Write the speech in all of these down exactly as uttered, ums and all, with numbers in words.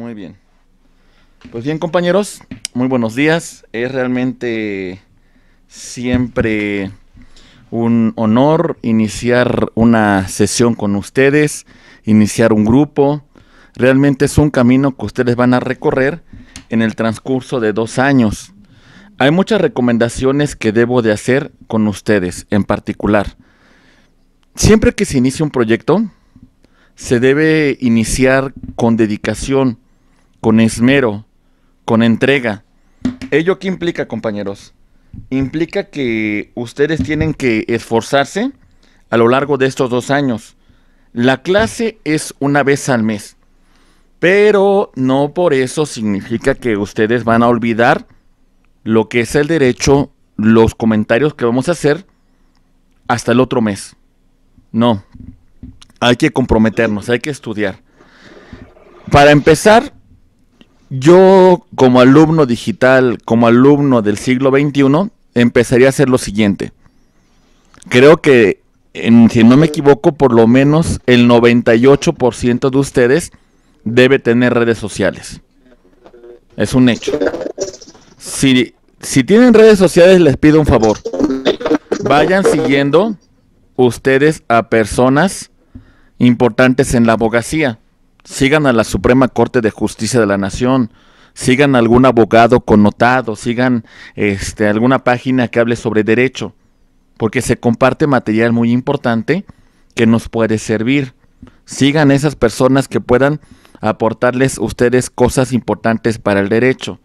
Muy bien. Pues bien, compañeros, muy buenos días. Es realmente siempre un honor iniciar una sesión con ustedes, iniciar un grupo. Realmente es un camino que ustedes van a recorrer en el transcurso de dos años. Hay muchas recomendaciones que debo de hacer con ustedes en particular. Siempre que se inicia un proyecto, se debe iniciar con dedicación, con esmero, con entrega. ¿Ello qué implica, compañeros? Implica que ustedes tienen que esforzarse a lo largo de estos dos años. La clase es una vez al mes, pero no por eso significa que ustedes van a olvidar lo que es el derecho, los comentarios que vamos a hacer hasta el otro mes. No, hay que comprometernos, hay que estudiar. Para empezar, yo como alumno digital, como alumno del siglo veintiuno, empezaría a hacer lo siguiente. Creo que, en, si no me equivoco, por lo menos el noventa y ocho por ciento de ustedes debe tener redes sociales. Es un hecho. Si, si tienen redes sociales, les pido un favor. Vayan siguiendo ustedes a personas importantes en la abogacía. Sigan a la Suprema Corte de Justicia de la Nación, sigan a algún abogado connotado, sigan este, alguna página que hable sobre derecho, porque se comparte material muy importante que nos puede servir. Sigan esas personas que puedan aportarles ustedes cosas importantes para el derecho.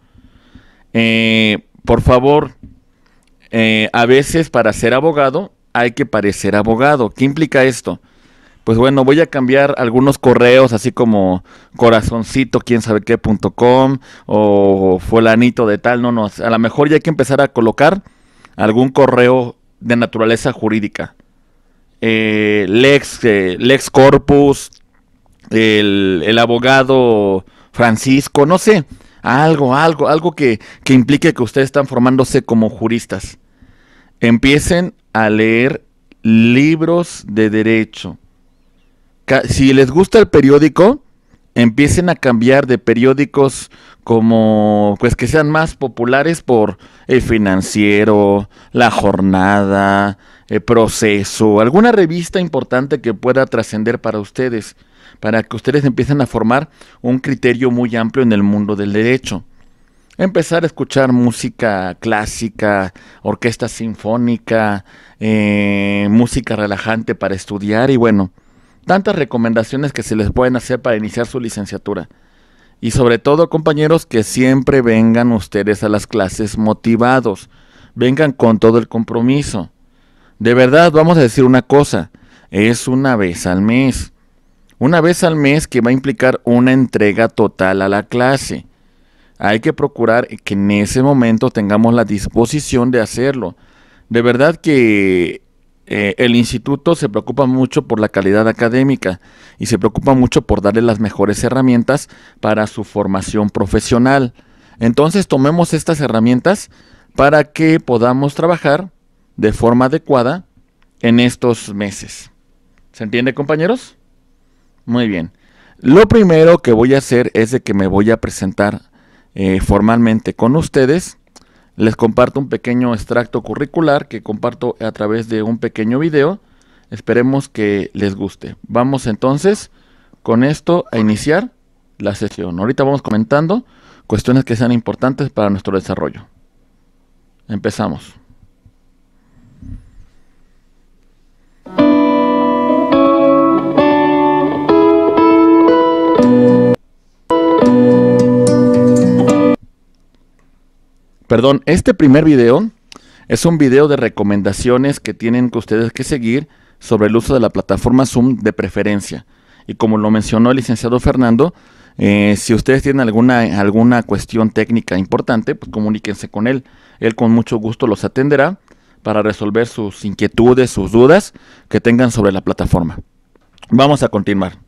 Eh, por favor, eh, a veces para ser abogado hay que parecer abogado. ¿Qué implica esto? Pues bueno, voy a cambiar algunos correos, así como corazoncito, quién sabe qué punto com o fulanito de tal. No, no, a lo mejor ya hay que empezar a colocar algún correo de naturaleza jurídica. Eh, Lex, eh, Lex Corpus, el, el abogado Francisco, no sé, algo, algo, algo que, que implique que ustedes están formándose como juristas. Empiecen a leer libros de derecho. Si les gusta el periódico, empiecen a cambiar de periódicos como, pues que sean más populares por El Financiero, La Jornada, El Proceso, alguna revista importante que pueda trascender para ustedes, para que ustedes empiecen a formar un criterio muy amplio en el mundo del derecho. Empezar a escuchar música clásica, orquesta sinfónica, eh, música relajante para estudiar y bueno, tantas recomendaciones que se les pueden hacer para iniciar su licenciatura. Y sobre todo, compañeros, que siempre vengan ustedes a las clases motivados, vengan con todo el compromiso. De verdad, vamos a decir una cosa, es una vez al mes. Una vez al mes que va a implicar una entrega total a la clase. Hay que procurar que en ese momento tengamos la disposición de hacerlo. De verdad que eh, el instituto se preocupa mucho por la calidad académica y se preocupa mucho por darle las mejores herramientas para su formación profesional. Entonces tomemos estas herramientas para que podamos trabajar de forma adecuada en estos meses. ¿Se entiende, compañeros? Muy bien. Lo primero que voy a hacer es de que me voy a presentar Eh, formalmente con ustedes. Les comparto un pequeño extracto curricular que comparto a través de un pequeño video. Esperemos que les guste. Vamos entonces con esto a iniciar la sesión. Ahorita vamos comentando cuestiones que sean importantes para nuestro desarrollo. Empezamos. Perdón, este primer video es un video de recomendaciones que tienen que ustedes que seguir sobre el uso de la plataforma Zoom de preferencia. Y como lo mencionó el licenciado Fernando, eh, si ustedes tienen alguna, alguna cuestión técnica importante, pues comuníquense con él. Él con mucho gusto los atenderá para resolver sus inquietudes, sus dudas que tengan sobre la plataforma. Vamos a continuar.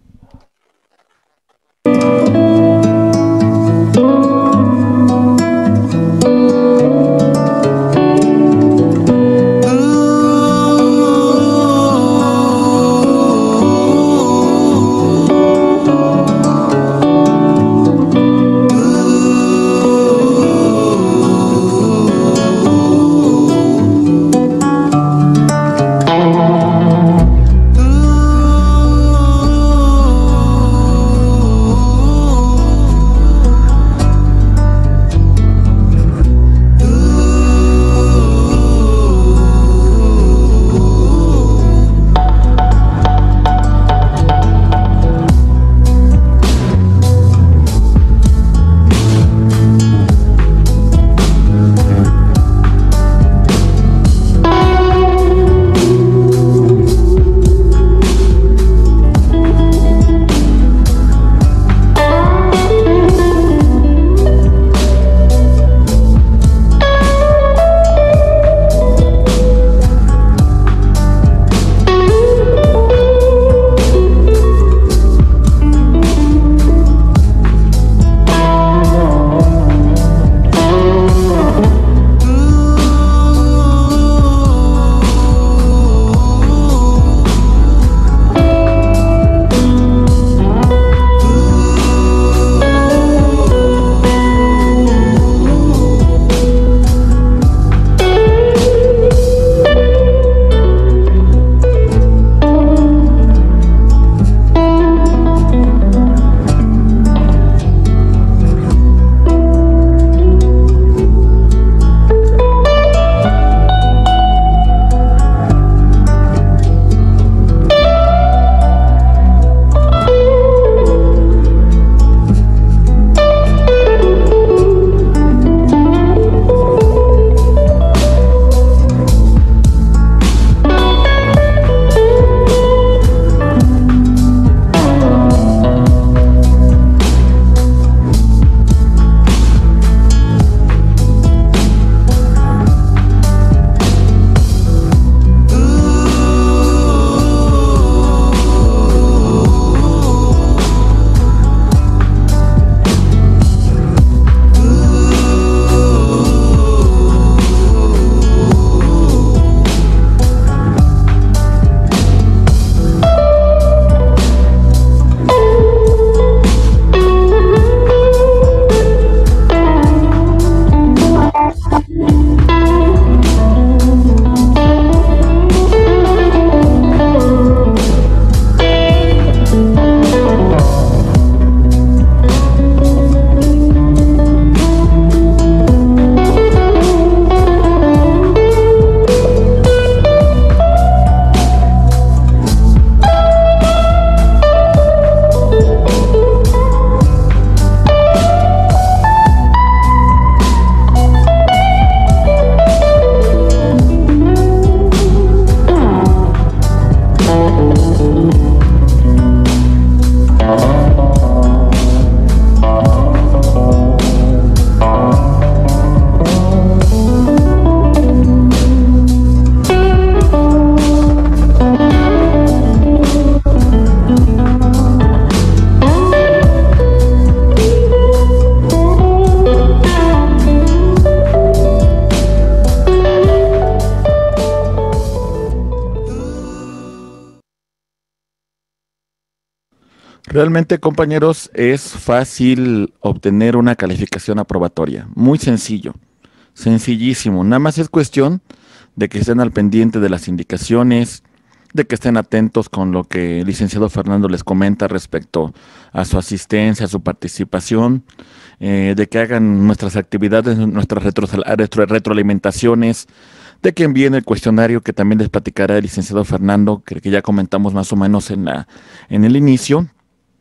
Realmente, compañeros, es fácil obtener una calificación aprobatoria. Muy sencillo, sencillísimo. Nada más es cuestión de que estén al pendiente de las indicaciones, de que estén atentos con lo que el licenciado Fernando les comenta respecto a su asistencia, a su participación, eh, de que hagan nuestras actividades, nuestras retro, retro, retroalimentaciones, de que envíen el cuestionario que también les platicará el licenciado Fernando, que, que ya comentamos más o menos en, la, en el inicio.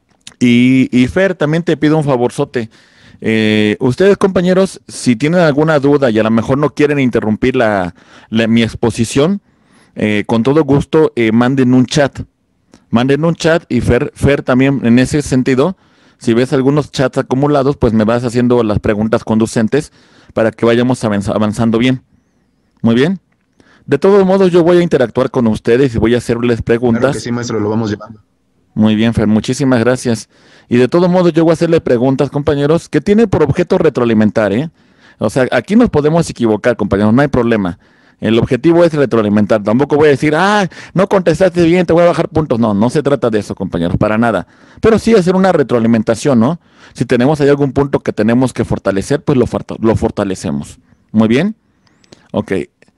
Y, y Fer, también te pido un favorzote. Eh, ustedes, compañeros, si tienen alguna duda y a lo mejor no quieren interrumpir la, la- mi exposición, eh, con todo gusto eh, manden un chat. Manden un chat y Fer, Fer también en ese sentido, si ves algunos chats acumulados, pues me vas haciendo las preguntas conducentes para que vayamos avanz- avanzando bien. Muy bien. De todos modos, yo voy a interactuar con ustedes y voy a hacerles Claro que preguntas. sí, maestro, lo vamos llevando. Muy bien, Fer, muchísimas gracias. Y de todos modos, yo voy a hacerle preguntas, compañeros, que tiene por objeto retroalimentar, ¿eh? O sea, aquí nos podemos equivocar, compañeros, no hay problema. El objetivo es retroalimentar. Tampoco voy a decir, ah, no contestaste bien, te voy a bajar puntos. No, no se trata de eso, compañeros, para nada. Pero sí hacer una retroalimentación, ¿no? Si tenemos ahí algún punto que tenemos que fortalecer, pues lo, forta- lo fortalecemos. Muy bien. Ok.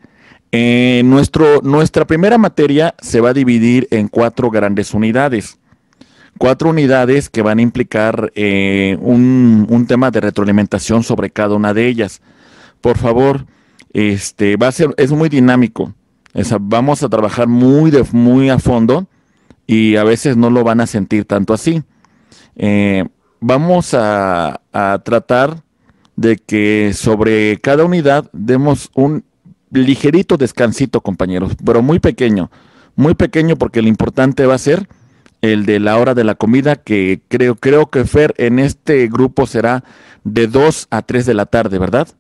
Eh, nuestro, nuestra primera materia se va a dividir en cuatro grandes unidades. Cuatro unidades que van a implicar eh, un, un tema de retroalimentación sobre cada una de ellas. Por favor, este va a ser, es muy dinámico. O sea, vamos a trabajar muy, de, muy a fondo y a veces no lo van a sentir tanto así. Eh, Vamos a, a tratar de que sobre cada unidad demos un ligerito descansito, compañeros, pero muy pequeño, muy pequeño porque lo importante va a ser el de la hora de la comida, que creo, creo que Fer en este grupo será de dos a tres de la tarde, ¿verdad?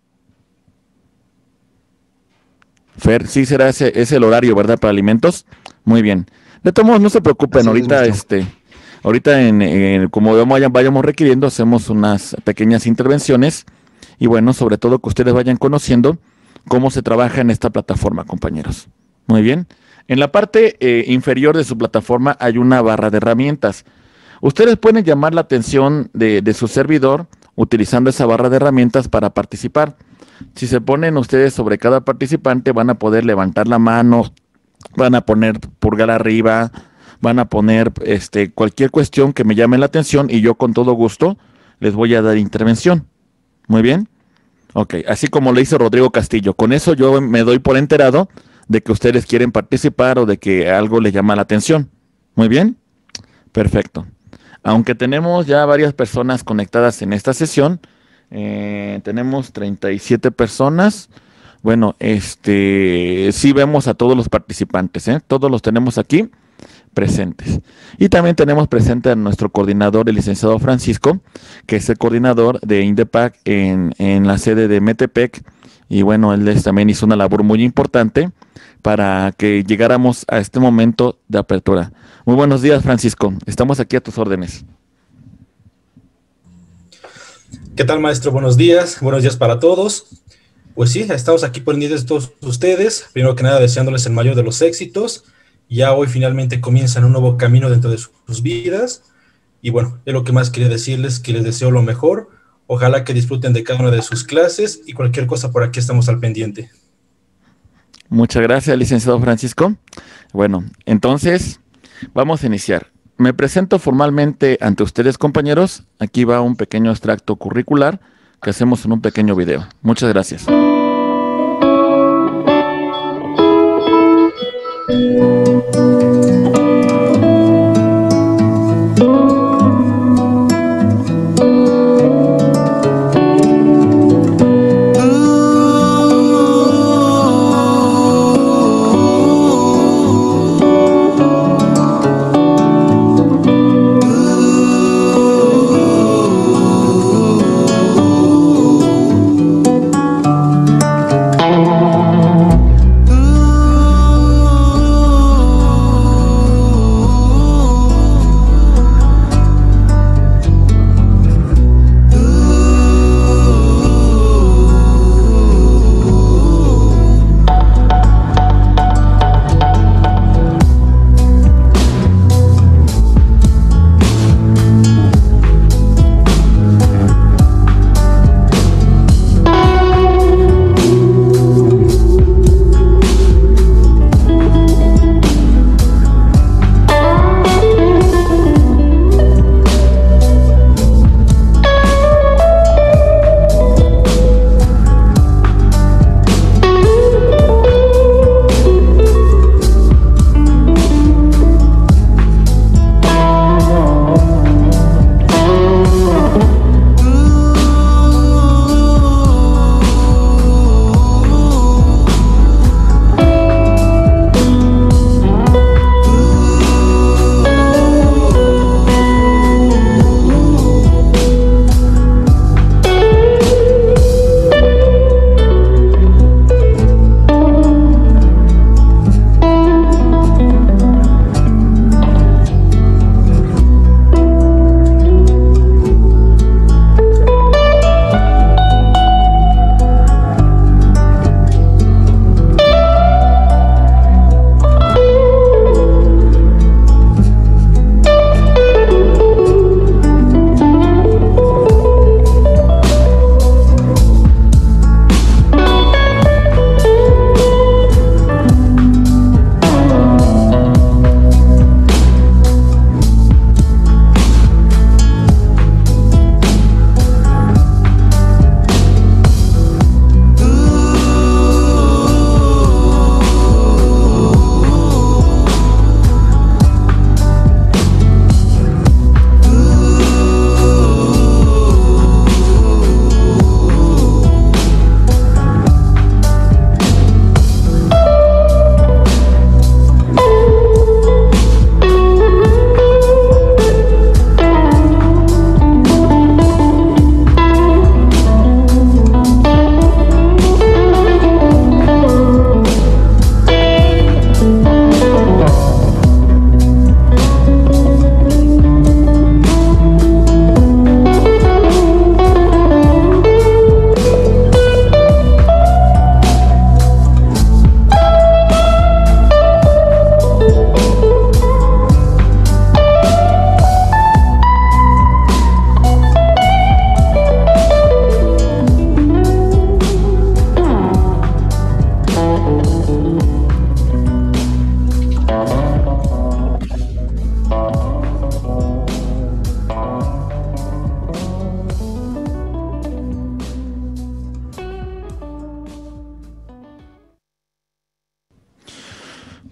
Fer, sí será ese, ese el horario, ¿verdad? Para alimentos. Muy bien. De todos modos, no se preocupen, Así es, ahorita, maestro. este, ahorita en, en- como vayamos, vayamos requiriendo, hacemos unas pequeñas intervenciones y bueno, sobre todo que ustedes vayan conociendo cómo se trabaja en esta plataforma, compañeros. Muy bien. En la parte eh, inferior de su plataforma hay una barra de herramientas. Ustedes pueden llamar la atención de, de su servidor utilizando esa barra de herramientas para participar. Si se ponen ustedes sobre cada participante, van a poder levantar la mano, van a poner pulgar arriba, van a poner este, cualquier cuestión que me llame la atención y yo con todo gusto les voy a dar intervención. Muy bien. Ok, así como le hizo Rodrigo Castillo. Con eso yo me doy por enterado de que ustedes quieren participar o de que algo les llama la atención. Muy bien. Perfecto. Aunque tenemos ya varias personas conectadas en esta sesión, eh, tenemos treinta y siete personas. Bueno, este, sí vemos a todos los participantes, ¿eh? Todos los tenemos aquí presentes. Y también tenemos presente a nuestro coordinador, el licenciado Francisco, que es el coordinador de INDEPAC en, en la sede de Metepec. Y bueno, él les- también hizo una labor muy importante para que llegáramos a este momento de apertura. Muy buenos días, Francisco. Estamos aquí a tus órdenes. ¿Qué tal, maestro? Buenos días, buenos días para todos. Pues sí, estamos aquí pendientes de todos ustedes. Primero que nada, deseándoles el mayor de los éxitos. Ya hoy finalmente comienzan un nuevo camino dentro de sus vidas. Y bueno, yo lo que más quería decirles que les deseo lo mejor. Ojalá que disfruten de cada una de sus clases y cualquier cosa por aquí estamos al pendiente. Muchas gracias, licenciado Francisco. Bueno, entonces vamos a iniciar. Me presento formalmente ante ustedes, compañeros. Aquí va un pequeño extracto curricular que hacemos en un pequeño video. Muchas gracias.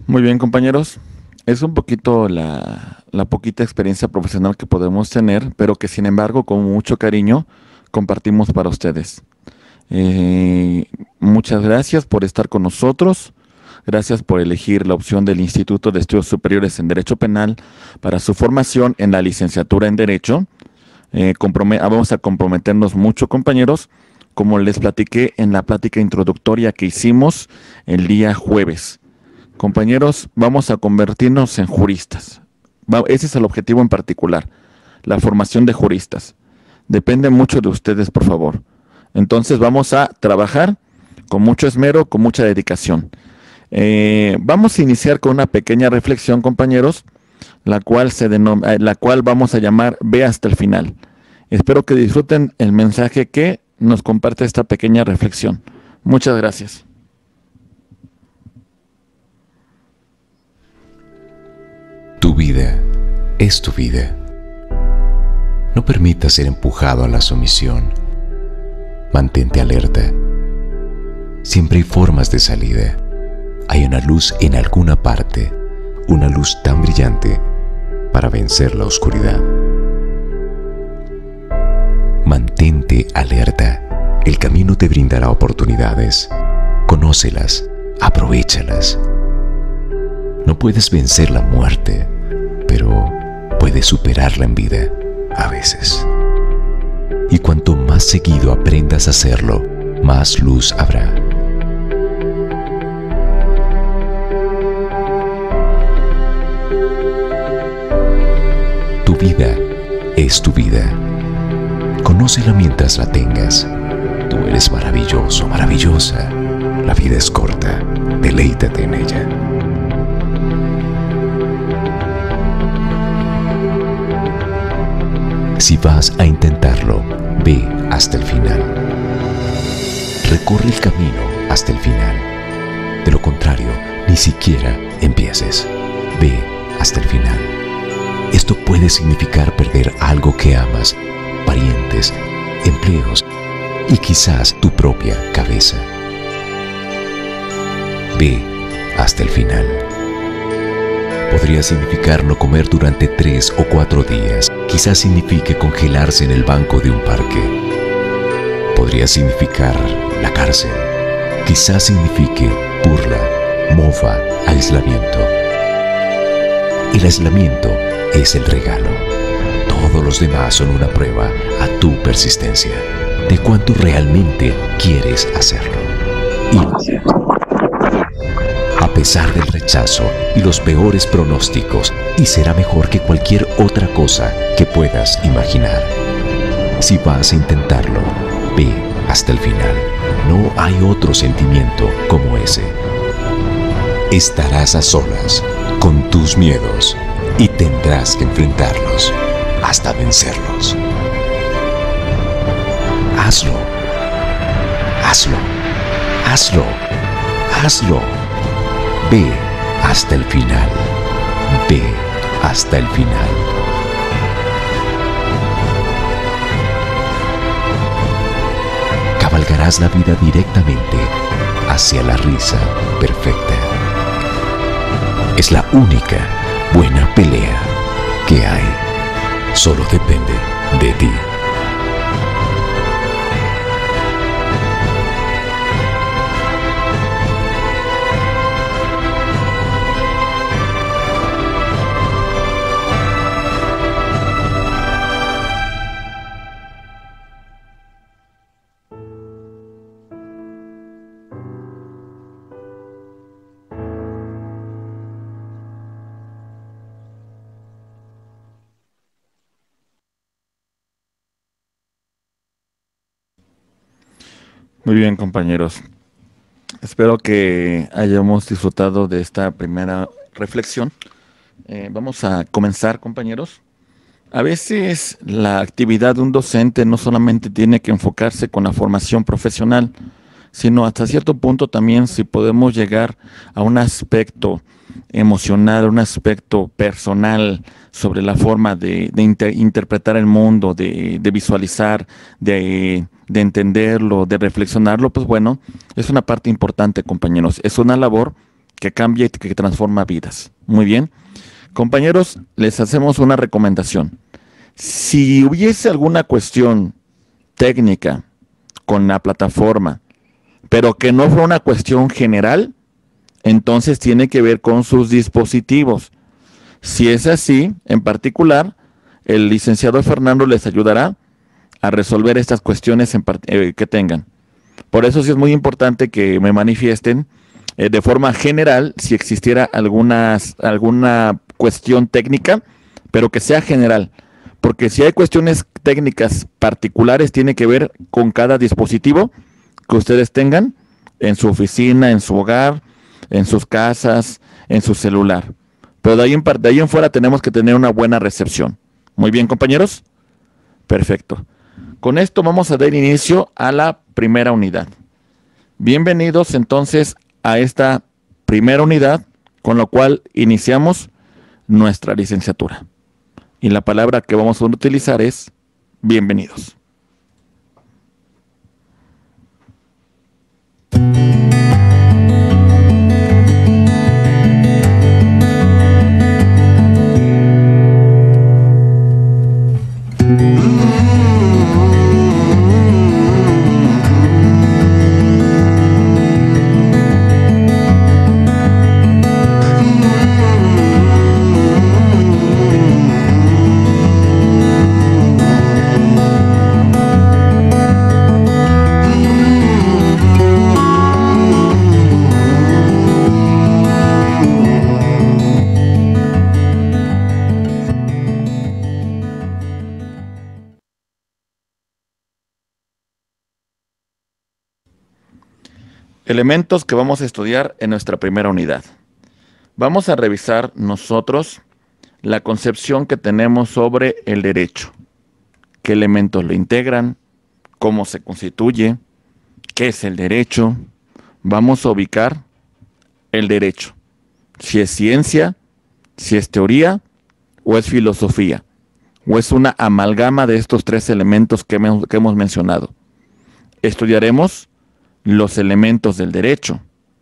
Muy bien, compañeros. Es un poquito la, la poquita experiencia profesional que podemos tener, pero que sin embargo, con mucho cariño, compartimos para ustedes. Eh, muchas gracias por estar con nosotros. Gracias por elegir la opción del Instituto de Estudios Superiores en Derecho Penal para su formación en la licenciatura en Derecho. Eh, comprome- vamos a comprometernos mucho, compañeros, como les platiqué en la plática introductoria que hicimos el día jueves. Compañeros, vamos a convertirnos en juristas. Va- ese es el objetivo en particular, la formación de juristas. Depende mucho de ustedes, por favor. Entonces vamos a trabajar con mucho esmero, con mucha dedicación. Eh, vamos a iniciar con una pequeña reflexión, compañeros, la cual, se denom- eh, la cual vamos a llamar Ve hasta el final. Espero que disfruten el mensaje que nos comparte esta pequeña reflexión. Muchas gracias. Tu vida es tu vida. No permitas ser empujado a la sumisión. Mantente alerta. Siempre hay formas de salida. Hay una luz en alguna parte, una luz tan brillante para vencer la oscuridad. Mantente alerta. El camino te brindará oportunidades. Conócelas, aprovéchalas. No puedes vencer la muerte, pero puedes superarla en vida, a veces. Y cuanto más seguido aprendas a hacerlo, más luz habrá. Tu vida es tu vida. Conócela mientras la tengas. Tú eres maravilloso, maravillosa. La vida es corta. Deleítate en ella. Si vas a intentarlo, ve hasta el final. Recorre el camino hasta el final. De lo contrario, ni siquiera empieces. Ve hasta el final. Esto puede significar perder algo que amas, parientes, empleos y quizás tu propia cabeza. Ve hasta el final. Podría significar no comer durante tres o cuatro días. Quizás signifique congelarse en el banco de un parque. Podría significar la cárcel. Quizás signifique burla, mofa, aislamiento. El aislamiento es el regalo. Todos los demás son una prueba a tu persistencia, de cuánto realmente quieres hacerlo. Y a pesar del rechazo y los peores pronósticos, y será mejor que cualquier otra cosa que puedas imaginar. Si vas a intentarlo, ve hasta el final. No hay otro sentimiento como ese. Estarás a solas con tus miedos y tendrás que enfrentarlos hasta vencerlos. Hazlo. Hazlo. Hazlo. Hazlo. Ve hasta el final. Ve hasta el final. Cabalgarás la vida directamente hacia la risa perfecta. Es la única buena pelea que hay. Solo depende de ti. Muy bien, compañeros. Espero que hayamos disfrutado de esta primera reflexión. Eh, vamos a comenzar, compañeros. A veces la actividad de un docente no solamente tiene que enfocarse con la formación profesional, sino hasta cierto punto también si podemos llegar a un aspecto emocional, un aspecto personal sobre la forma de, de inter, interpretar el mundo, de, de visualizar, de, de entenderlo, de reflexionarlo, pues bueno, es una parte importante, compañeros. Es una labor que cambia y que transforma vidas. Muy bien. Compañeros, les hacemos una recomendación. Si hubiese alguna cuestión técnica con la plataforma, pero que no fuera una cuestión general, entonces tiene que ver con sus dispositivos. Si es así, en particular, el licenciado Fernando les ayudará a resolver estas cuestiones en eh, que tengan. Por eso sí es muy importante que me manifiesten eh, de forma general si existiera algunas, alguna cuestión técnica, pero que sea general. Porque si hay cuestiones técnicas particulares, tiene que ver con cada dispositivo que ustedes tengan en su oficina, en su hogar, en sus casas, en su celular. Pero de ahí en, de ahí en fuera tenemos que tener una buena recepción. Muy bien, compañeros. Perfecto. Con esto vamos a dar inicio a la primera unidad. Bienvenidos entonces a esta primera unidad, con lo cual iniciamos nuestra licenciatura. Y la palabra que vamos a utilizar es bienvenidos. Elementos que vamos a estudiar en nuestra primera unidad. Vamos a revisar nosotros la concepción que tenemos sobre el derecho. ¿Qué elementos lo integran? ¿Cómo se constituye? ¿Qué es el derecho? Vamos a ubicar el derecho. Si es ciencia, si es teoría o es filosofía. O es una amalgama de estos tres elementos que hemos, que hemos mencionado. Estudiaremos los elementos del derecho.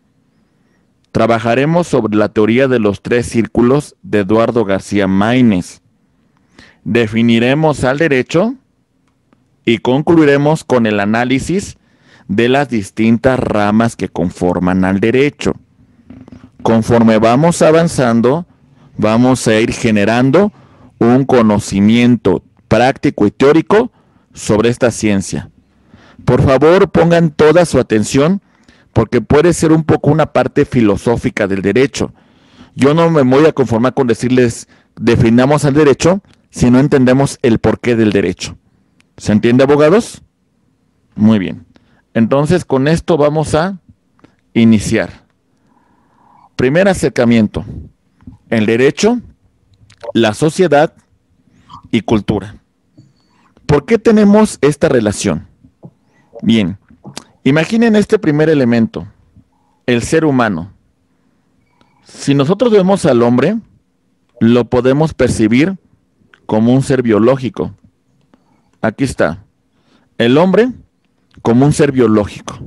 Trabajaremos sobre la teoría de los tres círculos de Eduardo García Maínez. Definiremos al derecho y concluiremos con el análisis de las distintas ramas que conforman al derecho. Conforme vamos avanzando, vamos a ir generando un conocimiento práctico y teórico sobre esta ciencia. Por favor, pongan toda su atención, porque puede ser un poco una parte filosófica del derecho. Yo no me voy a conformar con decirles, definamos al derecho, si no entendemos el porqué del derecho. ¿Se entiende, abogados? Muy bien. Entonces, con esto vamos a iniciar. Primer acercamiento. El derecho, la sociedad y cultura. ¿Por qué tenemos esta relación? Bien, imaginen este primer elemento, el ser humano. Si nosotros vemos al hombre, lo podemos percibir como un ser biológico. Aquí está, el hombre como un ser biológico.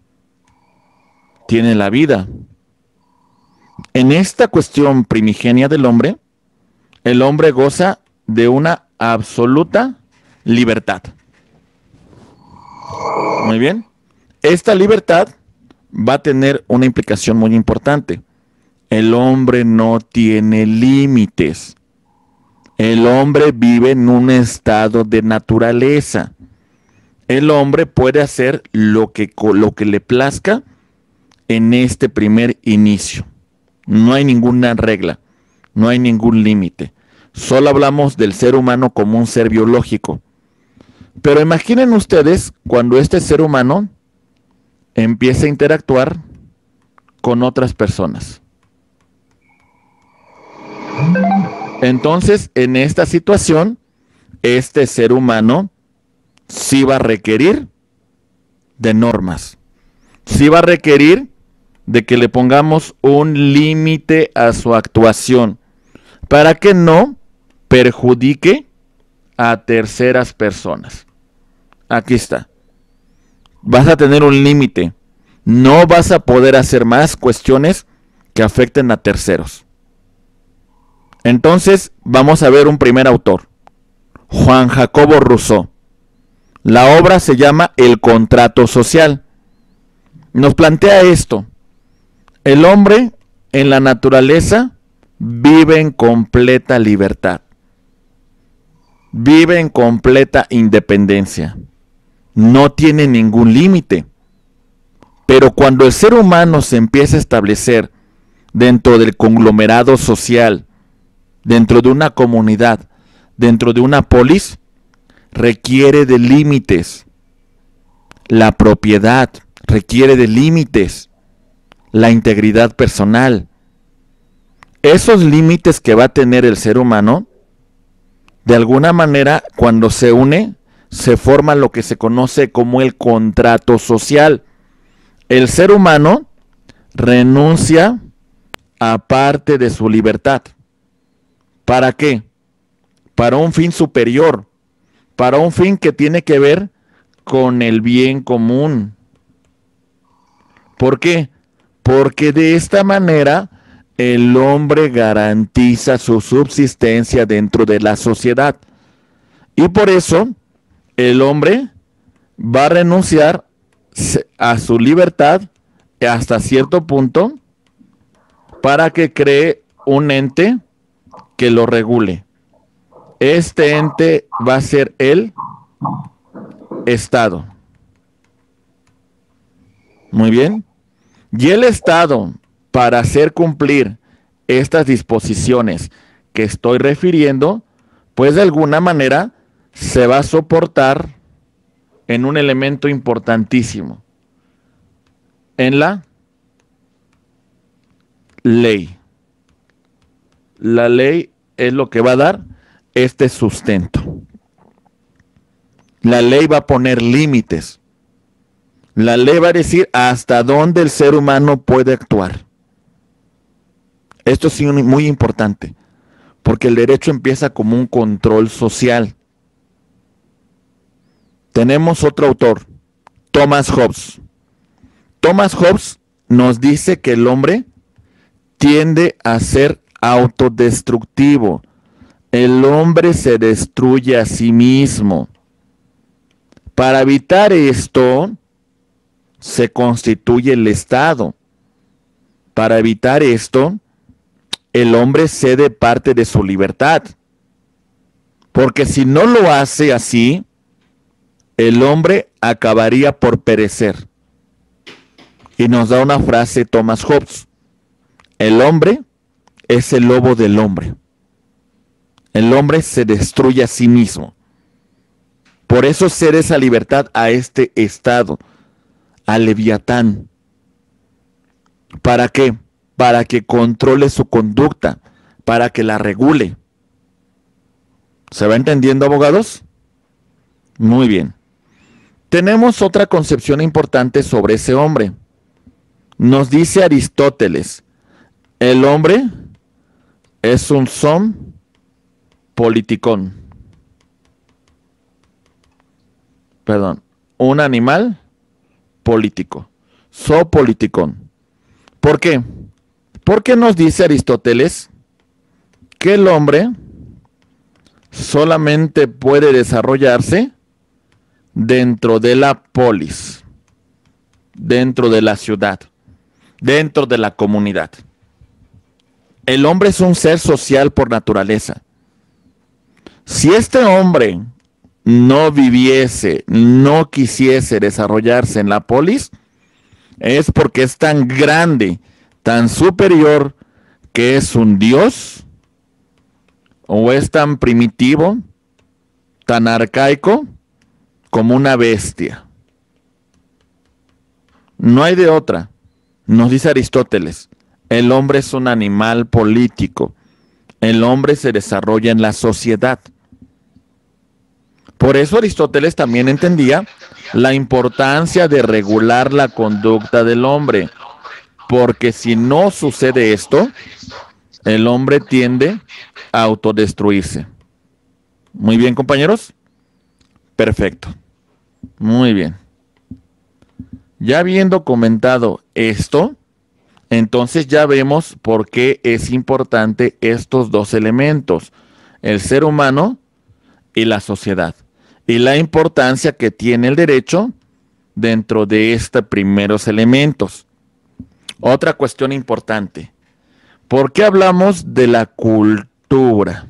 Tiene la vida. En esta cuestión primigenia del hombre, el hombre goza de una absoluta libertad. Muy bien. Esta libertad va a tener una implicación muy importante. El hombre no tiene límites. El hombre vive en un estado de naturaleza. El hombre puede hacer lo que, lo que le plazca en este primer inicio. No hay ninguna regla, no hay ningún límite. Solo hablamos del ser humano como un ser biológico. Pero imaginen ustedes cuando este ser humano empieza a interactuar con otras personas. Entonces, en esta situación, este ser humano sí va a requerir de normas. Sí va a requerir de que le pongamos un límite a su actuación para que no perjudique a terceras personas. Aquí está. Vas a tener un límite. No vas a poder hacer más cuestiones que afecten a terceros. Entonces, vamos a ver un primer autor, Juan Jacobo Rousseau. La obra se llama El contrato social. Nos plantea esto: el hombre en la naturaleza vive en completa libertad, vive en completa independencia, no tiene ningún límite. Pero cuando el ser humano se empieza a establecer dentro del conglomerado social, dentro de una comunidad, dentro de una polis, requiere de límites. La propiedad requiere de límites. La integridad personal. Esos límites que va a tener el ser humano, de alguna manera, cuando se une, se forma lo que se conoce como el contrato social. El ser humano renuncia a parte de su libertad. ¿Para qué? Para un fin superior, para un fin que tiene que ver con el bien común. ¿Por qué? Porque de esta manera el hombre garantiza su subsistencia dentro de la sociedad. Y por eso el hombre va a renunciar a su libertad hasta cierto punto para que cree un ente que lo regule. Este ente va a ser el Estado. Muy bien. Y el Estado, para hacer cumplir estas disposiciones que estoy refiriendo, pues de alguna manera se va a soportar en un elemento importantísimo, en la ley. La ley es lo que va a dar este sustento. La ley va a poner límites. La ley va a decir hasta dónde el ser humano puede actuar. Esto es muy importante, porque el derecho empieza como un control social. Tenemos otro autor, Thomas Hobbes. Thomas Hobbes nos dice que el hombre tiende a ser autodestructivo. El hombre se destruye a sí mismo. Para evitar esto, se constituye el Estado. Para evitar esto, el hombre cede parte de su libertad. Porque si no lo hace así, el hombre acabaría por perecer. Y nos da una frase Thomas Hobbes: el hombre es el lobo del hombre. El hombre se destruye a sí mismo. Por eso cede esa libertad a este Estado, al Leviatán. ¿Para qué? Para que controle su conducta, para que la regule. ¿Se va entendiendo, abogados? Muy bien. Tenemos otra concepción importante sobre ese hombre. Nos dice Aristóteles: el hombre es un som politicón. Perdón, un animal político. Zoopoliticón. ¿Por qué? Porque nos dice Aristóteles que el hombre solamente puede desarrollarse dentro de la polis, dentro de la ciudad, dentro de la comunidad. El hombre es un ser social por naturaleza. Si este hombre no viviese, no quisiese desarrollarse en la polis, es porque es tan grande, tan superior, que es un dios, o es tan primitivo, tan arcaico, como una bestia. No hay de otra. Nos dice Aristóteles: el hombre es un animal político. El hombre se desarrolla en la sociedad. Por eso Aristóteles también entendía la importancia de regular la conducta del hombre, porque si no sucede esto, el hombre tiende a autodestruirse. Muy bien, compañeros. Perfecto. Muy bien. Ya habiendo comentado esto, Entonces ya vemos por qué es importante estos dos elementos, el ser humano y la sociedad, y la importancia que tiene el derecho dentro de estos primeros elementos. Otra cuestión importante, ¿por qué hablamos de la cultura?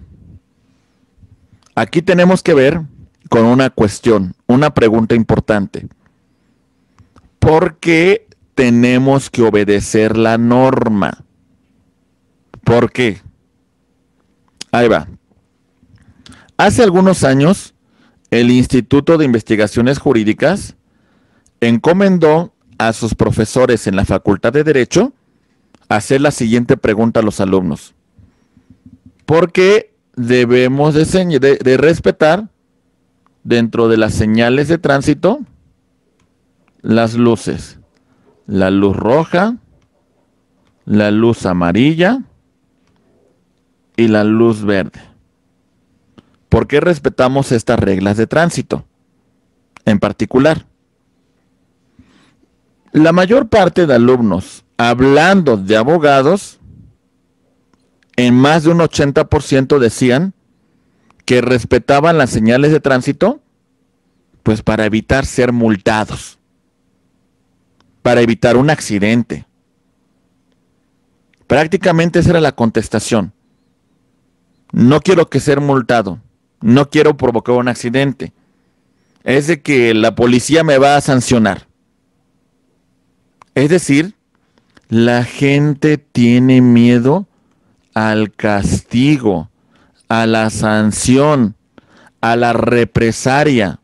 Aquí tenemos que ver con una cuestión, una pregunta importante. ¿Por qué tenemos que obedecer la norma? ¿Por qué? Ahí va. Hace algunos años, el Instituto de Investigaciones Jurídicas encomendó a sus profesores en la Facultad de Derecho hacer la siguiente pregunta a los alumnos. ¿Por qué debemos de, de, de respetar dentro de las señales de tránsito las luces? La luz roja, la luz amarilla y la luz verde. ¿Por qué respetamos estas reglas de tránsito? En particular, la mayor parte de alumnos, hablando de abogados, en más de un ochenta por ciento decían que respetaban las señales de tránsito, pues para evitar ser multados, para evitar un accidente. Prácticamente esa era la contestación. No quiero que ser multado, no quiero provocar un accidente. Es de que la policía me va a sancionar. Es decir, la gente tiene miedo al castigo, a la sanción, a la represalia.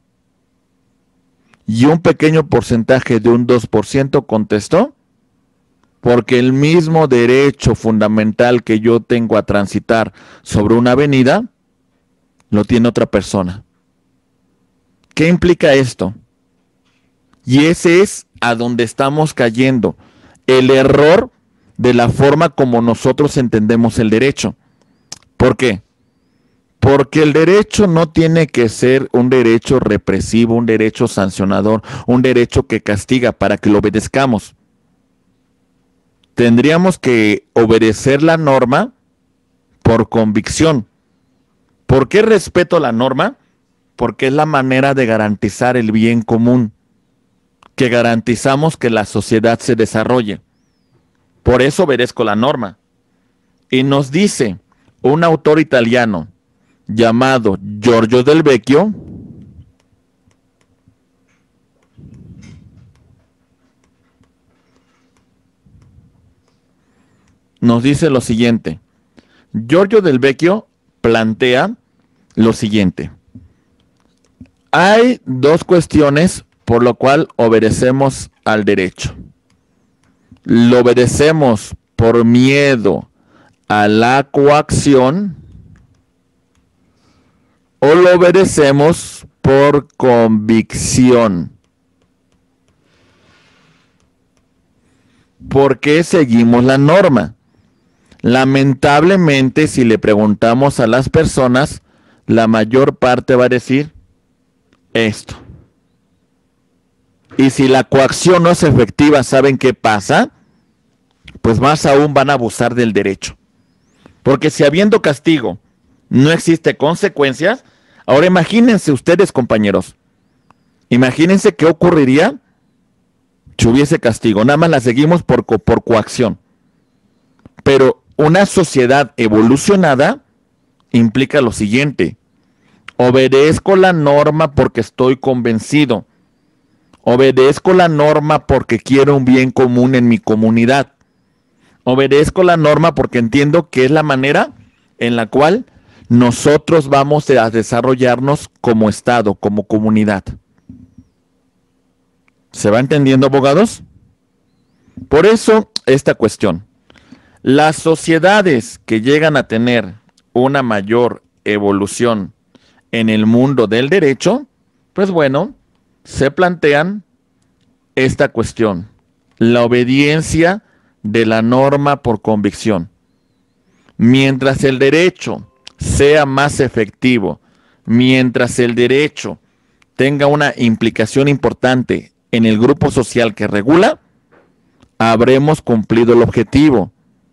Y un pequeño porcentaje de un dos por ciento contestó, porque el mismo derecho fundamental que yo tengo a transitar sobre una avenida, lo tiene otra persona. ¿Qué implica esto? Y ese es a donde estamos cayendo, el error de la forma como nosotros entendemos el derecho. ¿Por qué? Porque el derecho no tiene que ser un derecho represivo, un derecho sancionador, un derecho que castiga para que lo obedezcamos. Tendríamos que obedecer la norma por convicción. ¿Por qué respeto la norma? Porque es la manera de garantizar el bien común, que garantizamos que la sociedad se desarrolle. Por eso obedezco la norma. Y nos dice un autor italiano llamado Giorgio Del Vecchio, nos dice lo siguiente. Giorgio Del Vecchio plantea lo siguiente. Hay dos cuestiones por lo cual obedecemos al derecho. Lo obedecemos por miedo a la coacción o lo obedecemos por convicción. ¿Por qué seguimos la norma? Lamentablemente, si le preguntamos a las personas, la mayor parte va a decir esto. Y si la coacción no es efectiva, ¿saben qué pasa? Pues más aún van a abusar del derecho. Porque si habiendo castigo no existe consecuencias, ahora imagínense ustedes, compañeros, imagínense qué ocurriría si hubiese castigo. Nada más la seguimos por, co por coacción. Pero una sociedad evolucionada implica lo siguiente. Obedezco la norma porque estoy convencido. Obedezco la norma porque quiero un bien común en mi comunidad. Obedezco la norma porque entiendo que es la manera en la cual nosotros vamos a desarrollarnos como Estado, como comunidad. ¿Se va entendiendo, abogados? Por eso, esta cuestión. Las sociedades que llegan a tener una mayor evolución en el mundo del derecho, pues bueno, se plantean esta cuestión, la obediencia de la norma por convicción. Mientras el derecho sea más efectivo, mientras el derecho tenga una implicación importante en el grupo social que regula, habremos cumplido el objetivo.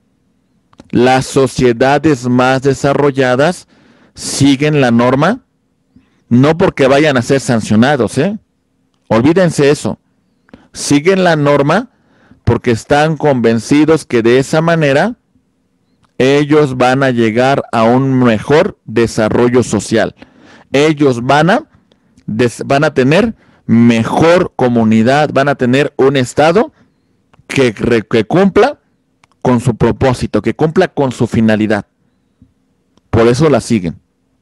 Las sociedades más desarrolladas siguen la norma, no porque vayan a ser sancionados, ¿eh? Olvídense eso. Siguen la norma porque están convencidos que de esa manera ellos van a llegar a un mejor desarrollo social. Ellos van a, des, van a tener mejor comunidad, van a tener un estado que, que cumpla con su propósito, que cumpla con su finalidad. Por eso la siguen.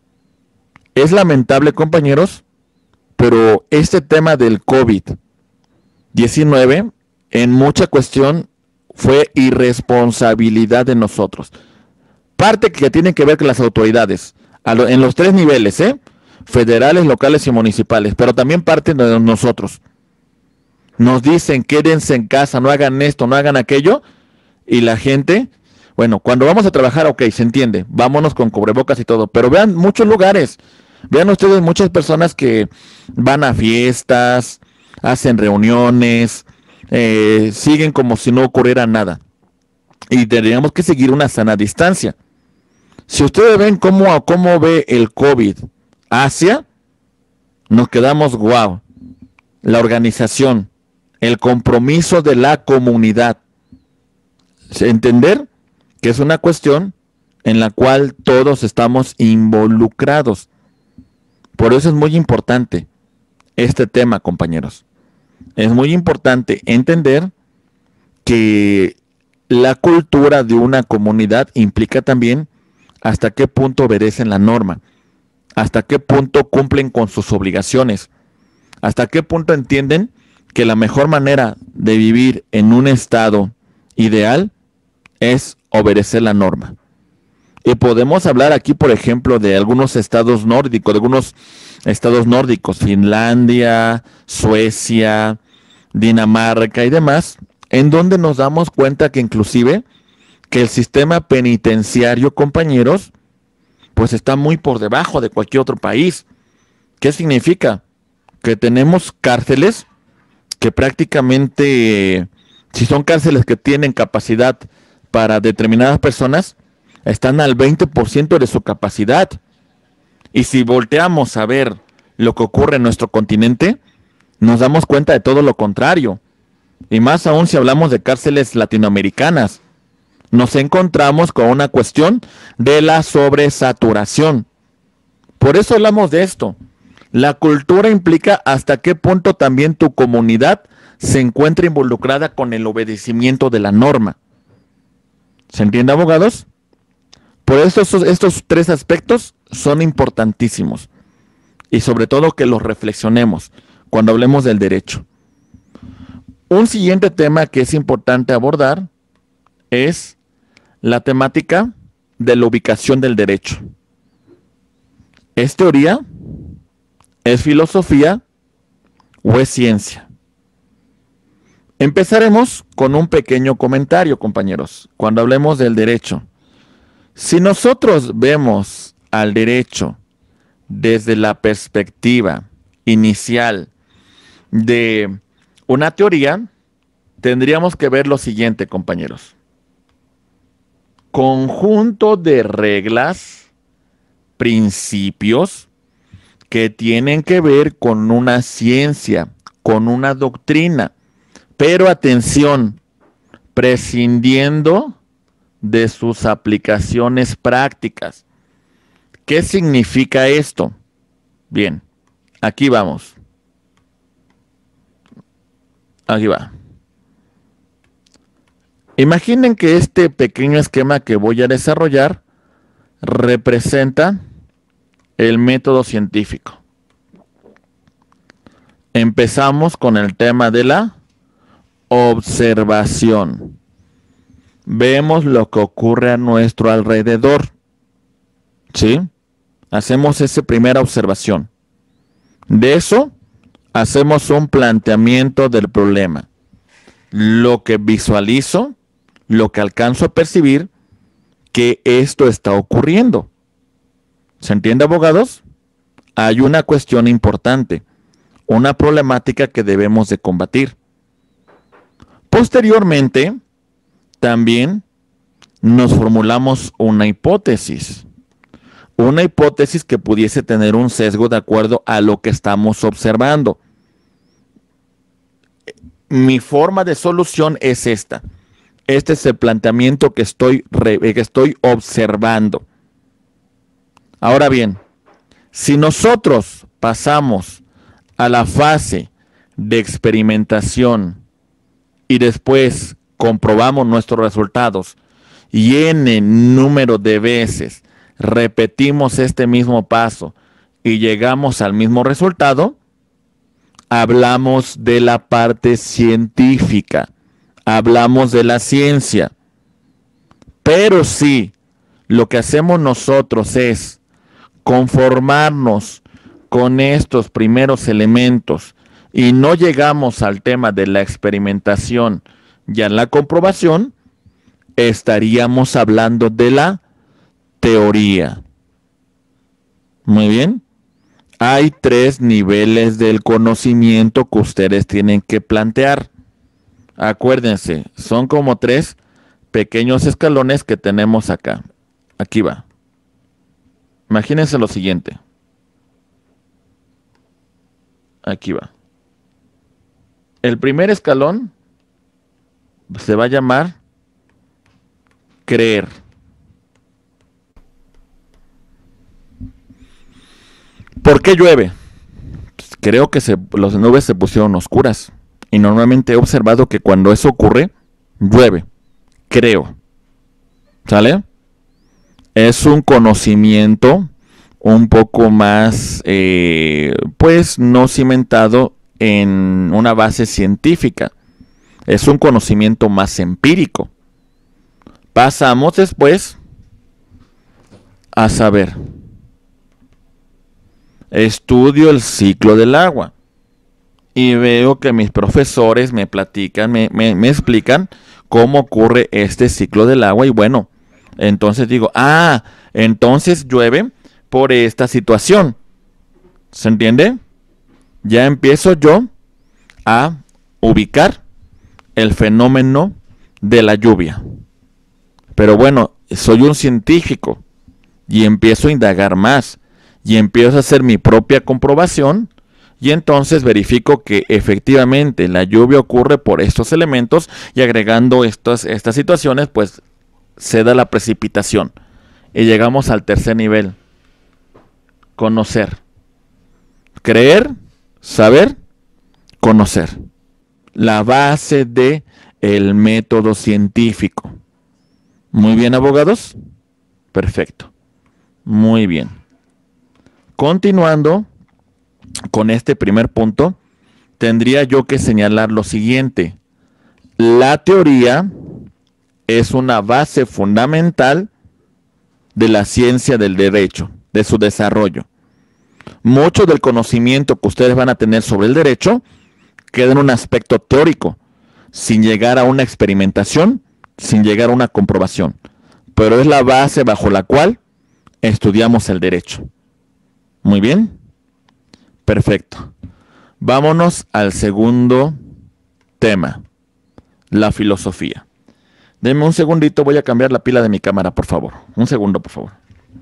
Es lamentable, compañeros, pero este tema del COVID diecinueve en mucha cuestión fue irresponsabilidad de nosotros. Parte que tiene que ver con las autoridades, a lo, en los tres niveles, ¿eh? Federales, locales y municipales, pero también parte de nosotros. Nos dicen, quédense en casa, no hagan esto, no hagan aquello, y la gente, bueno, cuando vamos a trabajar, ok, se entiende, vámonos con cubrebocas y todo, pero vean muchos lugares, vean ustedes muchas personas que van a fiestas, hacen reuniones, eh, siguen como si no ocurriera nada, y tendríamos que seguir una sana distancia. Si ustedes ven cómo, cómo ve el COVID Asia, nos quedamos wow, la organización, el compromiso de la comunidad, entender que es una cuestión en la cual todos estamos involucrados. Por eso es muy importante este tema, compañeros. Es muy importante entender que la cultura de una comunidad implica también hasta qué punto obedecen la norma, hasta qué punto cumplen con sus obligaciones, hasta qué punto entienden que la mejor manera de vivir en un estado ideal es obedecer la norma. Y podemos hablar aquí, por ejemplo, de algunos estados nórdicos, de algunos estados nórdicos, Finlandia, Suecia, Dinamarca y demás, en donde nos damos cuenta que inclusive que el sistema penitenciario, compañeros, pues está muy por debajo de cualquier otro país. ¿Qué significa? Que tenemos cárceles que prácticamente, si son cárceles que tienen capacidad para determinadas personas, están al veinte por ciento de su capacidad. Y si volteamos a ver lo que ocurre en nuestro continente, nos damos cuenta de todo lo contrario. Y más aún si hablamos de cárceles latinoamericanas, nos encontramos con una cuestión de la sobresaturación. Por eso hablamos de esto. La cultura implica hasta qué punto también tu comunidad se encuentra involucrada con el obedecimiento de la norma. ¿Se entiende, abogados? Por eso estos, estos tres aspectos son importantísimos. Y sobre todo que los reflexionemos cuando hablemos del derecho. Un siguiente tema que es importante abordar es la temática de la ubicación del derecho. ¿Es teoría? ¿Es filosofía? ¿O es ciencia? Empezaremos con un pequeño comentario, compañeros, cuando hablemos del derecho. Si nosotros vemos al derecho desde la perspectiva inicial de una teoría, tendríamos que ver lo siguiente, compañeros. Conjunto de reglas, principios que tienen que ver con una ciencia, con una doctrina. Pero atención, prescindiendo de sus aplicaciones prácticas. ¿Qué significa esto? Bien, aquí vamos. Aquí va. Imaginen que este pequeño esquema que voy a desarrollar representa el método científico. Empezamos con el tema de la observación. Vemos lo que ocurre a nuestro alrededor. ¿Sí? Hacemos esa primera observación. De eso, hacemos un planteamiento del problema. Lo que visualizo, lo que alcanzo a percibir, que esto está ocurriendo. ¿Se entiende, abogados? Hay una cuestión importante, una problemática que debemos de combatir. Posteriormente, también nos formulamos una hipótesis. Una hipótesis que pudiese tener un sesgo de acuerdo a lo que estamos observando. Mi forma de solución es esta. Este es el planteamiento que estoy, que estoy observando. Ahora bien, si nosotros pasamos a la fase de experimentación y después comprobamos nuestros resultados y n número de veces repetimos este mismo paso y llegamos al mismo resultado, hablamos de la parte científica, hablamos de la ciencia. Pero si lo que hacemos nosotros es conformarnos con estos primeros elementos y no llegamos al tema de la experimentación y a la comprobación, estaríamos hablando de la teoría. Muy bien. Hay tres niveles del conocimiento que ustedes tienen que plantear. Acuérdense, son como tres pequeños escalones que tenemos acá. Aquí va. Imagínense lo siguiente. Aquí va. El primer escalón se va a llamar creer. ¿Por qué llueve? Pues creo que se, las nubes se pusieron oscuras. Y normalmente he observado que cuando eso ocurre, llueve. Creo. ¿Sale? Es un conocimiento un poco más, eh, pues, no cimentado en una base científica. Es un conocimiento más empírico. Pasamos después a saber. Estudio el ciclo del agua y veo que mis profesores me platican, me, me, me explican cómo ocurre este ciclo del agua y bueno, entonces digo, ah, entonces llueve por esta situación. ¿Se entiende? Ya empiezo yo a ubicar el fenómeno de la lluvia. Pero bueno, soy un científico y empiezo a indagar más. Y empiezo a hacer mi propia comprobación y entonces verifico que efectivamente la lluvia ocurre por estos elementos y agregando estas, estas situaciones pues se da la precipitación. Y llegamos al tercer nivel. Conocer. Creer, saber, conocer. La base de el método científico. Muy bien, abogados. Perfecto. Muy bien. Continuando con este primer punto, tendría yo que señalar lo siguiente. La teoría es una base fundamental de la ciencia del derecho, de su desarrollo. Mucho del conocimiento que ustedes van a tener sobre el derecho queda en un aspecto teórico, sin llegar a una experimentación, sin llegar a una comprobación. Pero es la base bajo la cual estudiamos el derecho. Muy bien. Perfecto. Vámonos al segundo tema. La filosofía. Denme un segundito, voy a cambiar la pila de mi cámara, por favor. Un segundo, por favor.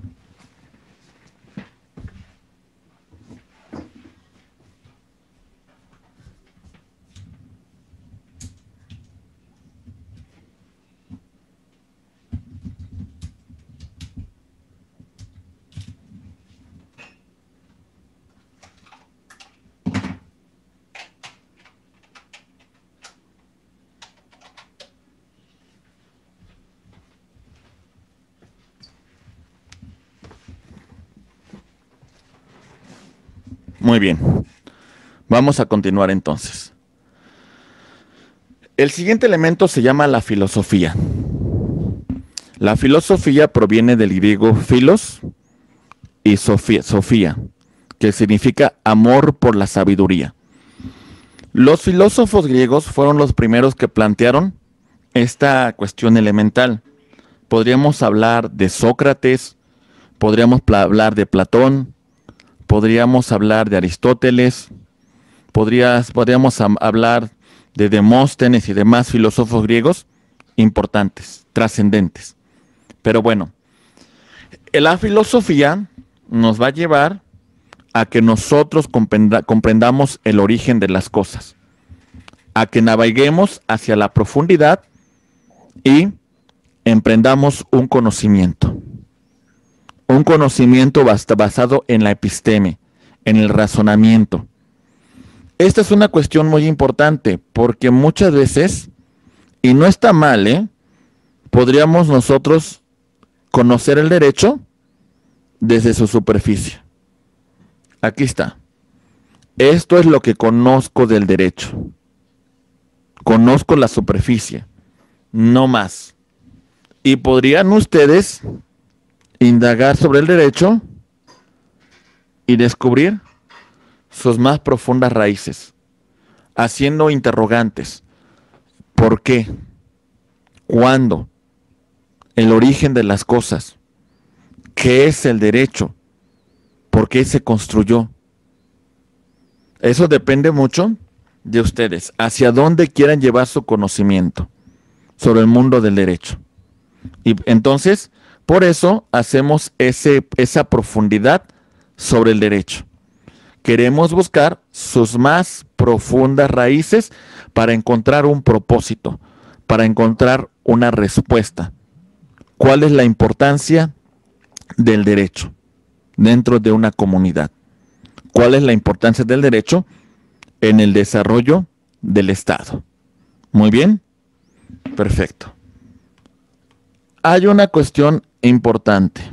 Muy bien. Vamos a continuar entonces. El siguiente elemento se llama la filosofía. La filosofía proviene del griego philos y sofía, sofía, que significa amor por la sabiduría. Los filósofos griegos fueron los primeros que plantearon esta cuestión elemental. Podríamos hablar de Sócrates, podríamos hablar de Platón, podríamos hablar de Aristóteles, podrías, podríamos hablar de Demóstenes y demás filósofos griegos importantes, trascendentes. Pero bueno, la filosofía nos va a llevar a que nosotros comprenda, comprendamos el origen de las cosas, a que naveguemos hacia la profundidad y emprendamos un conocimiento. Un conocimiento basado en la episteme, en el razonamiento. Esta es una cuestión muy importante porque muchas veces, y no está mal, ¿eh? podríamos nosotros conocer el derecho desde su superficie. Aquí está. Esto es lo que conozco del derecho. Conozco la superficie, no más. Y podrían ustedes indagar sobre el derecho y descubrir sus más profundas raíces, haciendo interrogantes. ¿Por qué? ¿Cuándo? El origen de las cosas. ¿Qué es el derecho? ¿Por qué se construyó? Eso depende mucho de ustedes, hacia dónde quieran llevar su conocimiento sobre el mundo del derecho. Y entonces, por eso hacemos ese, esa profundidad sobre el derecho. Queremos buscar sus más profundas raíces para encontrar un propósito, para encontrar una respuesta. ¿Cuál es la importancia del derecho dentro de una comunidad? ¿Cuál es la importancia del derecho en el desarrollo del Estado? Muy bien, perfecto. Hay una cuestión importante.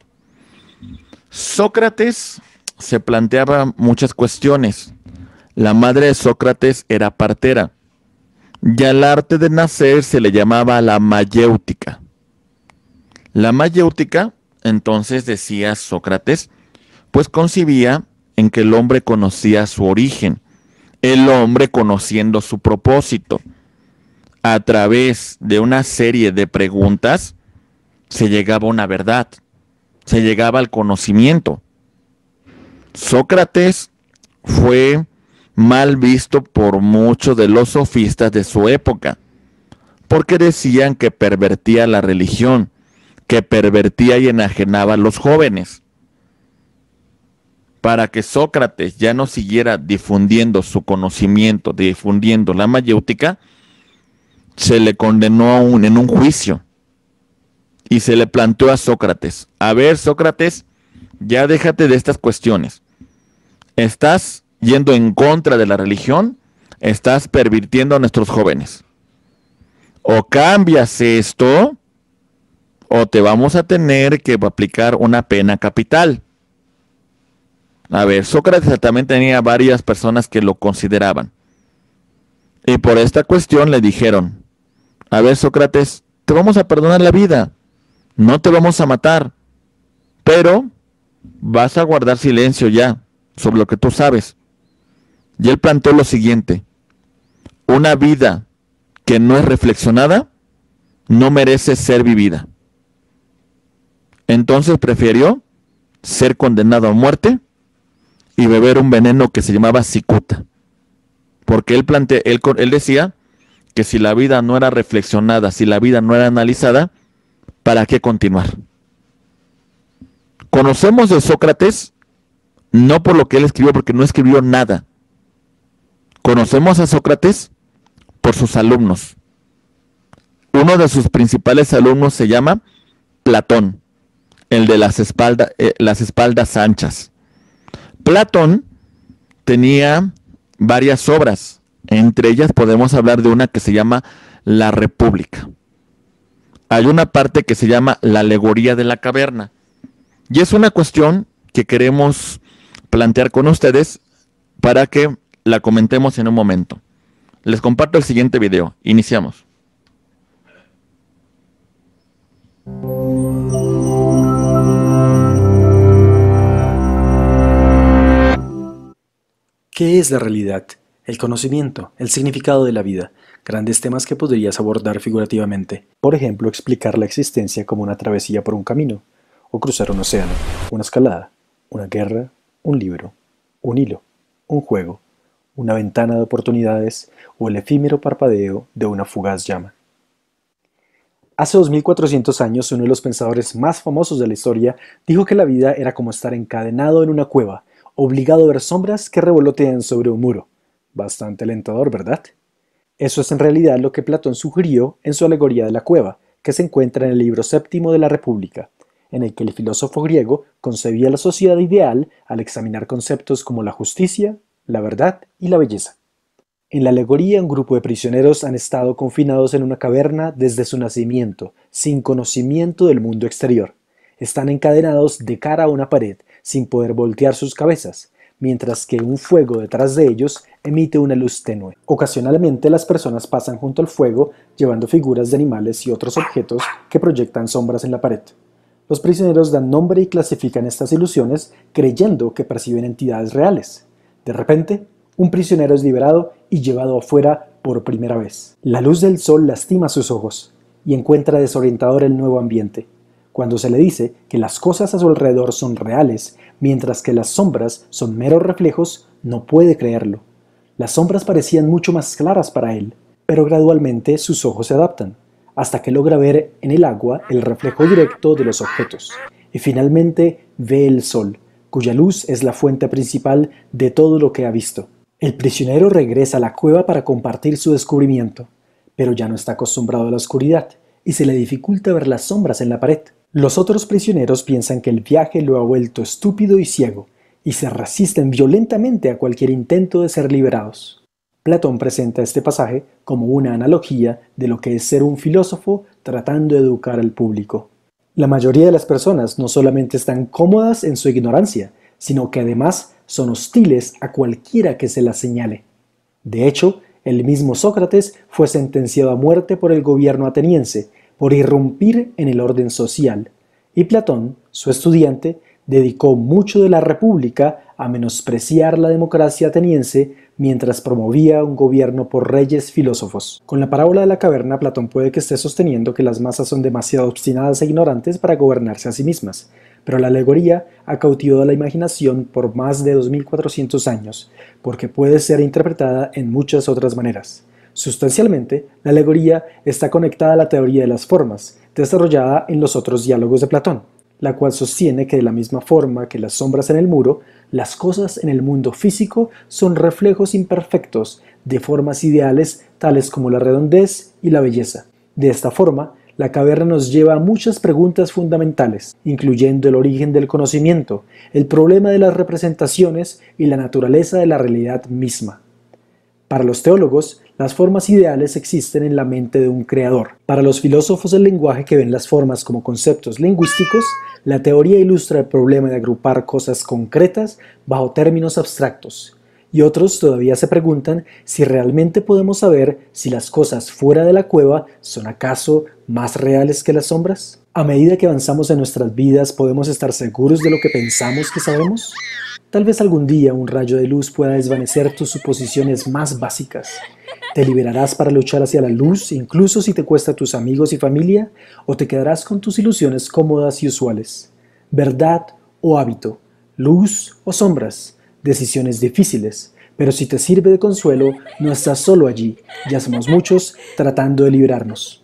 Sócrates se planteaba muchas cuestiones. La madre de Sócrates era partera. Y al arte de nacer se le llamaba la mayéutica. La mayéutica, entonces decía Sócrates, pues concibía en que el hombre conocía su origen, el hombre conociendo su propósito. A través de una serie de preguntas se llegaba a una verdad, se llegaba al conocimiento. Sócrates fue mal visto por muchos de los sofistas de su época, porque decían que pervertía la religión, que pervertía y enajenaba a los jóvenes. Para que Sócrates ya no siguiera difundiendo su conocimiento, difundiendo la mayéutica, se le condenó a un, en un juicio y se le planteó a Sócrates: a ver, Sócrates, ya déjate de estas cuestiones. Estás yendo en contra de la religión, estás pervirtiendo a nuestros jóvenes. O cambias esto, o te vamos a tener que aplicar una pena capital. A ver, Sócrates también tenía varias personas que lo consideraban. Y por esta cuestión le dijeron: a ver, Sócrates, te vamos a perdonar la vida, no te vamos a matar, pero vas a guardar silencio ya sobre lo que tú sabes. Y él planteó lo siguiente: una vida que no es reflexionada no merece ser vivida. Entonces prefirió ser condenado a muerte y beber un veneno que se llamaba cicuta, porque él, plante, él, él decía que si la vida no era reflexionada, si la vida no era analizada, ¿para qué continuar? Conocemos de Sócrates no por lo que él escribió, porque no escribió nada. Conocemos a Sócrates por sus alumnos. Uno de sus principales alumnos se llama Platón, el de las, espalda, eh, las espaldas anchas. Platón tenía varias obras. Entre ellas podemos hablar de una que se llama La República. Hay una parte que se llama La Alegoría de la Caverna. Y es una cuestión que queremos plantear con ustedes para que la comentemos en un momento. Les comparto el siguiente video. Iniciamos. ¿Qué es la realidad? El conocimiento, el significado de la vida, grandes temas que podrías abordar figurativamente. Por ejemplo, explicar la existencia como una travesía por un camino, o cruzar un océano, una escalada, una guerra, un libro, un hilo, un juego, una ventana de oportunidades o el efímero parpadeo de una fugaz llama. Hace dos mil cuatrocientos años, uno de los pensadores más famosos de la historia dijo que la vida era como estar encadenado en una cueva, obligado a ver sombras que revolotean sobre un muro. Bastante alentador, ¿verdad? Eso es en realidad lo que Platón sugirió en su alegoría de la cueva, que se encuentra en el libro séptimo de la República, en el que el filósofo griego concebía la sociedad ideal al examinar conceptos como la justicia, la verdad y la belleza. En la alegoría, un grupo de prisioneros han estado confinados en una caverna desde su nacimiento, sin conocimiento del mundo exterior. Están encadenados de cara a una pared, sin poder voltear sus cabezas, mientras que un fuego detrás de ellos emite una luz tenue. Ocasionalmente las personas pasan junto al fuego, llevando figuras de animales y otros objetos que proyectan sombras en la pared. Los prisioneros dan nombre y clasifican estas ilusiones, creyendo que perciben entidades reales. De repente, un prisionero es liberado y llevado afuera por primera vez. La luz del sol lastima sus ojos y encuentra desorientador el nuevo ambiente. Cuando se le dice que las cosas a su alrededor son reales, mientras que las sombras son meros reflejos, no puede creerlo. Las sombras parecían mucho más claras para él, pero gradualmente sus ojos se adaptan, hasta que logra ver en el agua el reflejo directo de los objetos, y finalmente ve el sol, cuya luz es la fuente principal de todo lo que ha visto. El prisionero regresa a la cueva para compartir su descubrimiento, pero ya no está acostumbrado a la oscuridad y se le dificulta ver las sombras en la pared. Los otros prisioneros piensan que el viaje lo ha vuelto estúpido y ciego, y se resisten violentamente a cualquier intento de ser liberados. Platón presenta este pasaje como una analogía de lo que es ser un filósofo tratando de educar al público. La mayoría de las personas no solamente están cómodas en su ignorancia, sino que además son hostiles a cualquiera que se las señale. De hecho, el mismo Sócrates fue sentenciado a muerte por el gobierno ateniense por irrumpir en el orden social, y Platón, su estudiante, dedicó mucho de la República a menospreciar la democracia ateniense mientras promovía un gobierno por reyes filósofos. Con la parábola de la caverna, Platón puede que esté sosteniendo que las masas son demasiado obstinadas e ignorantes para gobernarse a sí mismas, pero la alegoría ha cautivado la imaginación por más de dos mil cuatrocientos años, porque puede ser interpretada en muchas otras maneras. Sustancialmente, la alegoría está conectada a la teoría de las formas, desarrollada en los otros diálogos de Platón, la cual sostiene que de la misma forma que las sombras en el muro, las cosas en el mundo físico son reflejos imperfectos de formas ideales tales como la redondez y la belleza. De esta forma, la caverna nos lleva a muchas preguntas fundamentales, incluyendo el origen del conocimiento, el problema de las representaciones y la naturaleza de la realidad misma. Para los teólogos, las formas ideales existen en la mente de un creador. Para los filósofos del lenguaje que ven las formas como conceptos lingüísticos, la teoría ilustra el problema de agrupar cosas concretas bajo términos abstractos. Y otros todavía se preguntan si realmente podemos saber si las cosas fuera de la cueva son acaso más reales que las sombras. A medida que avanzamos en nuestras vidas, ¿podemos estar seguros de lo que pensamos que sabemos? Tal vez algún día un rayo de luz pueda desvanecer tus suposiciones más básicas. ¿Te liberarás para luchar hacia la luz, incluso si te cuesta a tus amigos y familia? ¿O te quedarás con tus ilusiones cómodas y usuales? ¿Verdad o hábito? ¿Luz o sombras? Decisiones difíciles, pero si te sirve de consuelo, no estás solo allí, ya somos muchos tratando de librarnos.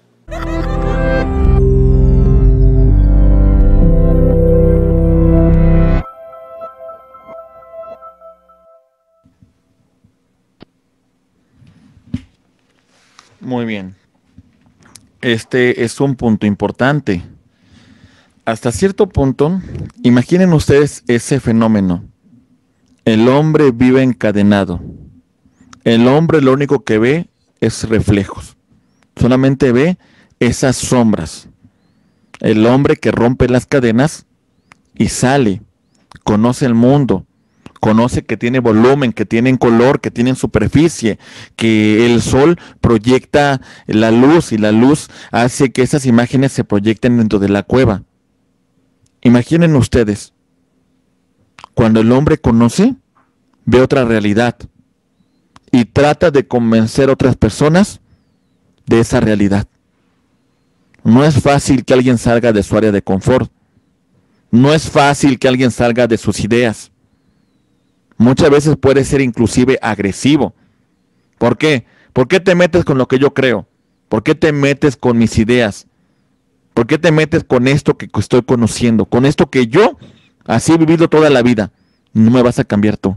Muy bien. Este es un punto importante. Hasta cierto punto, imaginen ustedes ese fenómeno. El hombre vive encadenado. El hombre lo único que ve es reflejos. Solamente ve esas sombras. El hombre que rompe las cadenas y sale, conoce el mundo, conoce que tiene volumen, que tiene color, que tiene superficie, que el sol proyecta la luz y la luz hace que esas imágenes se proyecten dentro de la cueva. Imaginen ustedes, cuando el hombre conoce, ve otra realidad y trata de convencer a otras personas de esa realidad. No es fácil que alguien salga de su área de confort. No es fácil que alguien salga de sus ideas. Muchas veces puede ser inclusive agresivo. ¿Por qué? ¿Por qué te metes con lo que yo creo? ¿Por qué te metes con mis ideas? ¿Por qué te metes con esto que estoy conociendo? Con esto que yo así he vivido toda la vida. No me vas a cambiar tú.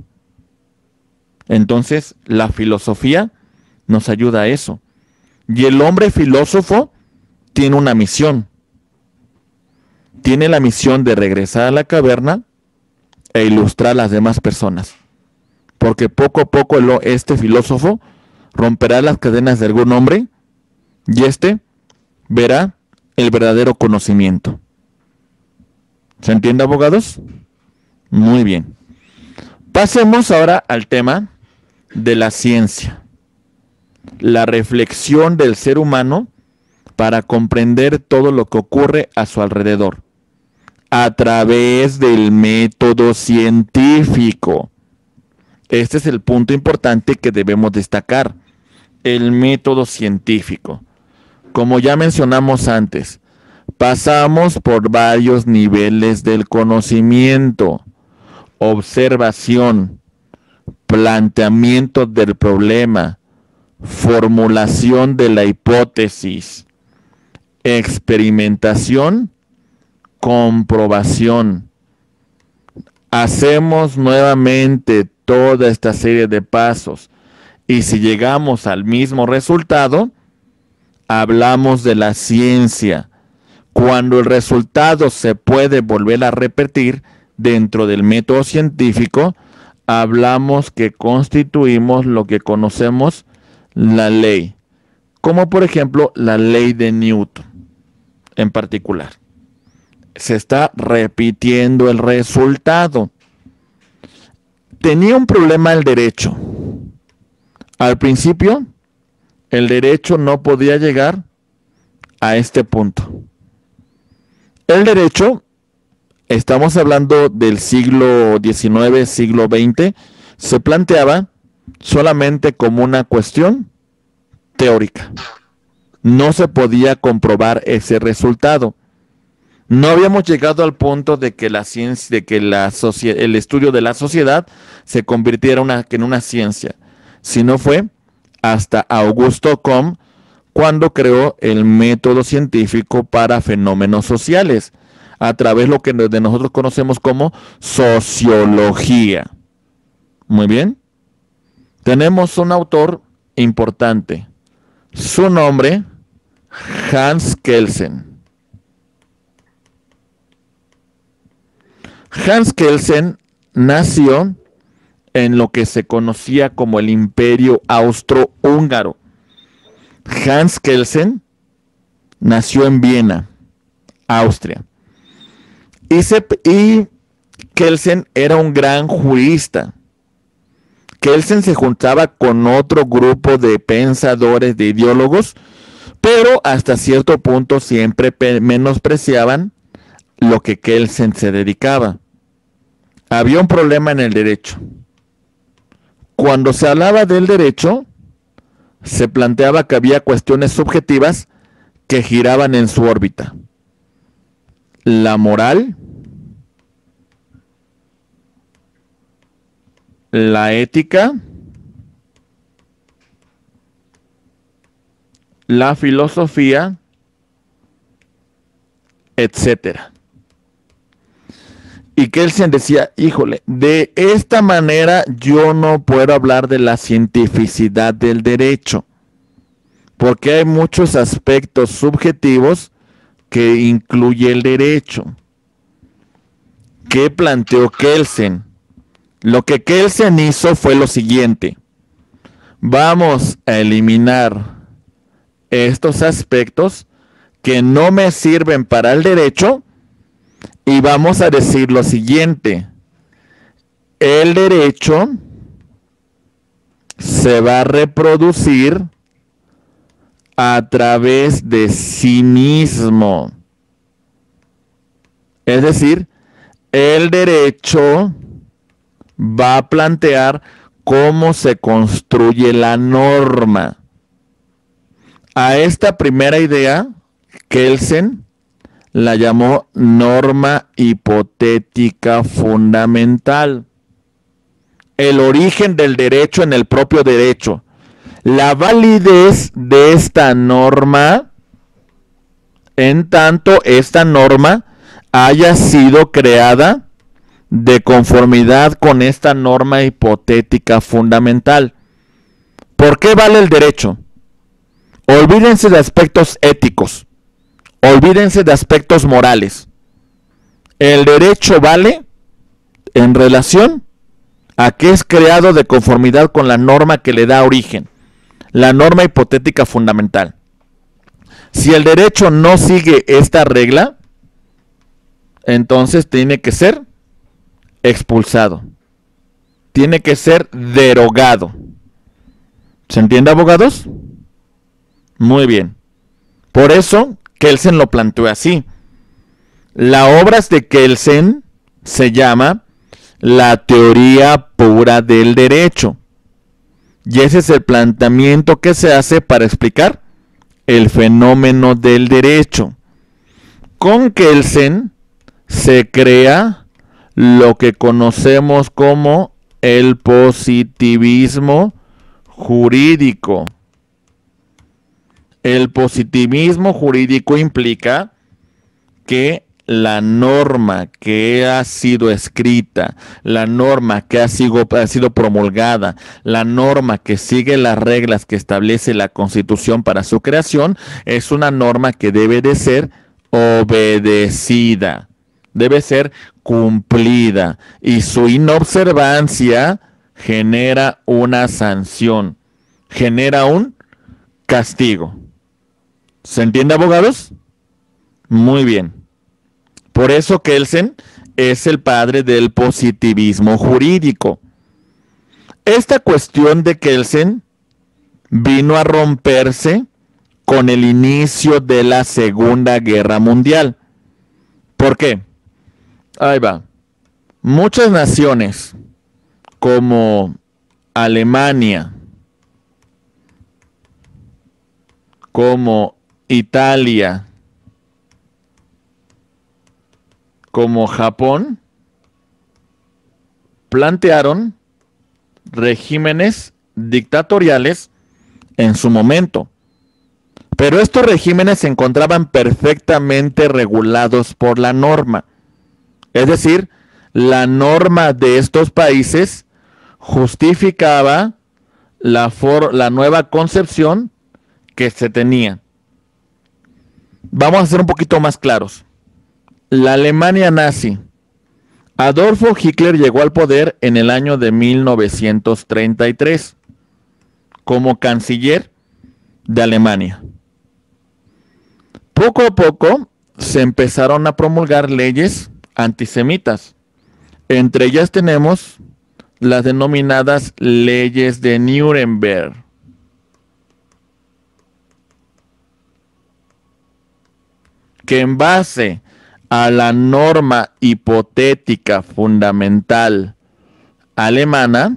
Entonces, la filosofía nos ayuda a eso. Y el hombre filósofo tiene una misión. Tiene la misión de regresar a la caverna e ilustrar a las demás personas. Porque poco a poco el, este filósofo romperá las cadenas de algún hombre y este verá el verdadero conocimiento. ¿Se entiende, abogados? Muy bien. Pasemos ahora al tema de la ciencia. La reflexión del ser humano para comprender todo lo que ocurre a su alrededor a través del método científico. Este es el punto importante que debemos destacar. El método científico. Como ya mencionamos antes, pasamos por varios niveles del conocimiento: observación, planteamiento del problema, formulación de la hipótesis, experimentación, comprobación. Hacemos nuevamente toda esta serie de pasos y si llegamos al mismo resultado, hablamos de la ciencia. Cuando el resultado se puede volver a repetir dentro del método científico, hablamos que constituimos lo que conocemos la ley, como por ejemplo la ley de Newton en particular. Se está repitiendo el resultado. Tenía un problema el derecho. Al principio, el derecho no podía llegar a este punto. El derecho, estamos hablando del siglo diecinueve, siglo veinte, se planteaba solamente como una cuestión teórica. No se podía comprobar ese resultado. No habíamos llegado al punto de que la ciencia, de que la el estudio de la sociedad se convirtiera una, en una ciencia, sino fue hasta Augusto Comte cuando creó el método científico para fenómenos sociales, a través de lo que de nosotros conocemos como sociología. Muy bien. Tenemos un autor importante. Su nombre, Hans Kelsen. Hans Kelsen nació en lo que se conocía como el Imperio Austrohúngaro. Hans Kelsen nació en Viena, Austria. Y, se, y Kelsen era un gran jurista. Kelsen se juntaba con otro grupo de pensadores, de ideólogos, pero hasta cierto punto siempre menospreciaban lo que Kelsen se dedicaba. Había un problema en el derecho. Cuando se hablaba del derecho, se planteaba que había cuestiones subjetivas que giraban en su órbita. La moral, la ética, la filosofía, etcétera. Y Kelsen decía, híjole, de esta manera yo no puedo hablar de la cientificidad del derecho, porque hay muchos aspectos subjetivos que incluye el derecho. ¿Qué planteó Kelsen? Lo que Kelsen hizo fue lo siguiente: vamos a eliminar estos aspectos que no me sirven para el derecho y vamos a decir lo siguiente: el derecho se va a reproducir a través de sí mismo. Es decir, el derecho va a plantear cómo se construye la norma. A esta primera idea, Kelsen la llamó norma hipotética fundamental. el origen del derecho en el propio derecho. La validez de esta norma, en tanto esta norma haya sido creada de conformidad con esta norma hipotética fundamental. ¿Por qué vale el derecho? Olvídense de aspectos éticos, olvídense de aspectos morales. El derecho vale en relación a que es creado de conformidad con la norma que le da origen, la norma hipotética fundamental. Si el derecho no sigue esta regla, entonces tiene que ser expulsado, tiene que ser derogado. ¿Se entiende, abogados? Muy bien. Por eso Kelsen lo planteó así. La obra de Kelsen se llama la teoría pura del derecho. Y ese es el planteamiento que se hace para explicar el fenómeno del derecho. Con Kelsen se crea lo que conocemos como el positivismo jurídico. El positivismo jurídico implica que la norma que ha sido escrita, la norma que ha sido, ha sido promulgada, la norma que sigue las reglas que establece la Constitución para su creación, es una norma que debe de ser obedecida, debe ser cumplida, y su inobservancia genera una sanción, genera un castigo. ¿Se entiende, abogados? Muy bien. Por eso Kelsen es el padre del positivismo jurídico. Esta cuestión de Kelsen vino a romperse con el inicio de la Segunda Guerra Mundial. ¿Por qué? Ahí va. Muchas naciones como Alemania, como Italia, como Japón, plantearon regímenes dictatoriales en su momento. Pero estos regímenes se encontraban perfectamente regulados por la norma. Es decir, la norma de estos países justificaba la, for- la nueva concepción que se tenía. Vamos a ser un poquito más claros. La Alemania nazi. Adolfo Hitler llegó al poder en el año de mil novecientos treinta y tres como canciller de Alemania. Poco a poco se empezaron a promulgar leyes antisemitas. Entre ellas tenemos las denominadas leyes de Nuremberg. Que en base a la norma hipotética fundamental alemana,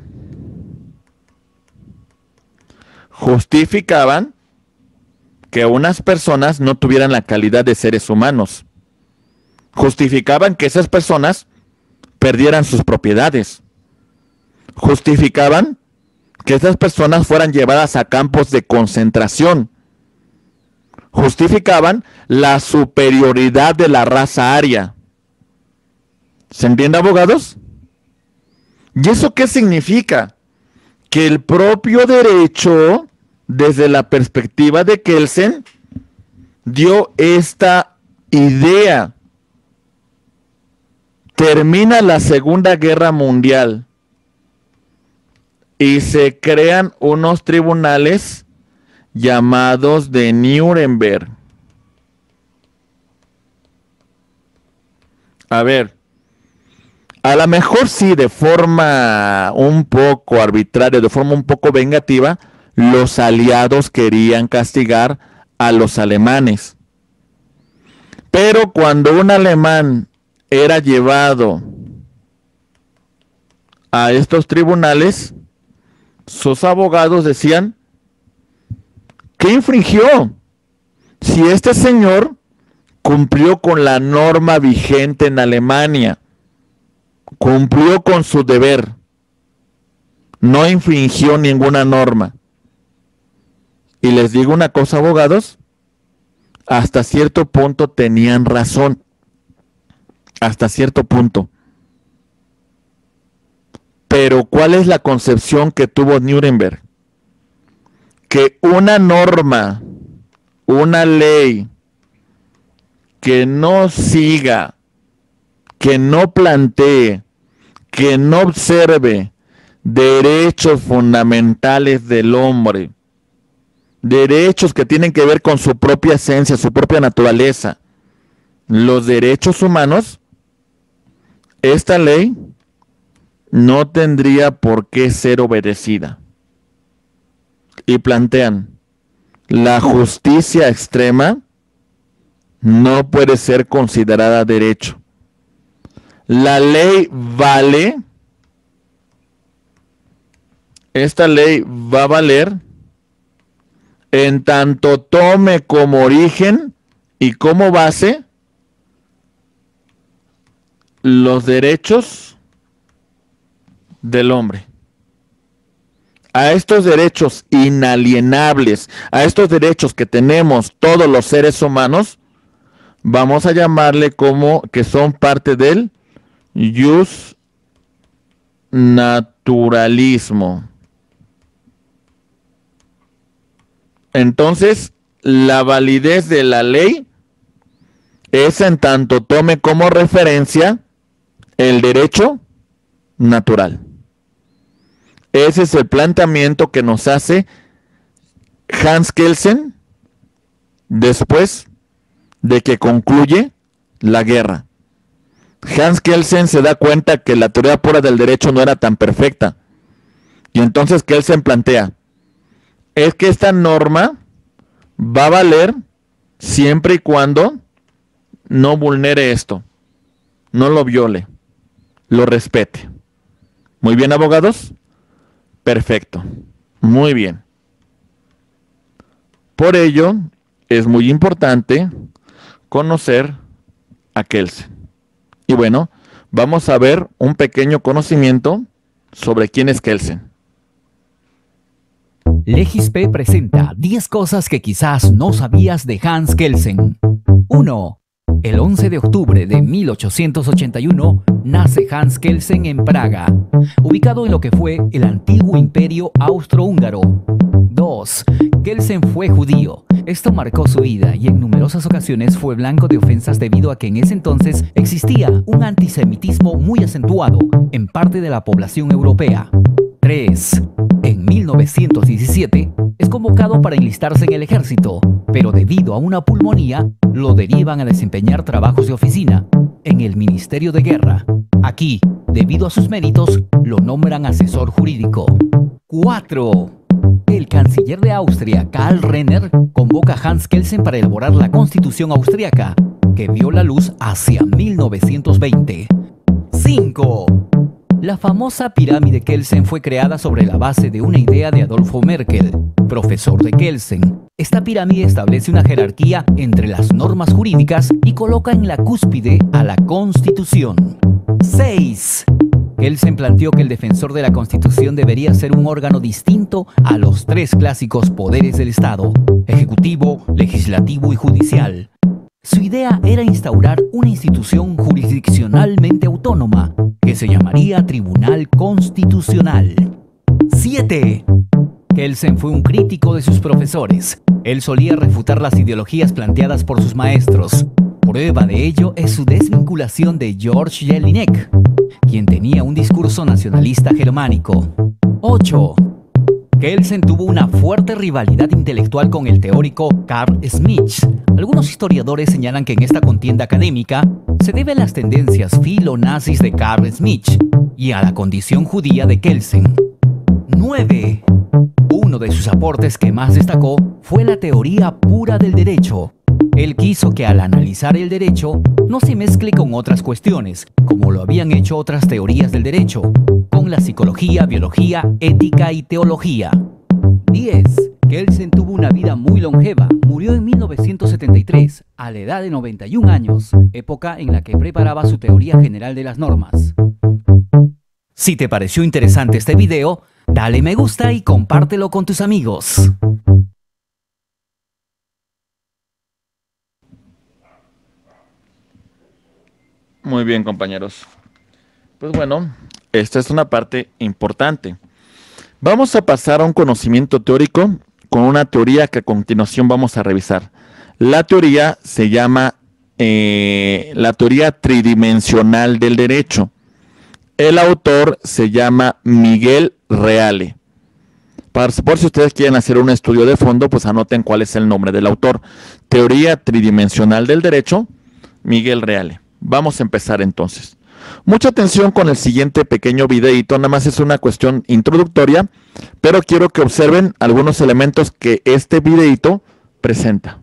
justificaban que unas personas no tuvieran la calidad de seres humanos. Justificaban que esas personas perdieran sus propiedades. Justificaban que esas personas fueran llevadas a campos de concentración. Justificaban la superioridad de la raza aria. ¿Se entiende, abogados? ¿Y eso qué significa? Que el propio derecho, desde la perspectiva de Kelsen, dio esta idea. Termina la Segunda Guerra Mundial y se crean unos tribunales llamados de Nuremberg. A ver, a lo mejor sí, de forma un poco arbitraria, de forma un poco vengativa, los aliados querían castigar a los alemanes. Pero cuando un alemán era llevado a estos tribunales, sus abogados decían: ¿qué infringió? Si este señor cumplió con la norma vigente en Alemania, cumplió con su deber. no infringió ninguna norma. Y les digo una cosa, abogados, hasta cierto punto tenían razón. Hasta cierto punto. Pero ¿cuál es la concepción que tuvo Nuremberg? Que una norma, una ley que no siga, que no plantee, que no observe derechos fundamentales del hombre, derechos que tienen que ver con su propia esencia, su propia naturaleza, los derechos humanos, esta ley no tendría por qué ser obedecida. Y plantean, la justicia extrema no puede ser considerada derecho. La ley vale, esta ley va a valer en tanto tome como origen y como base los derechos del hombre. A estos derechos inalienables, a estos derechos que tenemos todos los seres humanos, vamos a llamarle como que son parte del jus naturalismo. Entonces, la validez de la ley es en tanto tome como referencia el derecho natural. Ese es el planteamiento que nos hace Hans Kelsen después de que concluye la guerra. Hans Kelsen se da cuenta que la teoría pura del derecho no era tan perfecta. Y entonces Kelsen plantea, es que esta norma va a valer siempre y cuando no vulnere esto, no lo viole, lo respete. Muy bien, abogados. Perfecto. Muy bien. Por ello, es muy importante conocer a Kelsen. Y bueno, vamos a ver un pequeño conocimiento sobre quién es Kelsen. Legisp presenta diez cosas que quizás no sabías de Hans Kelsen. uno. El once de octubre de mil ochocientos ochenta y uno nace Hans Kelsen en Praga, ubicado en lo que fue el antiguo imperio austrohúngaro. dos. Kelsen fue judío. Esto marcó su vida y en numerosas ocasiones fue blanco de ofensas debido a que en ese entonces existía un antisemitismo muy acentuado en parte de la población europea. tres. En mil novecientos diecisiete es convocado para enlistarse en el ejército, pero debido a una pulmonía lo derivan a desempeñar trabajos de oficina en el Ministerio de Guerra. Aquí, debido a sus méritos, lo nombran asesor jurídico. cuatro. El canciller de Austria, Karl Renner, convoca a Hans Kelsen para elaborar la Constitución austriaca, que vio la luz hacia mil novecientos veinte. cinco. La famosa pirámide Kelsen fue creada sobre la base de una idea de Adolfo Merkel, profesor de Kelsen. Esta pirámide establece una jerarquía entre las normas jurídicas y coloca en la cúspide a la Constitución. seis. Kelsen planteó que el defensor de la Constitución debería ser un órgano distinto a los tres clásicos poderes del Estado: ejecutivo, legislativo y judicial. Su idea era instaurar una institución jurisdiccionalmente autónoma que se llamaría Tribunal Constitucional. siete. Kelsen fue un crítico de sus profesores. Él solía refutar las ideologías planteadas por sus maestros. Prueba de ello es su desvinculación de George Jelinek, quien tenía un discurso nacionalista germánico. ocho. Kelsen tuvo una fuerte rivalidad intelectual con el teórico Carl Schmitt. Algunos historiadores señalan que en esta contienda académica se debe a las tendencias filonazis de Carl Schmitt y a la condición judía de Kelsen. nueve. Uno de sus aportes que más destacó fue la teoría pura del derecho. Él quiso que al analizar el derecho no se mezcle con otras cuestiones, como lo habían hecho otras teorías del derecho, con la psicología, biología, ética y teología. diez. Kelsen tuvo una vida muy longeva. Murió en mil novecientos setenta y tres, a la edad de noventa y un años, época en la que preparaba su teoría general de las normas. Si te pareció interesante este video, Dale me gusta y compártelo con tus amigos. Muy bien, compañeros. Pues bueno, esta es una parte importante. Vamos a pasar a un conocimiento teórico con una teoría que a continuación vamos a revisar. La teoría se llama eh, la teoría tridimensional del derecho. El autor se llama Miguel Reale. Para, por si ustedes quieren hacer un estudio de fondo, pues anoten cuál es el nombre del autor. Teoría tridimensional del derecho, Miguel Reale. Vamos a empezar entonces. Mucha atención con el siguiente pequeño videíto, nada más es una cuestión introductoria, pero quiero que observen algunos elementos que este videíto presenta.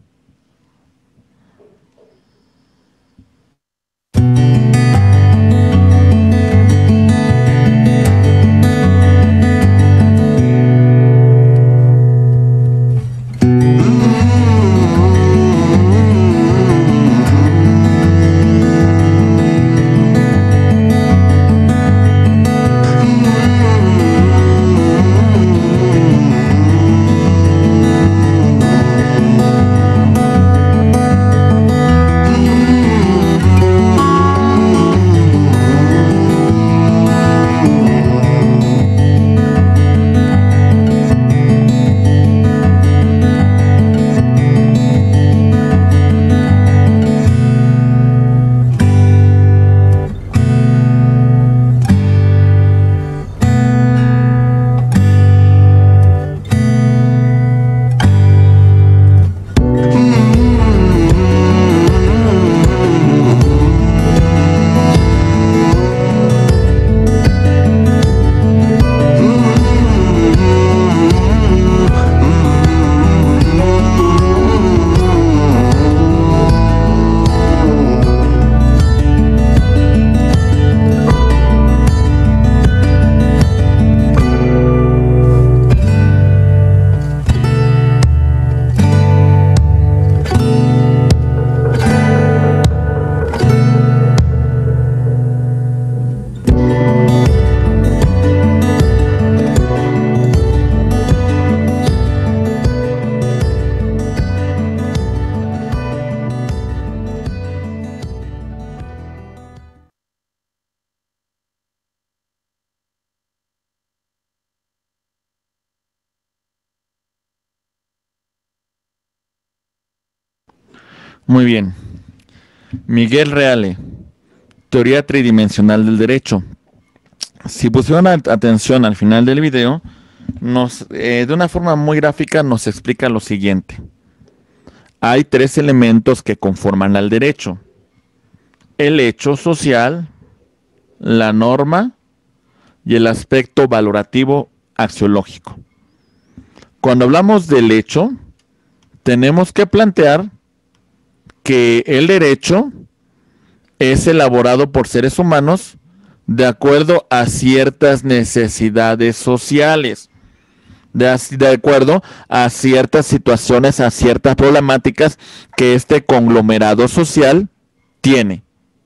Muy bien. Miguel Reale, teoría tridimensional del derecho. Si pusieron atención al final del video, nos, eh, de una forma muy gráfica nos explica lo siguiente. Hay tres elementos que conforman al derecho: el hecho social, la norma y el aspecto valorativo axiológico. Cuando hablamos del hecho, tenemos que plantear que el derecho es elaborado por seres humanos de acuerdo a ciertas necesidades sociales, de, de acuerdo a ciertas situaciones, a ciertas problemáticas que este conglomerado social tiene.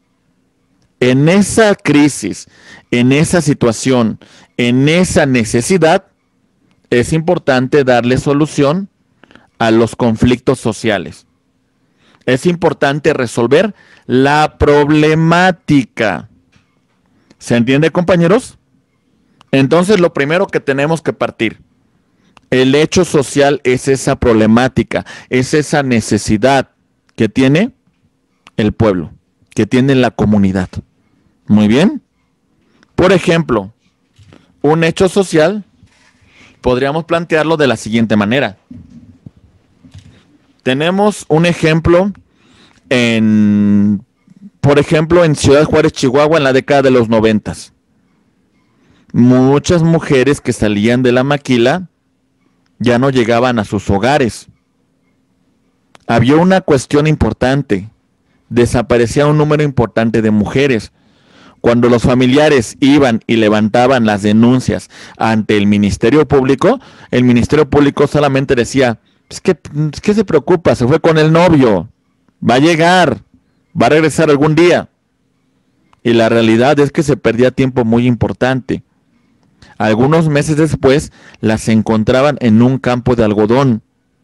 En esa crisis, en esa situación, en esa necesidad, es importante darle solución a los conflictos sociales. Es importante resolver la problemática. ¿Se entiende, compañeros? Entonces, lo primero que tenemos que partir, el hecho social es esa problemática, es esa necesidad que tiene el pueblo, que tiene la comunidad. Muy bien. Por ejemplo, un hecho social podríamos plantearlo de la siguiente manera. Tenemos un ejemplo en, por ejemplo, en Ciudad Juárez, Chihuahua, en la década de los noventas. Muchas mujeres que salían de la maquila ya no llegaban a sus hogares. Había una cuestión importante. Desaparecía un número importante de mujeres. Cuando los familiares iban y levantaban las denuncias ante el Ministerio Público, el Ministerio Público solamente decía: Es que, es que se preocupa, se fue con el novio, va a llegar, va a regresar algún día. Y la realidad es que se perdía tiempo muy importante. Algunos meses después las encontraban en un campo de algodón,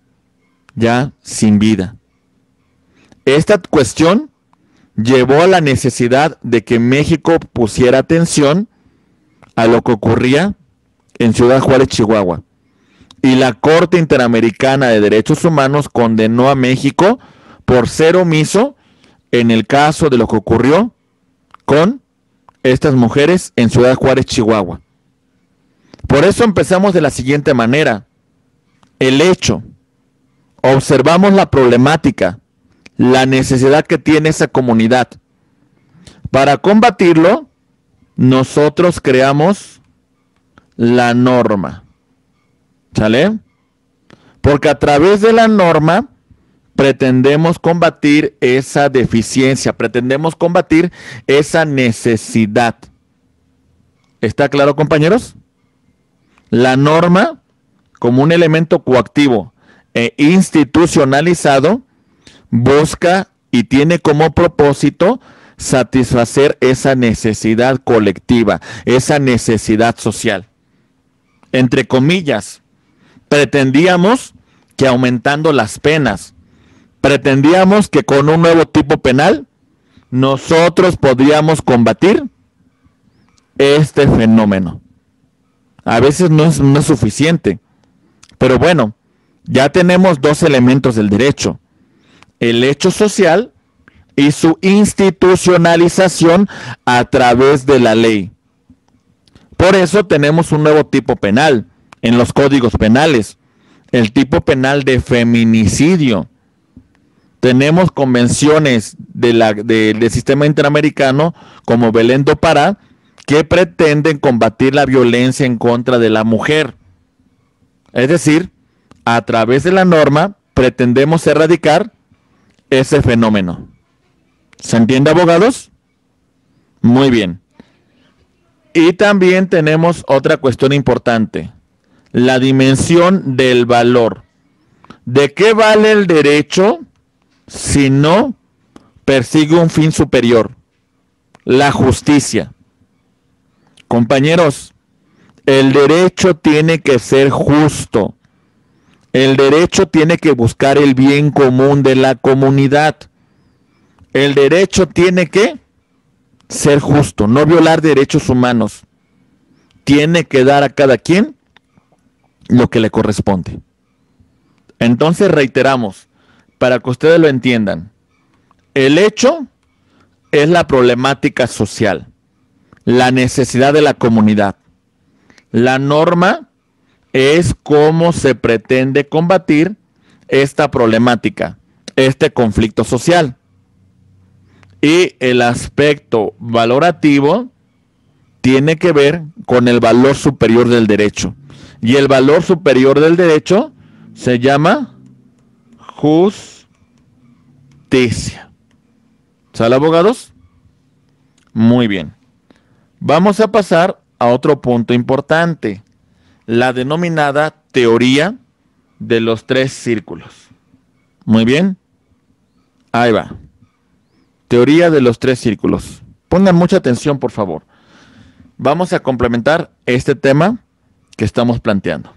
ya sin vida. Esta cuestión llevó a la necesidad de que México pusiera atención a lo que ocurría en Ciudad Juárez, Chihuahua. Y la Corte Interamericana de Derechos Humanos condenó a México por ser omiso en el caso de lo que ocurrió con estas mujeres en Ciudad Juárez, Chihuahua. Por eso empezamos de la siguiente manera. El hecho, observamos la problemática, la necesidad que tiene esa comunidad. Para combatirlo, nosotros creamos la norma. ¿Sale? Porque a través de la norma pretendemos combatir esa deficiencia, pretendemos combatir esa necesidad. ¿Está claro, compañeros? La norma, como un elemento coactivo e institucionalizado, busca y tiene como propósito satisfacer esa necesidad colectiva, esa necesidad social. Entre comillas, pretendíamos que aumentando las penas, pretendíamos que con un nuevo tipo penal, nosotros podríamos combatir este fenómeno. A veces no es, no es suficiente, pero bueno, ya tenemos dos elementos del derecho: el hecho social y su institucionalización a través de la ley. Por eso tenemos un nuevo tipo penal en los códigos penales, el tipo penal de feminicidio. Tenemos convenciones de la, de, del sistema interamericano como Belén do Pará, que pretenden combatir la violencia en contra de la mujer. Es decir, a través de la norma pretendemos erradicar ese fenómeno. ¿Se entiende, abogados? Muy bien. Y también tenemos otra cuestión importante: la dimensión del valor. ¿De qué vale el derecho si no persigue un fin superior? La justicia. Compañeros, el derecho tiene que ser justo. El derecho tiene que buscar el bien común de la comunidad. El derecho tiene que ser justo, no violar derechos humanos. Tiene que dar a cada quien lo que le corresponde. Entonces reiteramos, para que ustedes lo entiendan, el hecho es la problemática social, la necesidad de la comunidad. La norma es cómo se pretende combatir esta problemática, este conflicto social. Y el aspecto valorativo tiene que ver con el valor superior del derecho. Y el valor superior del derecho se llama justicia. ¿Sale, abogados? Muy bien. Vamos a pasar a otro punto importante: la denominada teoría de los tres círculos. Muy bien. Ahí va. Teoría de los tres círculos. Pongan mucha atención, por favor. Vamos a complementar este tema que estamos planteando.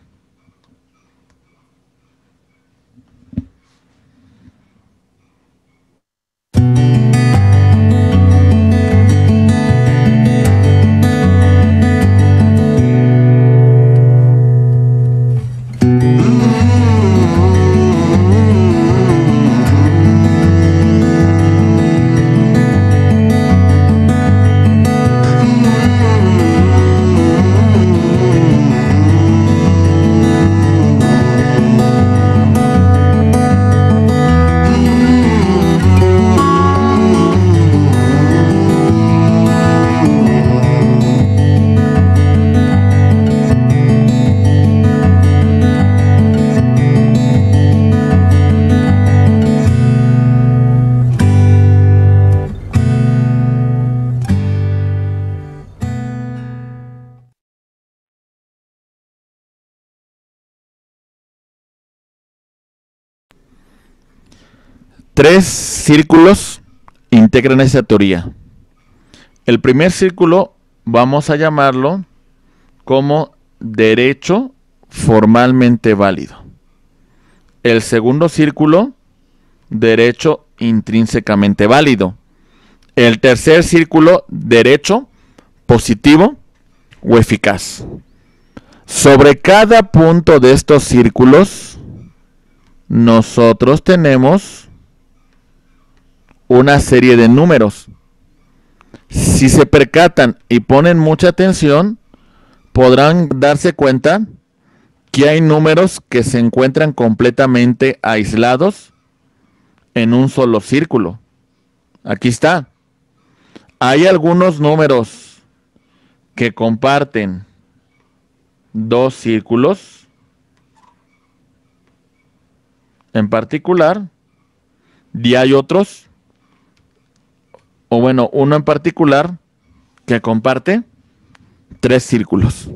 Tres círculos integran esa teoría. El primer círculo vamos a llamarlo como derecho formalmente válido. El segundo círculo, derecho intrínsecamente válido. El tercer círculo, derecho positivo o eficaz. Sobre cada punto de estos círculos, nosotros tenemos una serie de números. Si se percatan y ponen mucha atención, podrán darse cuenta que hay números que se encuentran completamente aislados en un solo círculo. Aquí está. Hay algunos números que comparten dos círculos en particular, y hay otros, o bueno, uno en particular que comparte tres círculos.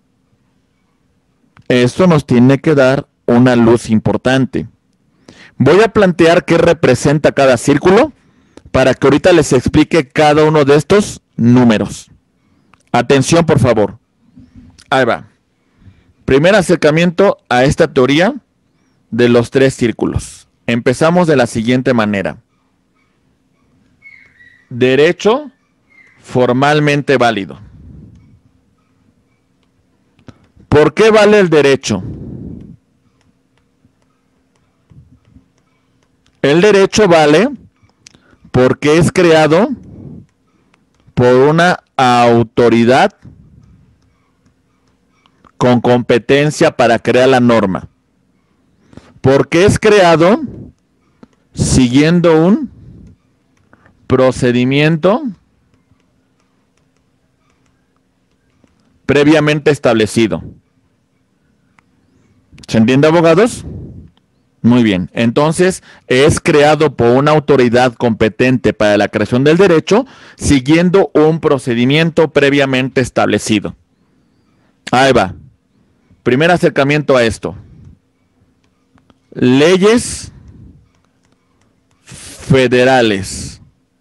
Esto nos tiene que dar una luz importante. Voy a plantear qué representa cada círculo para que ahorita les explique cada uno de estos números. Atención, por favor. Ahí va. Primer acercamiento a esta teoría de los tres círculos. Empezamos de la siguiente manera. Derecho formalmente válido. ¿Por qué vale el derecho? El derecho vale porque es creado por una autoridad con competencia para crear la norma. Porque es creado siguiendo un procedimiento previamente establecido. ¿Se entiende, abogados? Muy bien. Entonces, es creado por una autoridad competente para la creación del derecho, siguiendo un procedimiento previamente establecido. Ahí va. Primer acercamiento a esto. Leyes federales.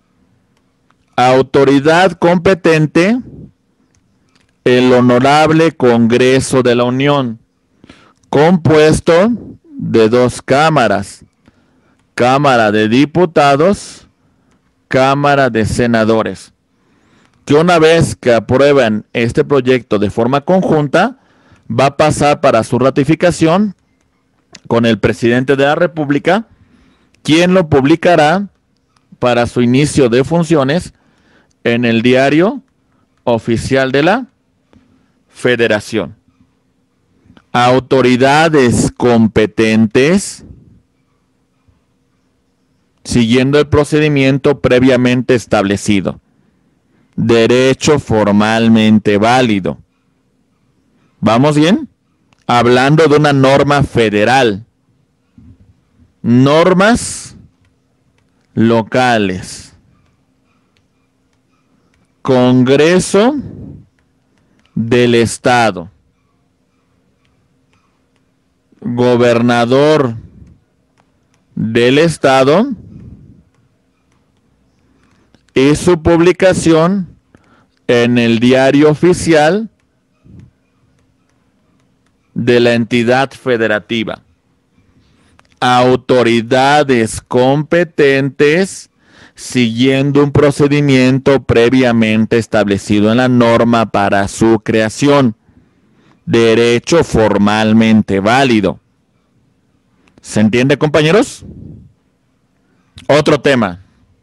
Autoridad competente, el Honorable Congreso de la Unión, compuesto de dos cámaras, Cámara de Diputados, Cámara de Senadores, que una vez que aprueban este proyecto de forma conjunta, va a pasar para su ratificación con el presidente de la República, quien lo publicará para su inicio de funciones en el Diario Oficial de la Federación. Autoridades competentes, siguiendo el procedimiento previamente establecido. Derecho formalmente válido. ¿Vamos bien? Hablando de una norma federal. Normas locales. Congreso del Estado. Gobernador del Estado. Y su publicación en el Diario Oficial de la entidad federativa. Autoridades competentes siguiendo un procedimiento previamente establecido en la norma para su creación. Derecho formalmente válido. ¿Se entiende, compañeros? Otro tema.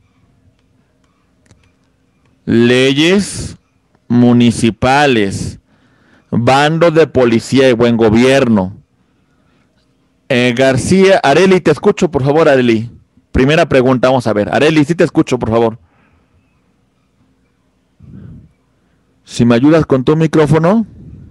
Leyes municipales. Bando de policía y buen gobierno. Eh, García, Areli, te escucho, por favor, Areli. Primera pregunta, vamos a ver. Areli, sí te escucho, por favor. Si me ayudas con tu micrófono.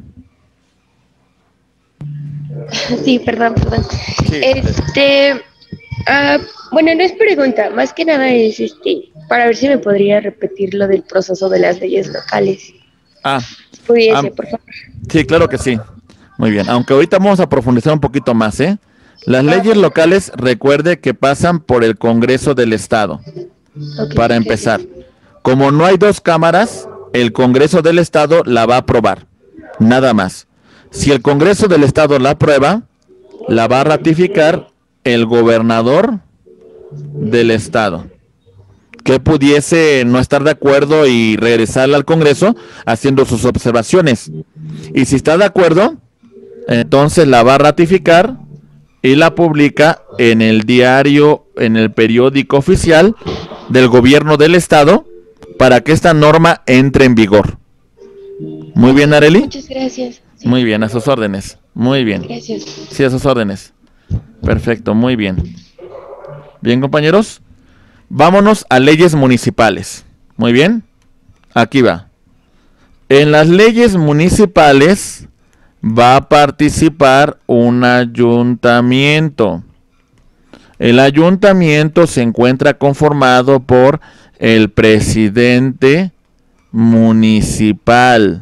Sí, perdón, perdón. Sí. Este, uh, bueno, no es pregunta, más que nada es este, para ver si me podría repetir lo del proceso de las leyes locales. Ah, Pudiese, ah, por favor. Sí, claro que sí. Muy bien. Aunque ahorita vamos a profundizar un poquito más, ¿eh? Las leyes locales, recuerde que pasan por el Congreso del Estado. Okay, Para okay. empezar. Como no hay dos cámaras, el Congreso del Estado la va a aprobar. Nada más. Si el Congreso del Estado la aprueba, la va a ratificar el gobernador del Estado, que pudiese no estar de acuerdo y regresarla al Congreso haciendo sus observaciones. Y si está de acuerdo, entonces la va a ratificar y la publica en el diario, en el periódico oficial del gobierno del Estado, para que esta norma entre en vigor. Muy bien, Arely. Muchas gracias. Sí. Muy bien, a sus órdenes. Muy bien. Gracias. Sí, a sus órdenes. Perfecto, muy bien. Bien, compañeros. Vámonos a leyes municipales. Muy bien. Aquí va. En las leyes municipales va a participar un ayuntamiento. El ayuntamiento se encuentra conformado por el presidente municipal,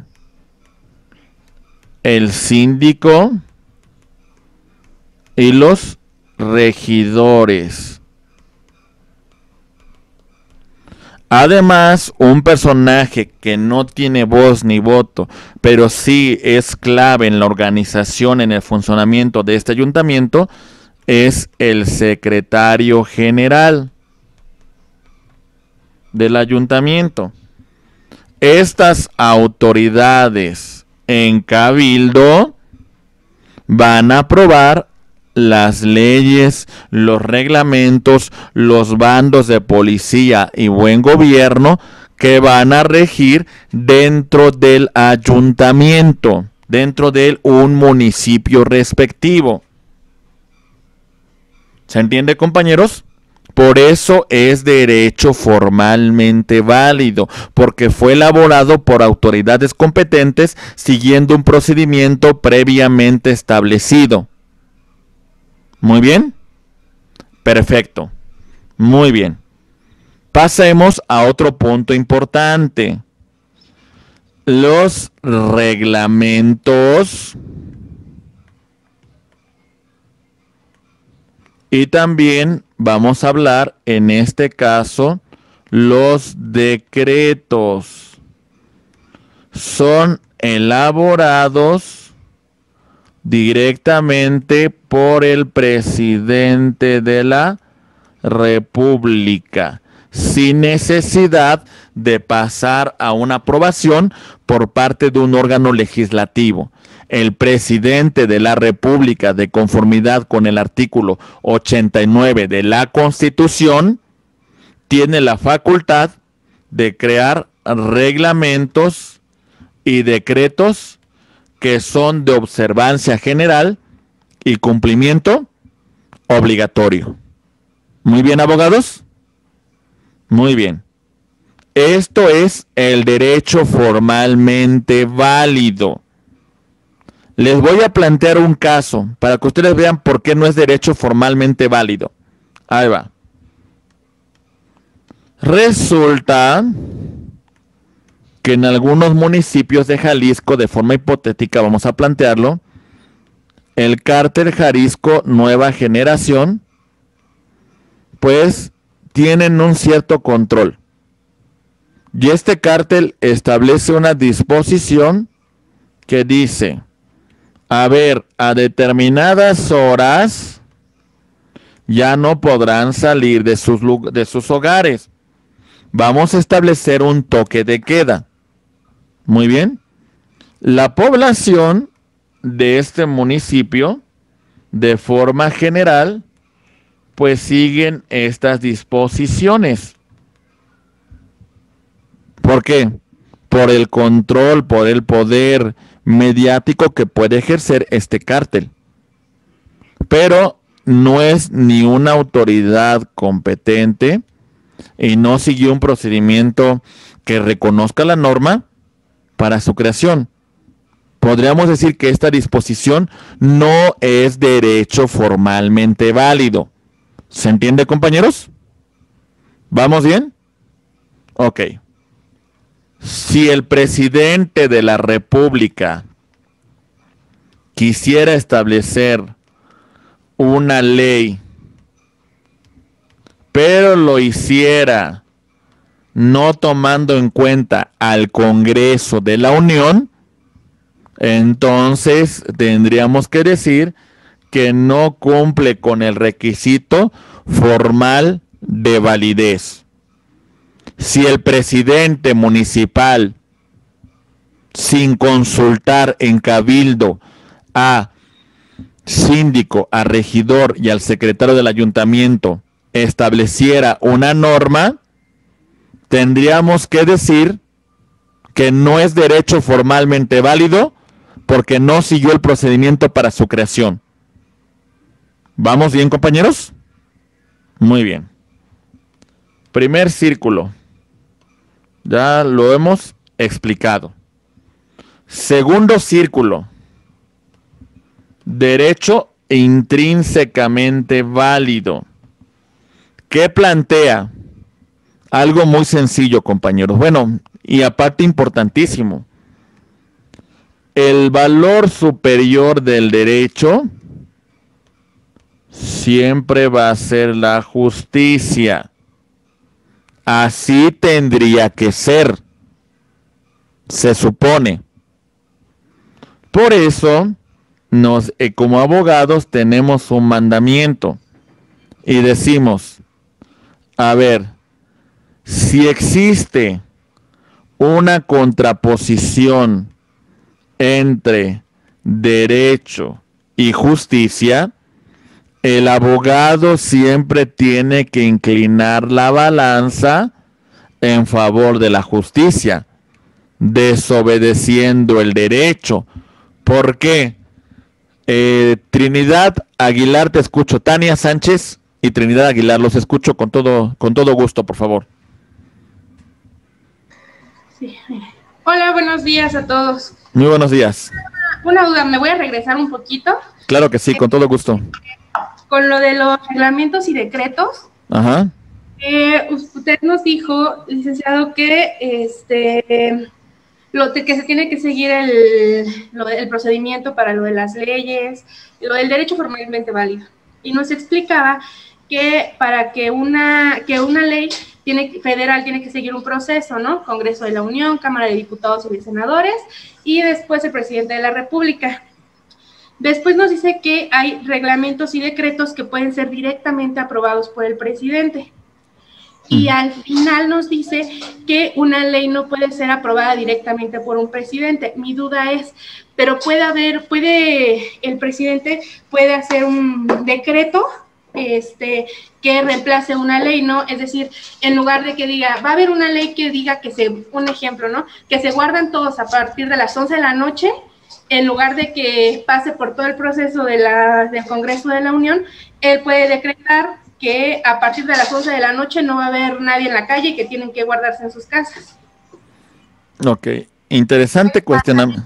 el síndico y los regidores. Además, un personaje que no tiene voz ni voto, pero sí es clave en la organización, en el funcionamiento de este ayuntamiento, es el secretario general del ayuntamiento. Estas autoridades en cabildo van a aprobar las leyes, los reglamentos, los bandos de policía y buen gobierno que van a regir dentro del ayuntamiento, dentro de un municipio respectivo. ¿Se entiende, compañeros? Por eso es derecho formalmente válido, porque fue elaborado por autoridades competentes siguiendo un procedimiento previamente establecido. Muy bien. Perfecto. Muy bien. Pasemos a otro punto importante. Los reglamentos y también vamos a hablar en este caso los decretos. Son elaborados directamente por el presidente de la República, sin necesidad de pasar a una aprobación por parte de un órgano legislativo. El presidente de la República, de conformidad con el artículo ochenta y nueve de la Constitución, tiene la facultad de crear reglamentos y decretos que son de observancia general y cumplimiento obligatorio. Muy bien, abogados. Muy bien. Esto es el derecho formalmente válido. Les voy a plantear un caso para que ustedes vean por qué no es derecho formalmente válido. Ahí va. Resulta que en algunos municipios de Jalisco, de forma hipotética, vamos a plantearlo, el cártel Jalisco Nueva Generación, pues tienen un cierto control. Y este cártel establece una disposición que dice: a ver, a determinadas horas ya no podrán salir de sus, de sus hogares. Vamos a establecer un toque de queda. Muy bien. La población de este municipio, de forma general, pues siguen estas disposiciones. ¿Por qué? Por el control, por el poder mediático que puede ejercer este cártel. Pero no es ni una autoridad competente y no siguió un procedimiento que reconozca la norma para su creación. Podríamos decir que esta disposición no es derecho formalmente válido. ¿Se entiende, compañeros? ¿Vamos bien? Ok. Si el presidente de la República quisiera establecer una ley, pero lo hiciera no tomando en cuenta al Congreso de la Unión, Entonces tendríamos que decir que no cumple con el requisito formal de validez. Si el presidente municipal, sin consultar en cabildo a síndico, a regidor y al secretario del ayuntamiento, estableciera una norma, tendríamos que decir que no es derecho formalmente válido porque no siguió el procedimiento para su creación. ¿Vamos bien, compañeros? Muy bien. Primer círculo. Ya lo hemos explicado. Segundo círculo. Derecho intrínsecamente válido. ¿Qué plantea? Algo muy sencillo, compañeros. Bueno, y aparte importantísimo. El valor superior del derecho siempre va a ser la justicia. Así tendría que ser, se supone. Por eso, nos, eh, como abogados tenemos un mandamiento y decimos, a ver, si existe una contraposición entre derecho y justicia, el abogado siempre tiene que inclinar la balanza en favor de la justicia, desobedeciendo el derecho. ¿Por qué? Eh, Trinidad Aguilar, te escucho. Tania Sánchez y Trinidad Aguilar, los escucho con todo, con todo gusto, por favor. Sí. Hola, buenos días a todos. Muy buenos días. Una duda, ¿me voy a regresar un poquito? Claro que sí, con todo gusto. Con lo de los reglamentos y decretos. Ajá. Eh, usted nos dijo, licenciado, que este lo de, que se tiene que seguir el, lo de, el procedimiento para lo de las leyes, lo del derecho formalmente válido. Y nos explicaba que para que una, que una ley tiene, federal tiene que seguir un proceso, ¿no? Congreso de la Unión, Cámara de Diputados y de Senadores, y después el presidente de la República. Después nos dice que hay reglamentos y decretos que pueden ser directamente aprobados por el presidente. Y al final nos dice que una ley no puede ser aprobada directamente por un presidente. Mi duda es, pero puede haber, puede, el presidente puede hacer un decreto este, que reemplace una ley, ¿no? Es decir, en lugar de que diga, va a haber una ley que diga que se, un ejemplo, ¿no? Que se guardan todos a partir de las once de la noche, en lugar de que pase por todo el proceso de la, del Congreso de la Unión, él puede decretar que a partir de las once de la noche no va a haber nadie en la calle y que tienen que guardarse en sus casas. Ok, interesante cuestionamiento.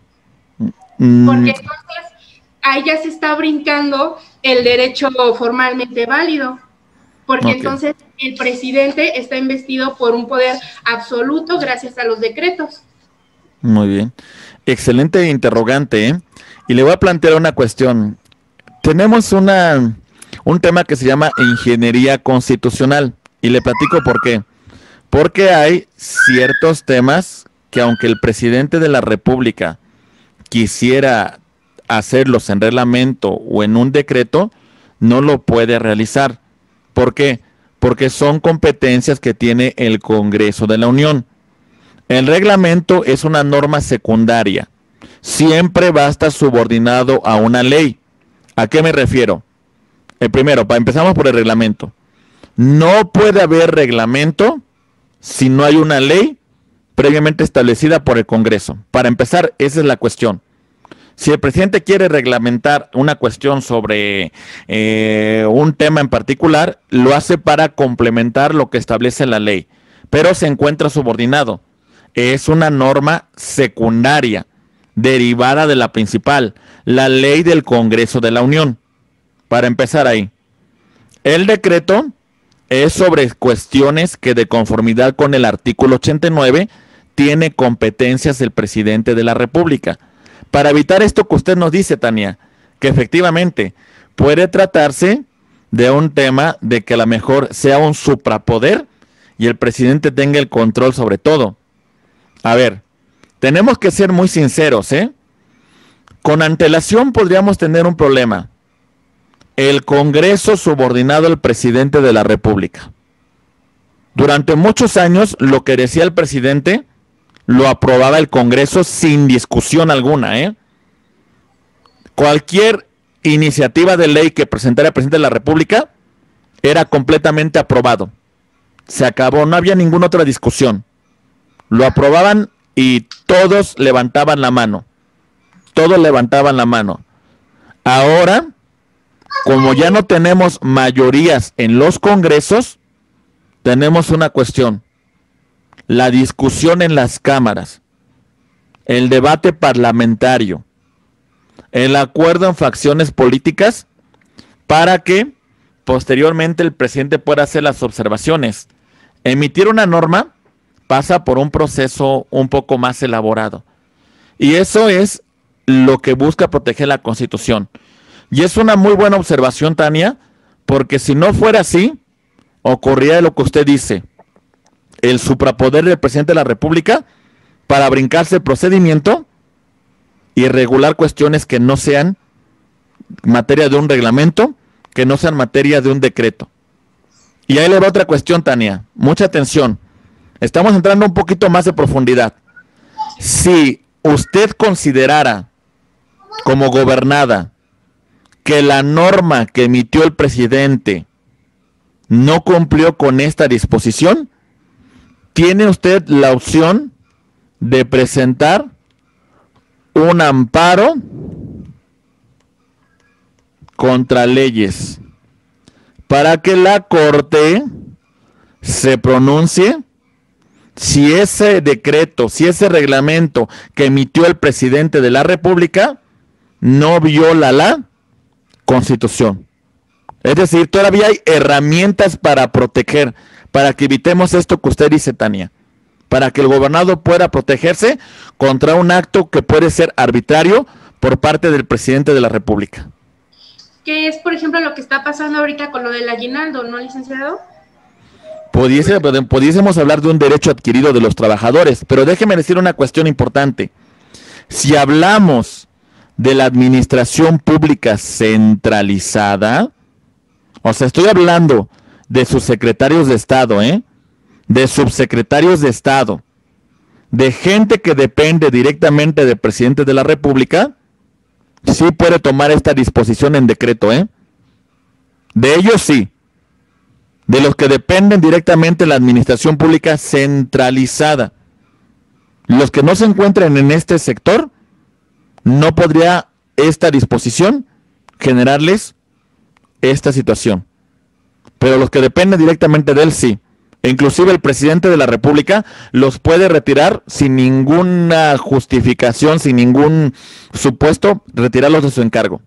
Porque entonces ahí ya se está brincando el derecho formalmente válido, porque okay. Entonces el presidente está investido por un poder absoluto gracias a los decretos. Muy bien. Excelente interrogante, ¿eh? Y le voy a plantear una cuestión. Tenemos una, un tema que se llama ingeniería constitucional, y le platico por qué. Porque hay ciertos temas que aunque el presidente de la República quisiera hacerlos en reglamento o en un decreto, no lo puede realizar. ¿Por qué? Porque son competencias que tiene el Congreso de la Unión. El reglamento es una norma secundaria. Siempre va a estar subordinado a una ley. ¿A qué me refiero? El primero, para empezamos por el reglamento. No puede haber reglamento si no hay una ley previamente establecida por el Congreso. Para empezar, esa es la cuestión. Si el presidente quiere reglamentar una cuestión sobre eh, un tema en particular, lo hace para complementar lo que establece la ley, pero se encuentra subordinado. Es una norma secundaria, derivada de la principal, la ley del Congreso de la Unión. Para empezar ahí, el decreto es sobre cuestiones que de conformidad con el artículo ochenta y nueve tiene competencias el presidente de la República. Para evitar esto que usted nos dice, Tania, que efectivamente puede tratarse de un tema de que a lo mejor sea un suprapoder y el presidente tenga el control sobre todo. A ver, tenemos que ser muy sinceros, ¿eh? con antelación podríamos tener un problema. El Congreso subordinado al presidente de la República. Durante muchos años, lo que decía el presidente lo aprobaba el Congreso sin discusión alguna, ¿eh? Cualquier iniciativa de ley que presentara el presidente de la República era completamente aprobado. Se acabó, no había ninguna otra discusión. Lo aprobaban y todos levantaban la mano. Todos levantaban la mano. Ahora, como ya no tenemos mayorías en los congresos, tenemos una cuestión. La discusión en las cámaras, el debate parlamentario, el acuerdo en facciones políticas para que posteriormente el presidente pueda hacer las observaciones. Emitir una norma pasa por un proceso un poco más elaborado. Y eso es lo que busca proteger la Constitución. Y es una muy buena observación, Tania, porque si no fuera así, ocurría lo que usted dice, el suprapoder del presidente de la República para brincarse el procedimiento y regular cuestiones que no sean materia de un reglamento, que no sean materia de un decreto. Y ahí le va otra cuestión, Tania. Mucha atención. Estamos entrando un poquito más de profundidad. Si usted considerara como gobernada que la norma que emitió el presidente no cumplió con esta disposición, tiene usted la opción de presentar un amparo contra leyes para que la Corte se pronuncie si ese decreto, si ese reglamento que emitió el presidente de la República no viola la Constitución. Es decir, todavía hay herramientas para proteger, para que evitemos esto que usted dice, Tania, para que el gobernador pueda protegerse contra un acto que puede ser arbitrario por parte del presidente de la República. Que es, por ejemplo, lo que está pasando ahorita con lo del aguinaldo, ¿no, licenciado? Pudiese, pudiésemos hablar de un derecho adquirido de los trabajadores, pero déjeme decir una cuestión importante. Si hablamos de la administración pública centralizada, o sea, estoy hablando de sus secretarios de Estado, ¿eh? de subsecretarios de Estado, de gente que depende directamente del presidente de la República, sí puede tomar esta disposición en decreto, ¿eh? De ellos sí. De los que dependen directamente de la administración pública centralizada. Los que no se encuentren en este sector, no podría esta disposición generarles esta situación. Pero los que dependen directamente de él, sí. E inclusive el presidente de la República los puede retirar sin ninguna justificación, sin ningún supuesto, retirarlos de su encargo.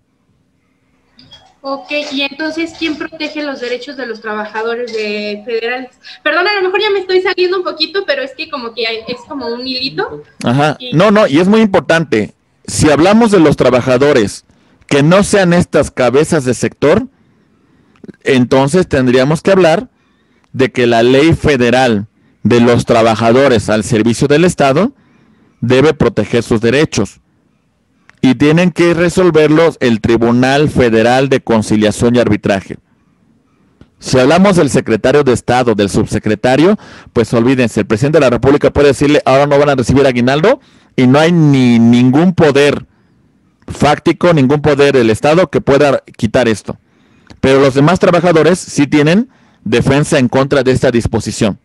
Ok, y entonces, ¿quién protege los derechos de los trabajadores de federales? Perdón, a lo mejor ya me estoy saliendo un poquito, pero es que como que hay, es como un hilito. Ajá, y... no, no, y es muy importante. Si hablamos de los trabajadores que no sean estas cabezas de sector, entonces tendríamos que hablar de que la ley federal de los trabajadores al servicio del Estado debe proteger sus derechos. Y tienen que resolverlos el Tribunal Federal de Conciliación y Arbitraje. Si hablamos del secretario de Estado, del subsecretario, pues olvídense, el presidente de la República puede decirle, ahora no van a recibir aguinaldo, y no hay ni ningún poder fáctico, ningún poder del Estado que pueda quitar esto. Pero los demás trabajadores sí tienen defensa en contra de esta disposición.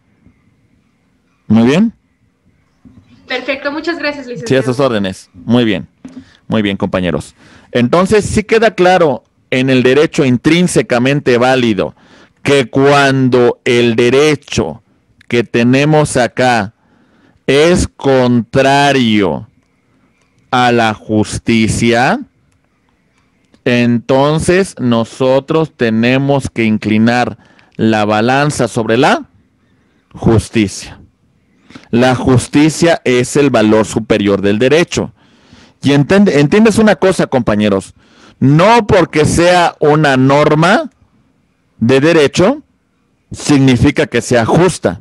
Muy bien. Perfecto, muchas gracias, licenciado. Sí, a sus órdenes. Muy bien. Muy bien, compañeros. Entonces, sí queda claro en el derecho intrínsecamente válido que cuando el derecho que tenemos acá es contrario a la justicia, entonces nosotros tenemos que inclinar la balanza sobre la justicia. La justicia es el valor superior del derecho. Y entiende, entiendes una cosa, compañeros, no porque sea una norma de derecho, significa que sea justa.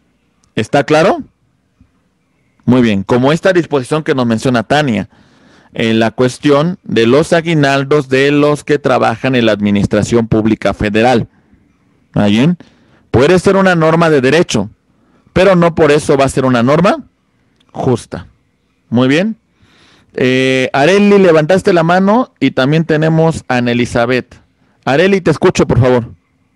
¿Está claro? Muy bien, como esta disposición que nos menciona Tania, en la cuestión de los aguinaldos de los que trabajan en la administración pública federal. ¿Está bien? Puede ser una norma de derecho, pero no por eso va a ser una norma justa. Muy bien. Eh, Areli, levantaste la mano y también tenemos a Ana Elizabeth. Areli, te escucho, por favor.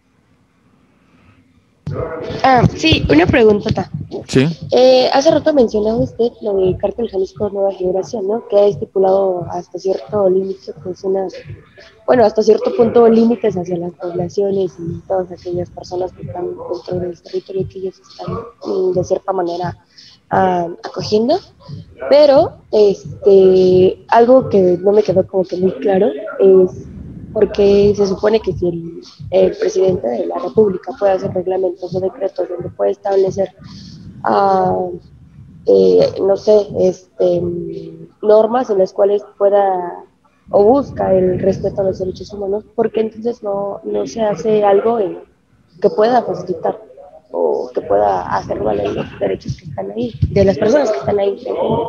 Ah, sí, una preguntota. Sí. Eh, hace rato mencionaba usted lo del Cártel Jalisco Nueva Generación, ¿no? Que ha estipulado hasta cierto límite, pues unas, bueno, hasta cierto punto límites hacia las poblaciones y todas aquellas personas que están dentro del territorio que ellos están mm, de cierta manera ah, acogiendo. Pero, este, algo que no me quedó como que muy claro es porque se supone que si el, el presidente de la República puede hacer reglamentos o decretos donde puede establecer, uh, eh, no sé, este, normas en las cuales pueda o busca el respeto a los derechos humanos, porque entonces no, no se hace algo en, que pueda facilitar o que pueda hacer valer los derechos que están ahí, de las personas que están ahí.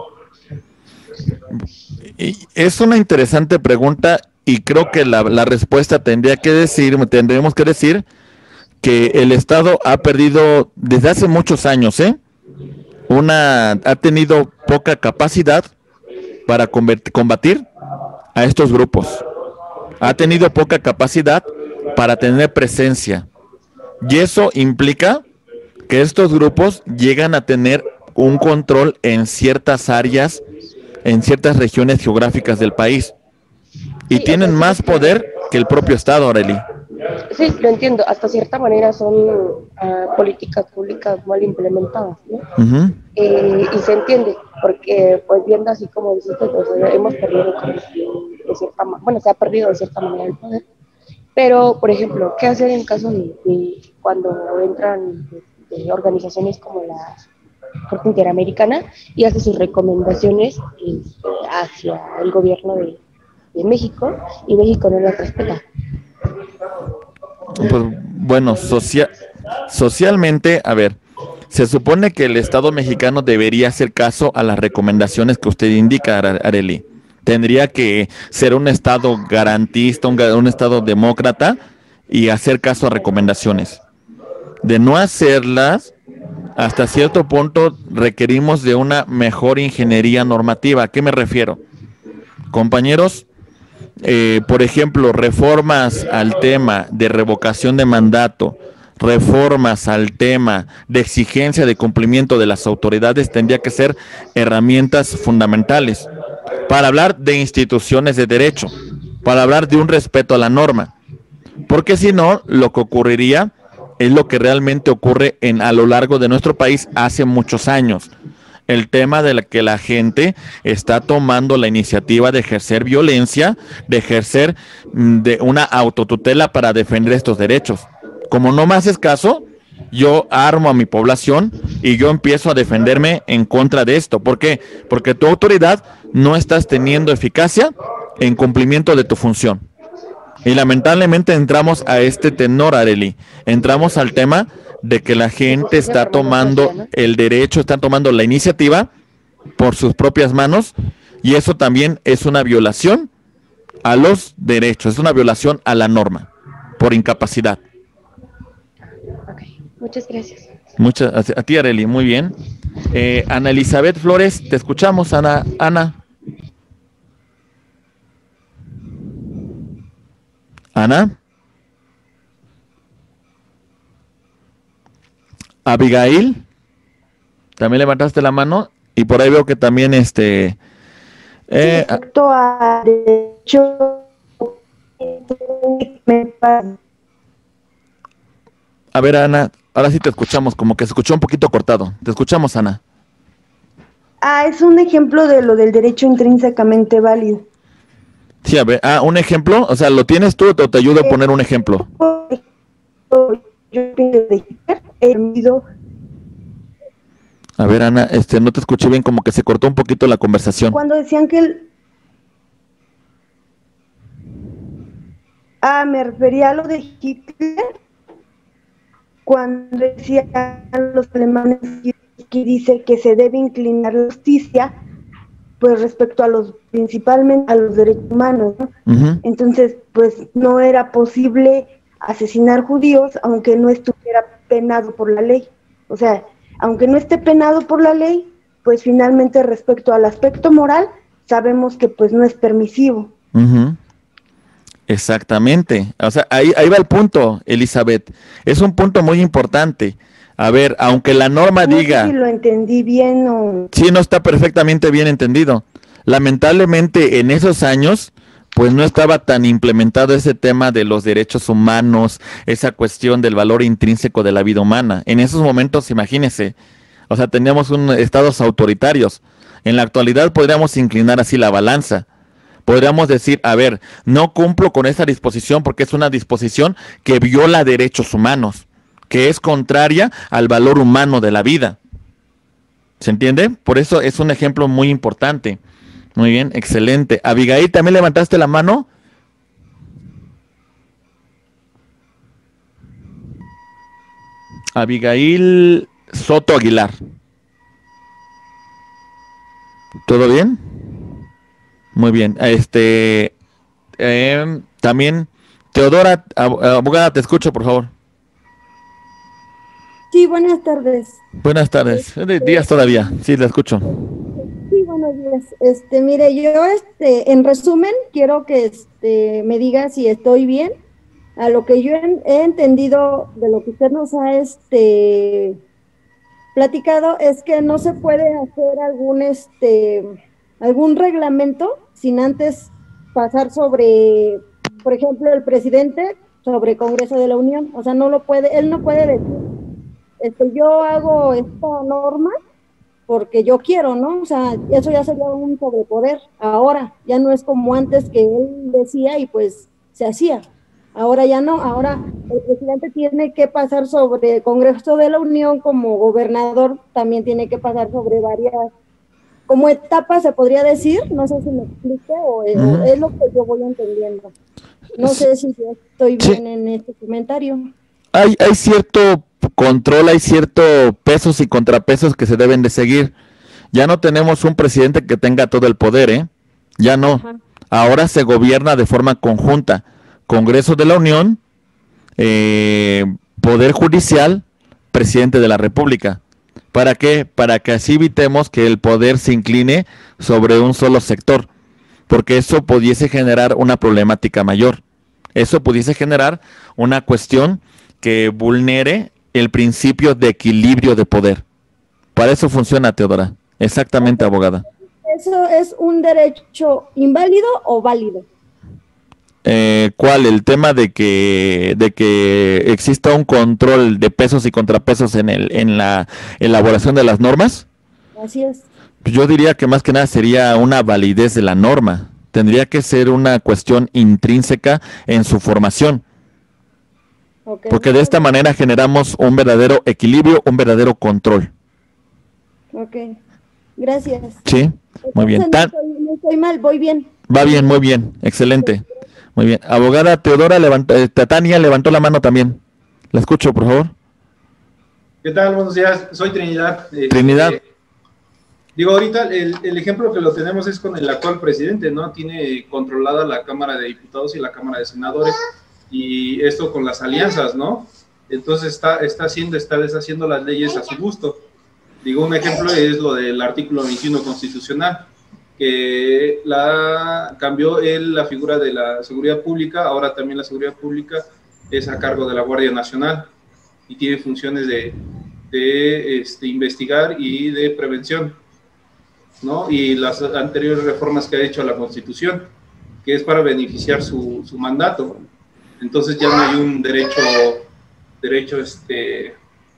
Y es una interesante pregunta. Y creo que la, la respuesta tendría que decir, tendríamos que decir que el Estado ha perdido desde hace muchos años, ¿eh? Una, ha tenido poca capacidad para combatir a estos grupos. Ha tenido poca capacidad para tener presencia. Y eso implica que estos grupos llegan a tener un control en ciertas áreas, en ciertas regiones geográficas del país. Y sí, tienen más poder que el propio Estado, Areli. Sí, lo entiendo. Hasta cierta manera son uh, políticas públicas mal implementadas, ¿no? Uh-huh. eh, y se entiende, porque pues viendo así como dices, pues, hemos perdido como, de cierta manera, bueno, se ha perdido de cierta manera el poder. Pero, por ejemplo, ¿qué hacer en caso de, de cuando entran de, de organizaciones como la Corte Interamericana y hace sus recomendaciones eh, hacia el gobierno de de México, y México no las respeta? Pues bueno, socia socialmente, a ver, se supone que el Estado mexicano debería hacer caso a las recomendaciones que usted indica, Areli. Tendría que ser un Estado garantista, un, un Estado demócrata y hacer caso a recomendaciones. De no hacerlas, hasta cierto punto requerimos de una mejor ingeniería normativa. ¿A qué me refiero? Compañeros, Eh, por ejemplo, reformas al tema de revocación de mandato, reformas al tema de exigencia de cumplimiento de las autoridades tendría que ser herramientas fundamentales para hablar de instituciones de derecho, para hablar de un respeto a la norma, porque si no, lo que ocurriría es lo que realmente ocurre en, a lo largo de nuestro país hace muchos años. El tema de la que la gente está tomando la iniciativa de ejercer violencia, de ejercer de una autotutela para defender estos derechos. Como no me haces caso, yo armo a mi población y yo empiezo a defenderme en contra de esto. ¿Por qué? Porque tu autoridad no estás teniendo eficacia en cumplimiento de tu función. Y lamentablemente entramos a este tenor, Areli. Entramos al tema de que la gente está tomando el derecho, está tomando la iniciativa por sus propias manos, y eso también es una violación a los derechos, es una violación a la norma, por incapacidad. Ok, muchas gracias. Muchas, a, a ti, Areli, muy bien. Eh, Ana Elizabeth Flores, te escuchamos, Ana. Ana. Ana. Abigail, también levantaste la mano y por ahí veo que también este eh, respecto a derecho, a ver, Ana, ahora sí te escuchamos, como que se escuchó un poquito cortado. Te escuchamos, Ana. Ah, es un ejemplo de lo del derecho intrínsecamente válido. Sí, a ver, ah, un ejemplo, o sea, ¿lo tienes tú o te, te ayudo a poner un ejemplo? Yo pienso A ver, Ana, este, no te escuché bien, como que se cortó un poquito la conversación. Cuando decían que el... Ah, me refería a lo de Hitler, cuando decían los alemanes que dice que se debe inclinar la justicia, pues respecto a los principalmente a los derechos humanos, ¿no? Uh-huh. Entonces, pues no era posible asesinar judíos aunque no estuviera penado por la ley. O sea, aunque no esté penado por la ley, pues finalmente respecto al aspecto moral, sabemos que pues no es permisivo. Uh-huh. Exactamente. O sea, ahí, ahí va el punto, Elizabeth. Es un punto muy importante. A ver, aunque la norma no diga... sé si lo entendí bien o... Sí, no está perfectamente bien entendido. Lamentablemente en esos años, pues no estaba tan implementado ese tema de los derechos humanos, esa cuestión del valor intrínseco de la vida humana. En esos momentos, imagínense, o sea, teníamos un, estados autoritarios. En la actualidad podríamos inclinar así la balanza. Podríamos decir, a ver, no cumplo con esa disposición porque es una disposición que viola derechos humanos, que es contraria al valor humano de la vida. ¿Se entiende? Por eso es un ejemplo muy importante. Muy bien, excelente. Abigail, ¿también levantaste la mano? Abigail Soto Aguilar. ¿Todo bien? Muy bien. Este, eh, también, Teodora, abogada, te escucho, por favor. Sí, buenas tardes. Buenas tardes. Este, días todavía. Sí, la escucho. Sí, buenos días. Este, mire, yo, este, en resumen, quiero que, este, me diga si estoy bien. A lo que yo he, he entendido de lo que usted nos ha, este, platicado es que no se puede hacer algún, este, algún reglamento sin antes pasar sobre, por ejemplo, el presidente sobre Congreso de la Unión. O sea, no lo puede, él no puede decir, este, yo hago esta norma porque yo quiero, ¿no? O sea, eso ya sería un sobrepoder. Ahora, ya no es como antes que él decía y pues se hacía. Ahora ya no, ahora el presidente tiene que pasar sobre el Congreso de la Unión como gobernador, también tiene que pasar sobre varias, como etapas se podría decir, no sé si me explique o, uh-huh. o es lo que yo voy entendiendo. No sé si yo estoy bien sí. en este comentario. Hay, hay cierto control, hay ciertos pesos y contrapesos que se deben de seguir. Ya no tenemos un presidente que tenga todo el poder, ¿eh? Ya no. Ajá. Ahora se gobierna de forma conjunta. Congreso de la Unión, eh, Poder Judicial, Presidente de la República. ¿Para qué? Para que así evitemos que el poder se incline sobre un solo sector, porque eso pudiese generar una problemática mayor. Eso pudiese generar una cuestión que vulnere el principio de equilibrio de poder. Para eso funciona, Teodora. Exactamente, abogada. ¿Eso es un derecho inválido o válido? Eh, ¿Cuál? El tema de que de que exista un control de pesos y contrapesos en el en la elaboración de las normas. Así es. Yo diría que más que nada sería una validez de la norma. Tendría que ser una cuestión intrínseca en su formación. Okay. Porque de esta manera generamos un verdadero equilibrio, un verdadero control. Ok, gracias. Sí, muy bien. No estoy, no estoy mal, voy bien. Va bien, muy bien, excelente. Muy bien. Abogada Teodora, levantó, eh, Tania levantó la mano también. La escucho, por favor. ¿Qué tal? Buenos días. Soy Trinidad. Eh, Trinidad. Eh, digo, ahorita el, el ejemplo que lo tenemos es con el actual presidente, ¿no? Tiene controlada la Cámara de Diputados y la Cámara de Senadores, y esto con las alianzas, ¿no? Entonces está, está haciendo, está deshaciendo las leyes a su gusto. Digo, un ejemplo es lo del artículo veintiuno constitucional, que la, cambió él la figura de la seguridad pública. Ahora también la seguridad pública es a cargo de la Guardia Nacional y tiene funciones de, de este, investigar y de prevención, ¿no? Y las anteriores reformas que ha hecho a la Constitución, que es para beneficiar su, su mandato. Entonces ya no hay un derecho, derecho este,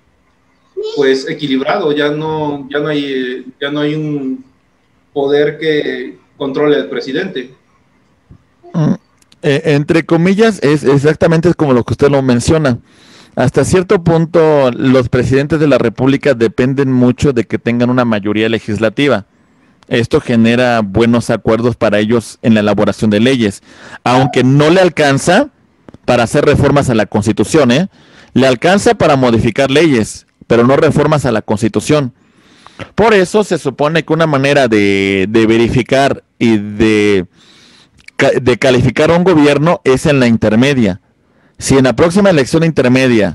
pues equilibrado, ya no, ya no hay, ya no hay un poder que controle al presidente. Mm, eh, entre comillas, es exactamente como lo que usted lo menciona. Hasta cierto punto, los presidentes de la República dependen mucho de que tengan una mayoría legislativa. Esto genera buenos acuerdos para ellos en la elaboración de leyes, aunque no le alcanza para hacer reformas a la Constitución, ¿eh? Le alcanza para modificar leyes, pero no reformas a la Constitución. Por eso se supone que una manera de, de verificar y de, de calificar a un gobierno es en la intermedia. Si en la próxima elección intermedia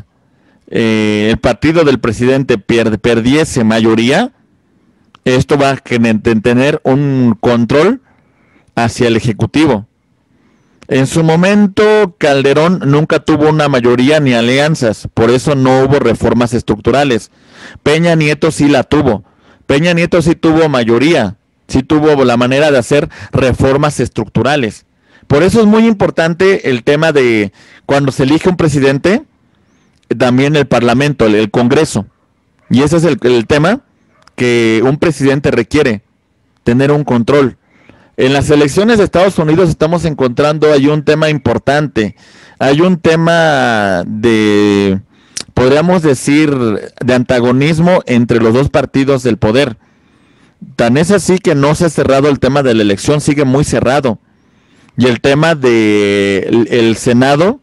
eh, el partido del presidente pierde, perdiese mayoría, esto va a tener un control hacia el Ejecutivo. En su momento, Calderón nunca tuvo una mayoría ni alianzas, por eso no hubo reformas estructurales. Peña Nieto sí la tuvo. Peña Nieto sí tuvo mayoría, sí tuvo la manera de hacer reformas estructurales. Por eso es muy importante el tema de cuando se elige un presidente, también el Parlamento, el, el Congreso. Y ese es el, el tema que un presidente requiere, tener un control. En las elecciones de Estados Unidos estamos encontrando, hay un tema importante, hay un tema de, podríamos decir, de antagonismo entre los dos partidos del poder. Tan es así que no se ha cerrado el tema de la elección, sigue muy cerrado. Y el tema del el Senado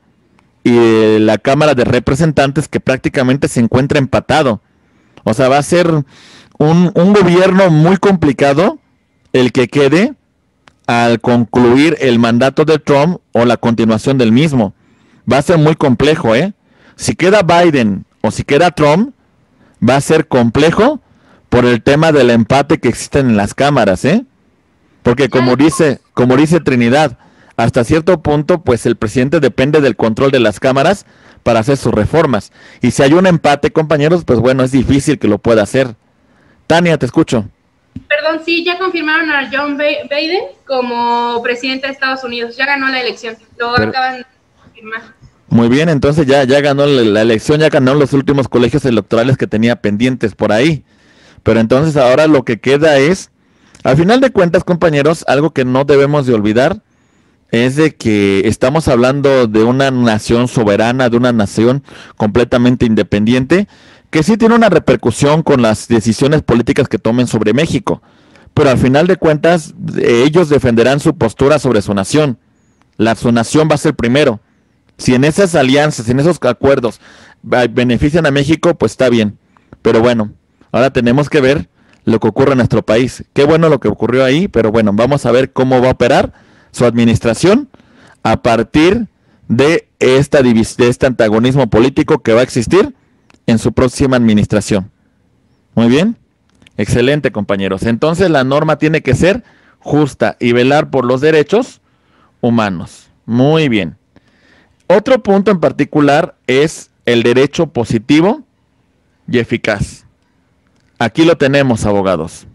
y la Cámara de Representantes, que prácticamente se encuentra empatado. O sea, va a ser un, un gobierno muy complicado el que quede al concluir el mandato de Trump o la continuación del mismo. Va a ser muy complejo, ¿eh? Si queda Biden o si queda Trump, va a ser complejo por el tema del empate que existen en las cámaras, ¿eh? Porque como dice, como dice Trinidad, hasta cierto punto, pues el presidente depende del control de las cámaras para hacer sus reformas. Y si hay un empate, compañeros, pues bueno, es difícil que lo pueda hacer. Tania, te escucho. Perdón, sí, ya confirmaron a John Biden como presidente de Estados Unidos. Ya ganó la elección. Lo Pero, acaban de confirmar. Muy bien, entonces ya, ya ganó la, la elección, ya ganó los últimos colegios electorales que tenía pendientes por ahí. Pero entonces ahora lo que queda es, al final de cuentas, compañeros, algo que no debemos de olvidar es de que estamos hablando de una nación soberana, de una nación completamente independiente, que sí tiene una repercusión con las decisiones políticas que tomen sobre México, pero al final de cuentas ellos defenderán su postura sobre su nación. La su nación va a ser primero. Si en esas alianzas, en esos acuerdos benefician a México, pues está bien. Pero bueno, ahora tenemos que ver lo que ocurre en nuestro país. Qué bueno lo que ocurrió ahí, pero bueno, vamos a ver cómo va a operar su administración a partir de esta divis- de este antagonismo político que va a existir en su próxima administración. Muy bien, excelente, compañeros. Entonces la norma tiene que ser justa y velar por los derechos humanos. Muy bien. Otro punto en particular es el derecho positivo y eficaz. Aquí lo tenemos, abogados.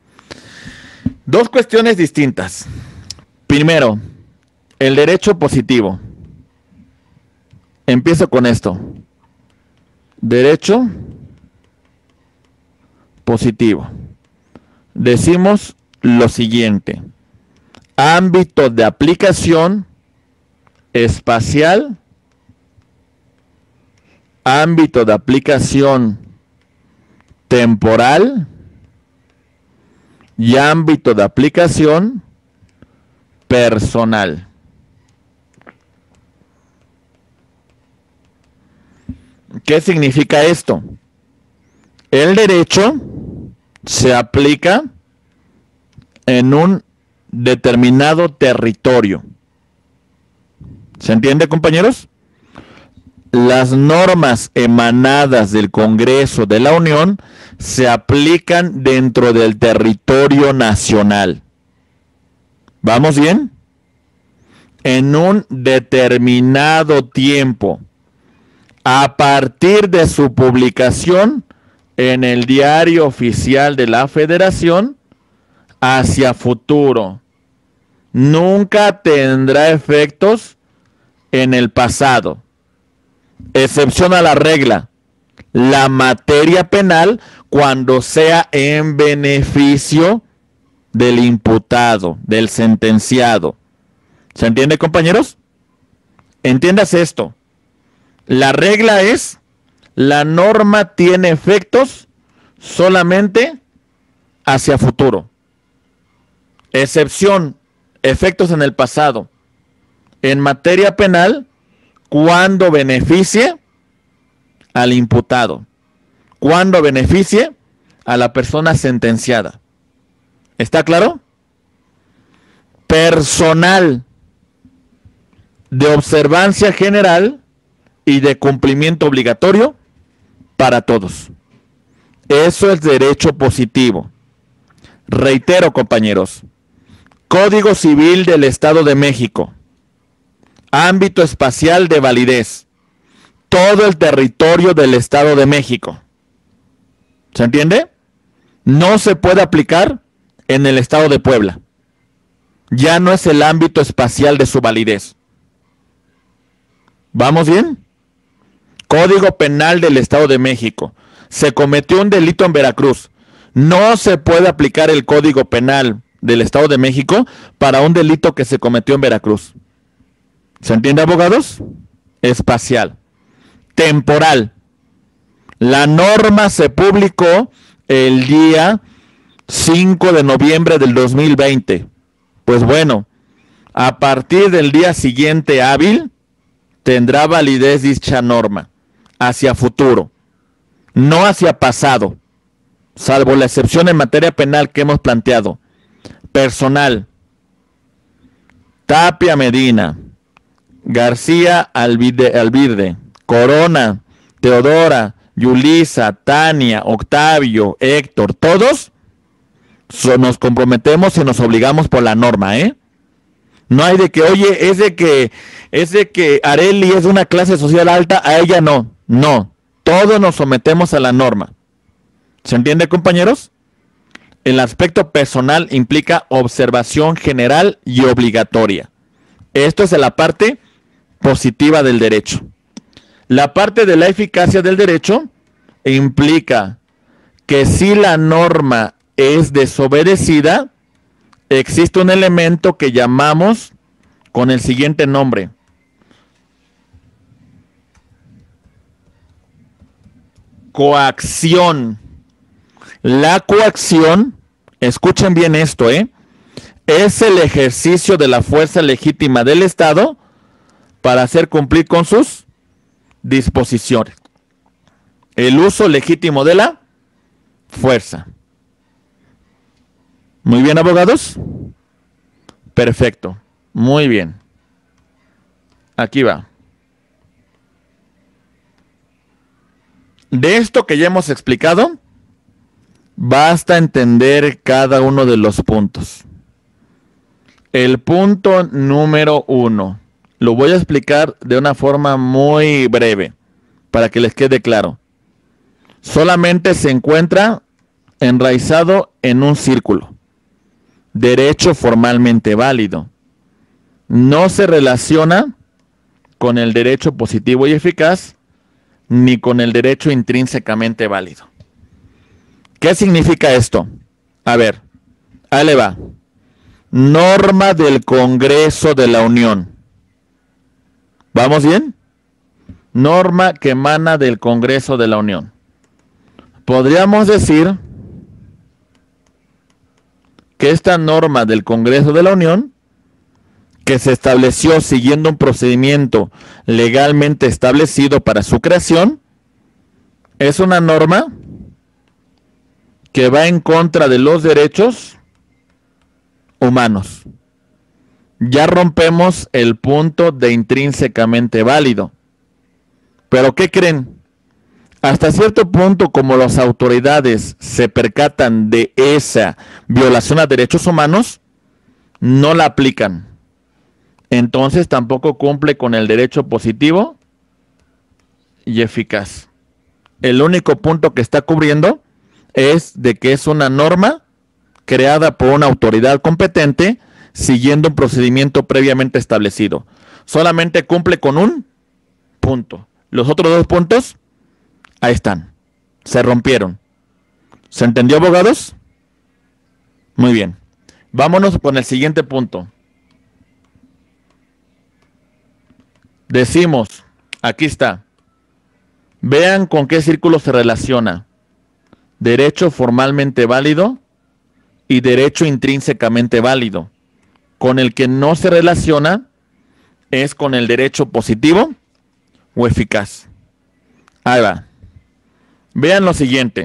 Dos cuestiones distintas. Primero, el derecho positivo. Empiezo con esto. Derecho positivo. Decimos lo siguiente: ámbito de aplicación espacial, ámbito de aplicación temporal y ámbito de aplicación personal. ¿Qué significa esto? El derecho se aplica en un determinado territorio. ¿Se entiende, compañeros? Las normas emanadas del Congreso de la Unión se aplican dentro del territorio nacional. ¿Vamos bien? En un determinado tiempo, a partir de su publicación en el Diario Oficial de la Federación, hacia futuro. Nunca tendrá efectos en el pasado. Excepción a la regla: la materia penal cuando sea en beneficio del imputado, del sentenciado. ¿Se entiende, compañeros? Entiendas esto. La regla es: la norma tiene efectos solamente hacia futuro. Excepción: efectos en el pasado. En materia penal, cuando beneficie al imputado, cuando beneficie a la persona sentenciada. ¿Está claro? personal, de observancia general y de cumplimiento obligatorio para todos. Eso es derecho positivo. Reitero, compañeros, Código Civil del Estado de México, ámbito espacial de validez, todo el territorio del Estado de México. ¿Se entiende? No se puede aplicar en el Estado de Puebla. Ya no es el ámbito espacial de su validez. ¿Vamos bien? Código Penal del Estado de México. Se cometió un delito en Veracruz. No se puede aplicar el Código Penal del Estado de México para un delito que se cometió en Veracruz. ¿Se entiende, abogados? Espacial. Temporal. La norma se publicó el día cinco de noviembre del dos mil veinte. Pues bueno, a partir del día siguiente hábil, tendrá validez dicha norma hacia futuro, no hacia pasado, salvo la excepción en materia penal que hemos planteado. Personal: Tapia Medina, García Alvide, Alvirde, Corona, Teodora, Yulisa, Tania, Octavio, Héctor, todos so, nos comprometemos y nos obligamos por la norma, ¿eh? No hay de que, oye, es de que, es de que Areli es de una clase social alta, a ella no. No, todos nos sometemos a la norma. ¿Se entiende, compañeros? El aspecto personal implica observación general y obligatoria. Esto es la parte positiva del derecho. La parte de la eficacia del derecho implica que si la norma es desobedecida, existe un elemento que llamamos con el siguiente nombre: coacción. La coacción, escuchen bien esto, ¿eh? es el ejercicio de la fuerza legítima del Estado para hacer cumplir con sus disposiciones. El uso legítimo de la fuerza. Muy bien, abogados. Perfecto. Muy bien. Aquí va. De esto que ya hemos explicado, basta entender cada uno de los puntos. El punto número uno. Lo voy a explicar de una forma muy breve, para que les quede claro. Solamente se encuentra enraizado en un círculo. Derecho formalmente válido. No se relaciona con el derecho positivo y eficaz, ni con el derecho intrínsecamente válido. ¿Qué significa esto? A ver, ahí le va. Norma del Congreso de la Unión. ¿Vamos bien? Norma que emana del Congreso de la Unión. Podríamos decir que esta norma del Congreso de la Unión, que se estableció siguiendo un procedimiento legalmente establecido para su creación, es una norma que va en contra de los derechos humanos. Ya rompemos el punto de intrínsecamente válido. ¿Pero qué creen? Hasta cierto punto, como las autoridades se percatan de esa violación a derechos humanos, no la aplican. Entonces tampoco cumple con el derecho positivo y eficaz. El único punto que está cubriendo es de que es una norma creada por una autoridad competente siguiendo un procedimiento previamente establecido. Solamente cumple con un punto. Los otros dos puntos, ahí están. Se rompieron. ¿Se entendió, abogados? Muy bien. Vámonos con el siguiente punto. Decimos, aquí está. Vean con qué círculo se relaciona. Derecho formalmente válido y derecho intrínsecamente válido. Con el que no se relaciona es con el derecho positivo o eficaz. Ahí va. Vean lo siguiente.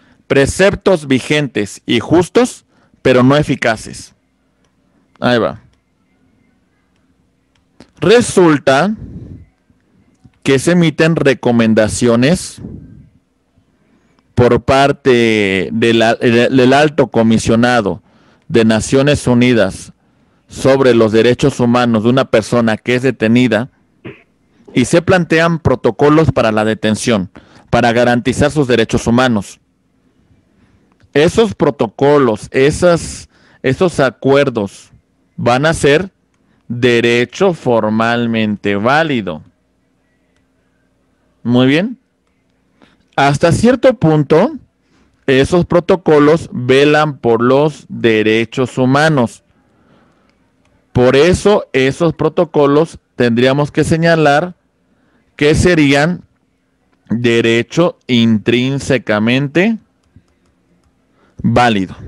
Preceptos vigentes y justos, pero no eficaces. Ahí va. Resulta que se emiten recomendaciones por parte de la, del Alto Comisionado de Naciones Unidas sobre los derechos humanos de una persona que es detenida y se plantean protocolos para la detención, para garantizar sus derechos humanos. Esos protocolos, esas, esos acuerdos van a ser derecho formalmente válido. Muy bien. Hasta cierto punto, esos protocolos velan por los derechos humanos. Por eso, esos protocolos tendríamos que señalar que serían derecho intrínsecamente válido.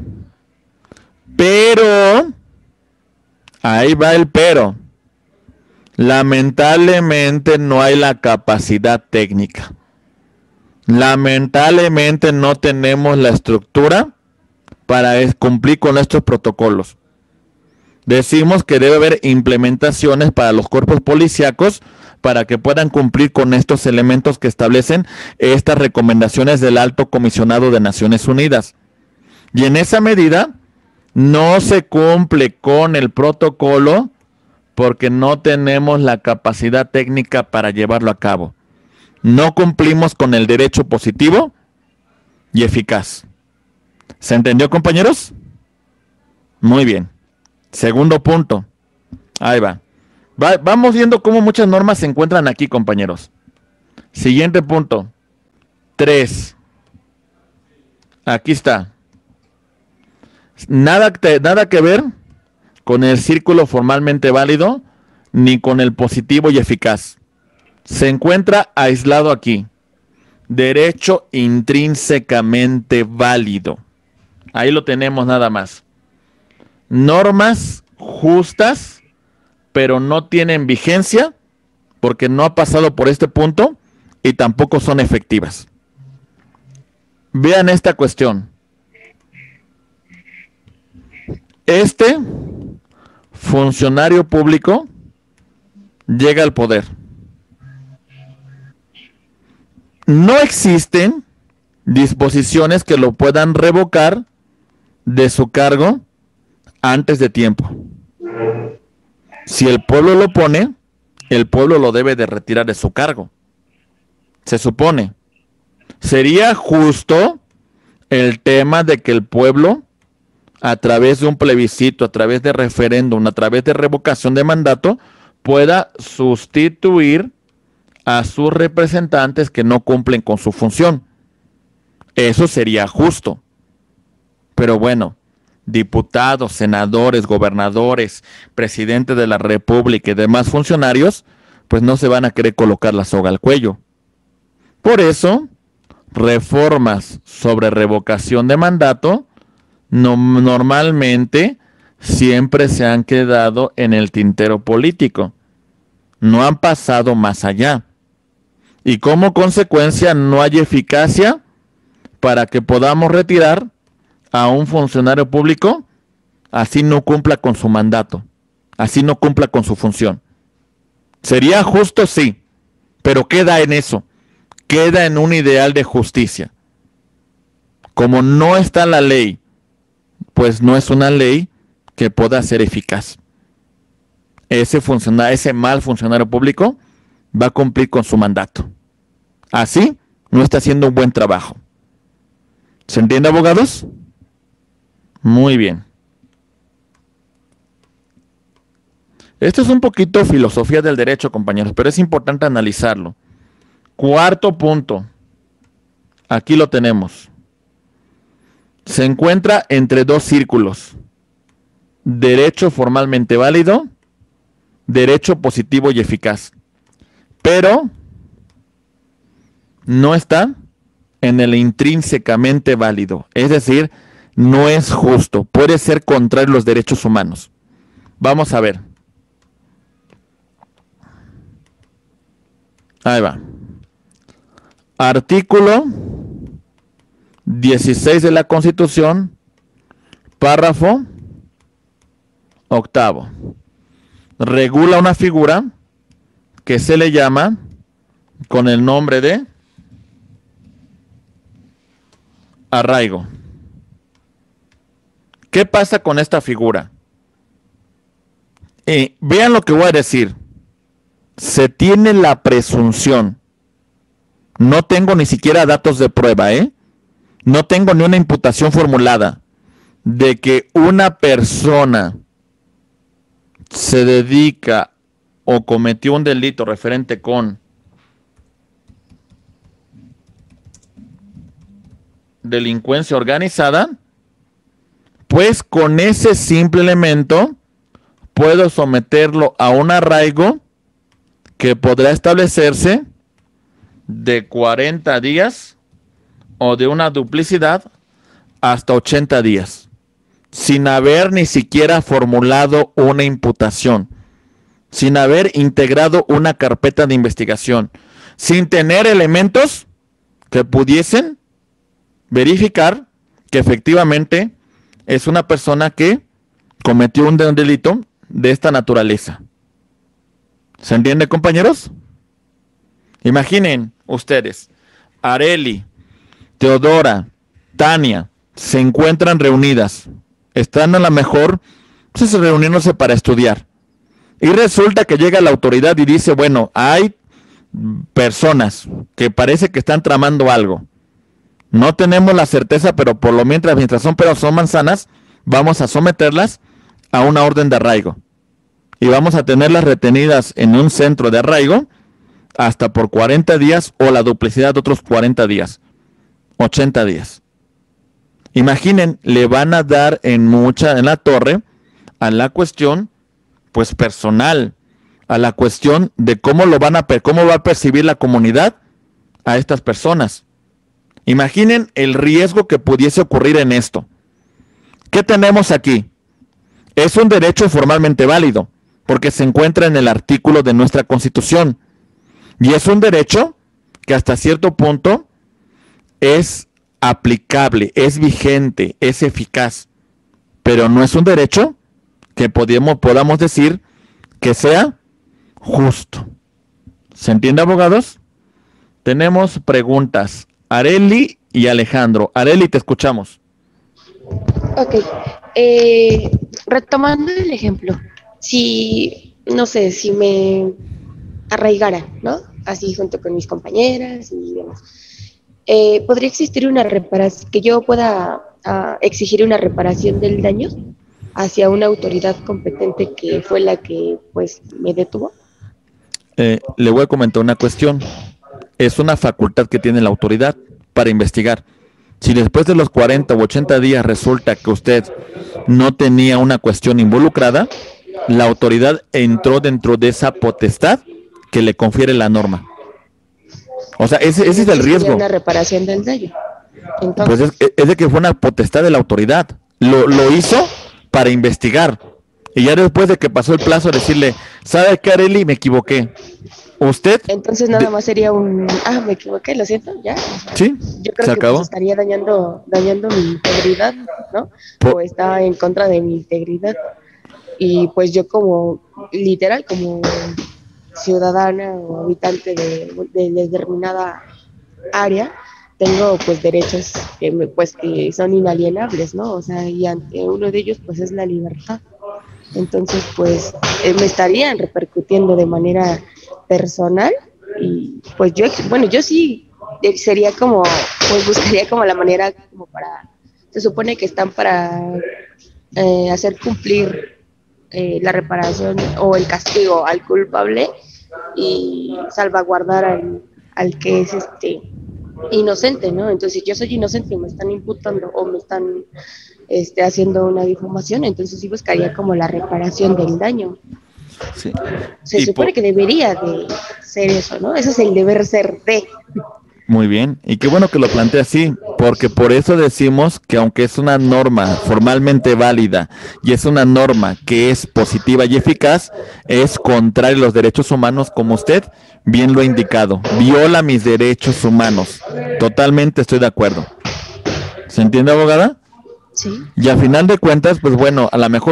Pero, ahí va el pero. Lamentablemente no hay la capacidad técnica. Lamentablemente no tenemos la estructura para cumplir con estos protocolos. Decimos que debe haber implementaciones para los cuerpos policíacos para que puedan cumplir con estos elementos que establecen estas recomendaciones del Alto Comisionado de Naciones Unidas. Y en esa medida no se cumple con el protocolo porque no tenemos la capacidad técnica para llevarlo a cabo. No cumplimos con el derecho positivo y eficaz. ¿Se entendió, compañeros? Muy bien. Segundo punto. Ahí va. va. Vamos viendo cómo muchas normas se encuentran aquí, compañeros. Siguiente punto. Tres. Aquí está. Nada, nada que ver con el círculo formalmente válido ni con el positivo y eficaz. Se encuentra aislado aquí. Derecho intrínsecamente válido. Ahí lo tenemos nada más. Normas justas, pero no tienen vigencia porque no ha pasado por este punto y tampoco son efectivas. Vean esta cuestión. Este funcionario público llega al poder. No existen disposiciones que lo puedan revocar de su cargo antes de tiempo. Si el pueblo lo pone, el pueblo lo debe de retirar de su cargo. Se supone. Sería justo el tema de que el pueblo, a través de un plebiscito, a través de referéndum, a través de revocación de mandato, pueda sustituir a sus representantes que no cumplen con su función. Eso sería justo. Pero bueno, diputados, senadores, gobernadores, presidente de la República y demás funcionarios, pues no se van a querer colocar la soga al cuello. Por eso, reformas sobre revocación de mandato no, normalmente siempre se han quedado en el tintero político. No han pasado más allá. Y como consecuencia no hay eficacia para que podamos retirar a un funcionario público, así no cumpla con su mandato, así no cumpla con su función. Sería justo, sí, pero queda en eso, queda en un ideal de justicia. Como no está la ley, pues no es una ley que pueda ser eficaz. Ese funcionario, ese mal funcionario público va a cumplir con su mandato. Así no está haciendo un buen trabajo. ¿Se entiende, abogados? Muy bien. Esto es un poquito filosofía del derecho, compañeros, pero es importante analizarlo. Cuarto punto. Aquí lo tenemos. Se encuentra entre dos círculos. Derecho formalmente válido, derecho positivo y eficaz. Pero no está en el intrínsecamente válido. Es decir, no es justo. Puede ser contrario a los derechos humanos. Vamos a ver. Ahí va. Artículo dieciséis de la Constitución, párrafo octavo. Regula una figura que se le llama con el nombre de arraigo. ¿Qué pasa con esta figura? Eh, vean lo que voy a decir. Se tiene la presunción. No tengo ni siquiera datos de prueba, ¿eh? No tengo ni una imputación formulada de que una persona se dedica o cometió un delito referente con delincuencia organizada, pues con ese simple elemento puedo someterlo a un arraigo que podrá establecerse de cuarenta días o de una duplicidad hasta ochenta días, sin haber ni siquiera formulado una imputación, sin haber integrado una carpeta de investigación, sin tener elementos que pudiesen verificar que efectivamente es una persona que cometió un delito de esta naturaleza. ¿Se entiende, compañeros? Imaginen ustedes, Arely, Teodora, Tania, se encuentran reunidas, están a lo mejor pues, reuniéndose para estudiar, y resulta que llega la autoridad y dice, bueno, hay personas que parece que están tramando algo. No tenemos la certeza, pero por lo mientras, mientras son peras son manzanas, vamos a someterlas a una orden de arraigo. Y vamos a tenerlas retenidas en un centro de arraigo hasta por cuarenta días o la duplicidad de otros cuarenta días. ochenta días. Imaginen, le van a dar en mucha, en la torre, a la cuestión, pues personal, a la cuestión de cómo lo van a, cómo va a percibir la comunidad a estas personas. Imaginen el riesgo que pudiese ocurrir en esto. ¿Qué tenemos aquí? Es un derecho formalmente válido, porque se encuentra en el artículo de nuestra Constitución. Y es un derecho que hasta cierto punto es aplicable, es vigente, es eficaz. Pero no es un derecho que podamos, podamos decir que sea justo. ¿Se entiende, abogados? Tenemos preguntas. Arely y Alejandro. Arely, te escuchamos. Ok. Eh, retomando el ejemplo, si, no sé, si me arraigara, ¿no? Así junto con mis compañeras y demás. Eh, ¿podría existir una reparación, que yo pueda uh, exigir una reparación del daño hacia una autoridad competente que fue la que, pues, me detuvo? Eh, le voy a comentar una cuestión. Es una facultad que tiene la autoridad para investigar. Si después de los cuarenta u ochenta días resulta que usted no tenía una cuestión involucrada, la autoridad entró dentro de esa potestad que le confiere la norma. O sea, ese, ese es el riesgo. Una reparación del daño. Entonces, pues es, es de que fue una potestad de la autoridad. Lo, lo hizo para investigar. Y ya después de que pasó el plazo, decirle, ¿sabe qué, Arely? Me equivoqué. Usted... Entonces nada de... más sería un... Ah, me equivoqué, lo siento, ya. Sí, yo creo se que acabó. Pues, estaría dañando, dañando mi integridad, ¿no? Por... O está en contra de mi integridad. Y pues yo como, literal, como ciudadana o habitante de, de determinada área, tengo pues derechos que, me, pues, que son inalienables, ¿no? O sea, y ante uno de ellos pues es la libertad. Entonces pues eh, me estarían repercutiendo de manera personal y pues yo, bueno, yo sí sería como, pues buscaría como la manera como para, se supone que están para eh, hacer cumplir eh, la reparación o el castigo al culpable y salvaguardar al, al que es este inocente, ¿no? Entonces, si yo soy inocente y me están imputando o me están este, haciendo una difamación, entonces sí buscaría como la reparación del daño. Sí. Se y supone por... que debería de ser eso, ¿no? Ese es el deber ser de. Muy bien, y qué bueno que lo plantea así, porque por eso decimos que aunque es una norma formalmente válida y es una norma que es positiva y eficaz, es contraria a los derechos humanos, como usted bien lo ha indicado, viola mis derechos humanos. Totalmente estoy de acuerdo. ¿Se entiende, abogada? Sí. Y a final de cuentas, pues bueno, a lo mejor usted pudiese defenderse a través de algunas figuras como el amparo, que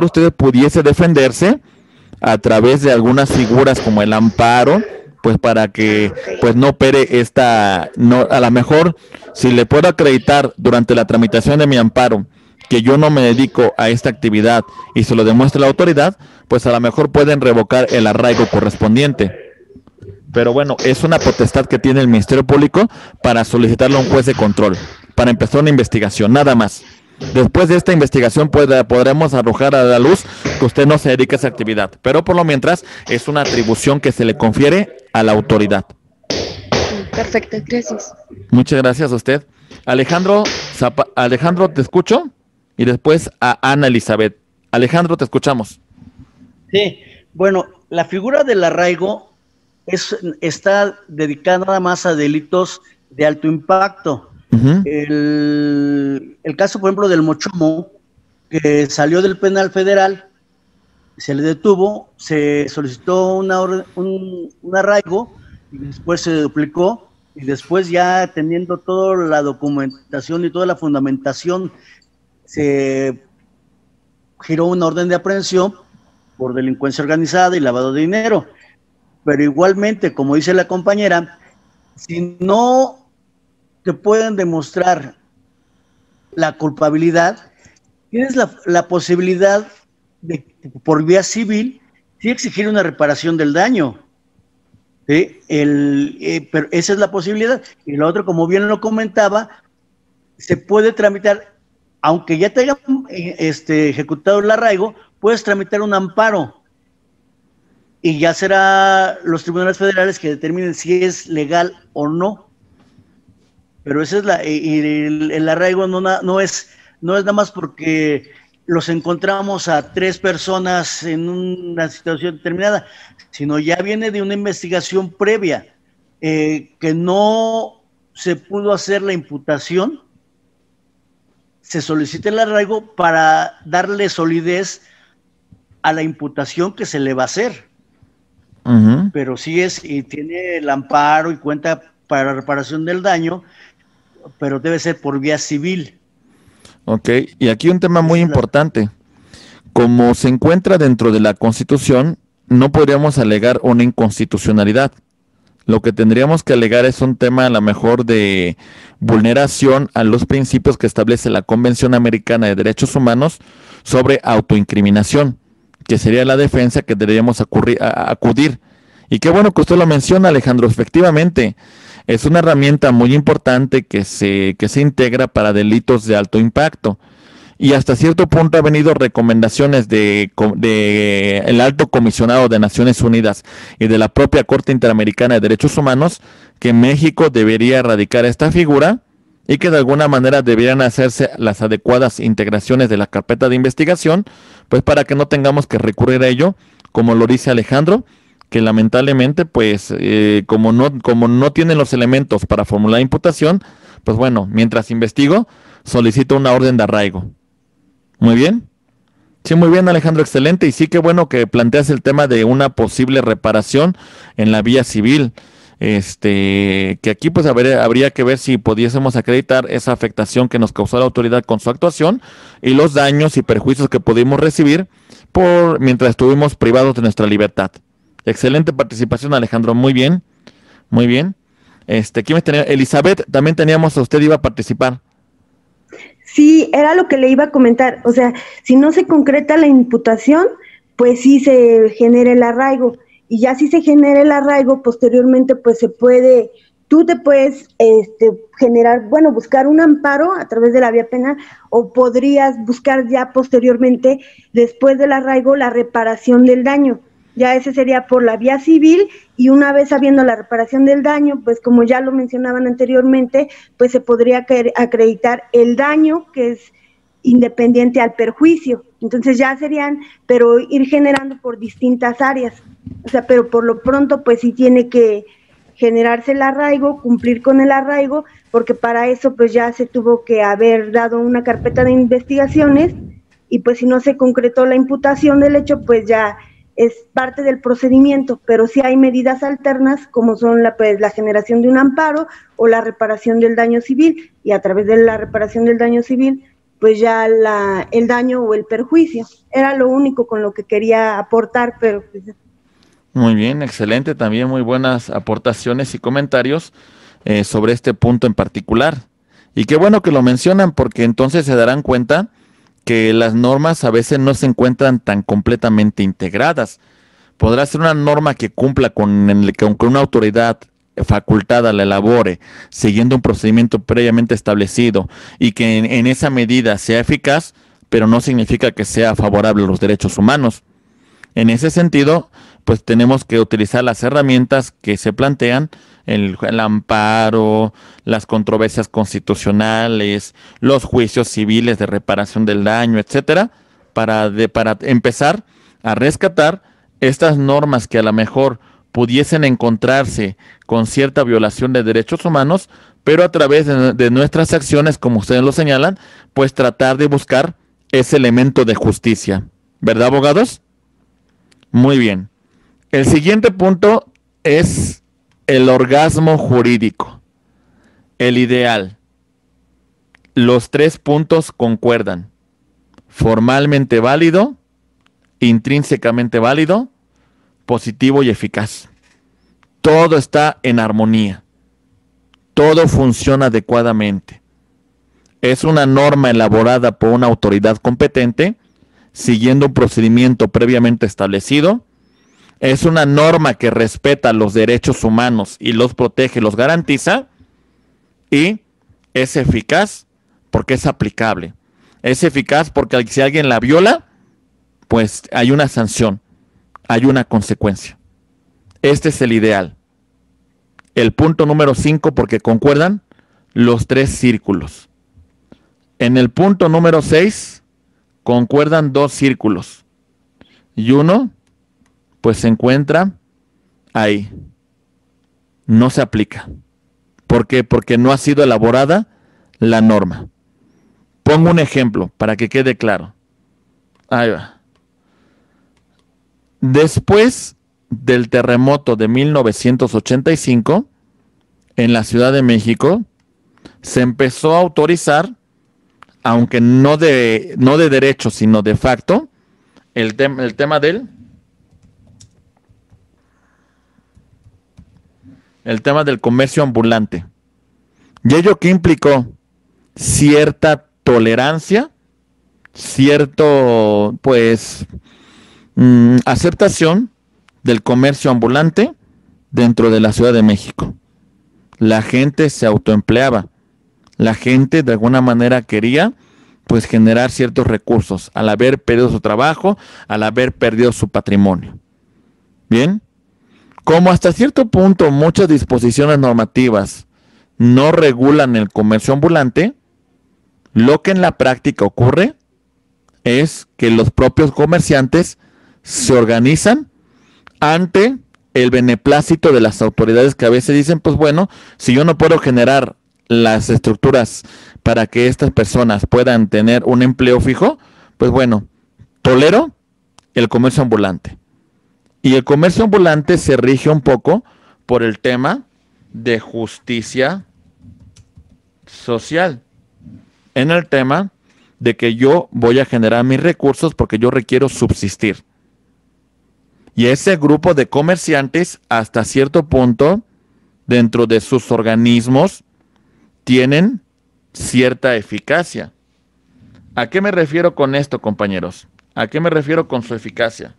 pues para que pues no opere esta, no, a lo mejor si le puedo acreditar durante la tramitación de mi amparo que yo no me dedico a esta actividad y se lo demuestre la autoridad, pues a lo mejor pueden revocar el arraigo correspondiente. Pero bueno, es una potestad que tiene el Ministerio Público para solicitarle a un juez de control, para empezar una investigación, nada más. Después de esta investigación puede, podremos arrojar a la luz que usted no se dedica a esa actividad, pero por lo mientras es una atribución que se le confiere a la autoridad. Perfecto, gracias. Muchas gracias a usted. Alejandro, Zapa, Alejandro, ¿te escucho? Y después a Ana Elizabeth. Alejandro, te escuchamos. Sí, bueno, la figura del arraigo es, está dedicada nada más a delitos de alto impacto. Uh-huh. el, el caso, por ejemplo, del Mochomo, que salió del penal federal, se le detuvo, se solicitó una orden, un, un arraigo, y después se duplicó, y después ya teniendo toda la documentación y toda la fundamentación, se giró una orden de aprehensión por delincuencia organizada y lavado de dinero. Pero igualmente, como dice la compañera, si no te pueden demostrar la culpabilidad, tienes la, la posibilidad de, por vía civil, sí exigir una reparación del daño. ¿Sí? El, eh, pero esa es la posibilidad. Y lo otro, como bien lo comentaba, se puede tramitar, aunque ya te hayan este, ejecutado el arraigo, puedes tramitar un amparo. Y ya será los tribunales federales que determinen si es legal o no. Pero esa es la, y el, el arraigo no, no, es, no es nada más porque los encontramos a tres personas en una situación determinada, sino ya viene de una investigación previa, eh, que no se pudo hacer la imputación, se solicita el arraigo para darle solidez a la imputación que se le va a hacer. Uh-huh. Pero sí es, y tiene el amparo y cuenta para la reparación del daño, pero debe ser por vía civil. Ok, y aquí un tema muy importante. Como se encuentra dentro de la Constitución, no podríamos alegar una inconstitucionalidad. Lo que tendríamos que alegar es un tema a lo mejor de vulneración a los principios que establece la Convención Americana de Derechos Humanos sobre autoincriminación, que sería la defensa que deberíamos acudir, a, acudir. Y qué bueno que usted lo menciona, Alejandro. Efectivamente, es una herramienta muy importante que se, que se integra para delitos de alto impacto. Y hasta cierto punto ha venido recomendaciones de, de el Alto Comisionado de Naciones Unidas y de la propia Corte Interamericana de Derechos Humanos que México debería erradicar esta figura y que de alguna manera deberían hacerse las adecuadas integraciones de la carpeta de investigación, pues para que no tengamos que recurrir a ello, como lo dice Alejandro, que lamentablemente, pues, eh, como no, como no tienen los elementos para formular imputación, pues bueno, mientras investigo, solicito una orden de arraigo. Muy bien. Sí, muy bien, Alejandro, excelente. Y sí, qué bueno que planteas el tema de una posible reparación en la vía civil. Este, que aquí pues habría, habría que ver si pudiésemos acreditar esa afectación que nos causó la autoridad con su actuación y los daños y perjuicios que pudimos recibir por mientras estuvimos privados de nuestra libertad. Excelente participación, Alejandro, muy bien, muy bien. Este, ¿quién me tenía? Elizabeth, también teníamos, usted iba a participar. Sí, era lo que le iba a comentar, o sea, si no se concreta la imputación, pues sí se genera el arraigo, y ya si se genera el arraigo, posteriormente pues se puede, tú te puedes este, generar, bueno, buscar un amparo a través de la vía penal, o podrías buscar ya posteriormente, después del arraigo, la reparación del daño. Ya ese sería por la vía civil, y una vez habiendo la reparación del daño, pues como ya lo mencionaban anteriormente, pues se podría acreditar el daño que es independiente al perjuicio. Entonces ya serían, pero ir generando por distintas áreas. O sea, pero por lo pronto pues sí tiene que generarse el arraigo, cumplir con el arraigo, porque para eso pues ya se tuvo que haber dado una carpeta de investigaciones, y pues si no se concretó la imputación del hecho, pues ya es parte del procedimiento, pero sí hay medidas alternas como son la, pues, la generación de un amparo o la reparación del daño civil, y a través de la reparación del daño civil, pues ya la, el daño o el perjuicio. Era lo único con lo que quería aportar, pero pues... Muy bien, excelente. También muy buenas aportaciones y comentarios eh, sobre este punto en particular. Y qué bueno que lo mencionan, porque entonces se darán cuenta que las normas a veces no se encuentran tan completamente integradas. Podrá ser una norma que cumpla con, el, con una autoridad facultada la elabore, siguiendo un procedimiento previamente establecido, y que en, en esa medida sea eficaz, pero no significa que sea favorable a los derechos humanos. En ese sentido, pues tenemos que utilizar las herramientas que se plantean, el, el amparo, las controversias constitucionales, los juicios civiles de reparación del daño, etcétera, para, de, para empezar a rescatar estas normas que a lo mejor pudiesen encontrarse con cierta violación de derechos humanos, pero a través de, de nuestras acciones, como ustedes lo señalan, pues tratar de buscar ese elemento de justicia. ¿Verdad, abogados? Muy bien. El siguiente punto es el orgasmo jurídico, el ideal. Los tres puntos concuerdan: formalmente válido, intrínsecamente válido, positivo y eficaz. Todo está en armonía. Todo funciona adecuadamente. Es una norma elaborada por una autoridad competente, siguiendo un procedimiento previamente establecido. Es una norma que respeta los derechos humanos y los protege, los garantiza. Y es eficaz porque es aplicable. Es eficaz porque si alguien la viola, pues hay una sanción, hay una consecuencia. Este es el ideal. El punto número cinco, porque concuerdan los tres círculos. En el punto número seis, concuerdan dos círculos. Y uno, pues se encuentra ahí. No se aplica. ¿Por qué? Porque no ha sido elaborada la norma. Pongo un ejemplo para que quede claro. Ahí va. Después del terremoto de mil novecientos ochenta y cinco, en la Ciudad de México, se empezó a autorizar, aunque no de, no de derecho, sino de facto, el, tem el tema del el tema del comercio ambulante. ¿Y ello qué implicó? Cierta tolerancia, cierto, pues, mmm, aceptación del comercio ambulante dentro de la Ciudad de México. La gente se autoempleaba. La gente de alguna manera quería, pues, generar ciertos recursos al haber perdido su trabajo, al haber perdido su patrimonio. Bien, como hasta cierto punto muchas disposiciones normativas no regulan el comercio ambulante, lo que en la práctica ocurre es que los propios comerciantes se organizan ante el beneplácito de las autoridades, que a veces dicen, pues bueno, si yo no puedo generar las estructuras para que estas personas puedan tener un empleo fijo, pues bueno, tolero el comercio ambulante. Y el comercio ambulante se rige un poco por el tema de justicia social, en el tema de que yo voy a generar mis recursos porque yo requiero subsistir. Y ese grupo de comerciantes, hasta cierto punto, dentro de sus organismos, tienen cierta eficacia. ¿A qué me refiero con esto, compañeros? ¿A qué me refiero con su eficacia?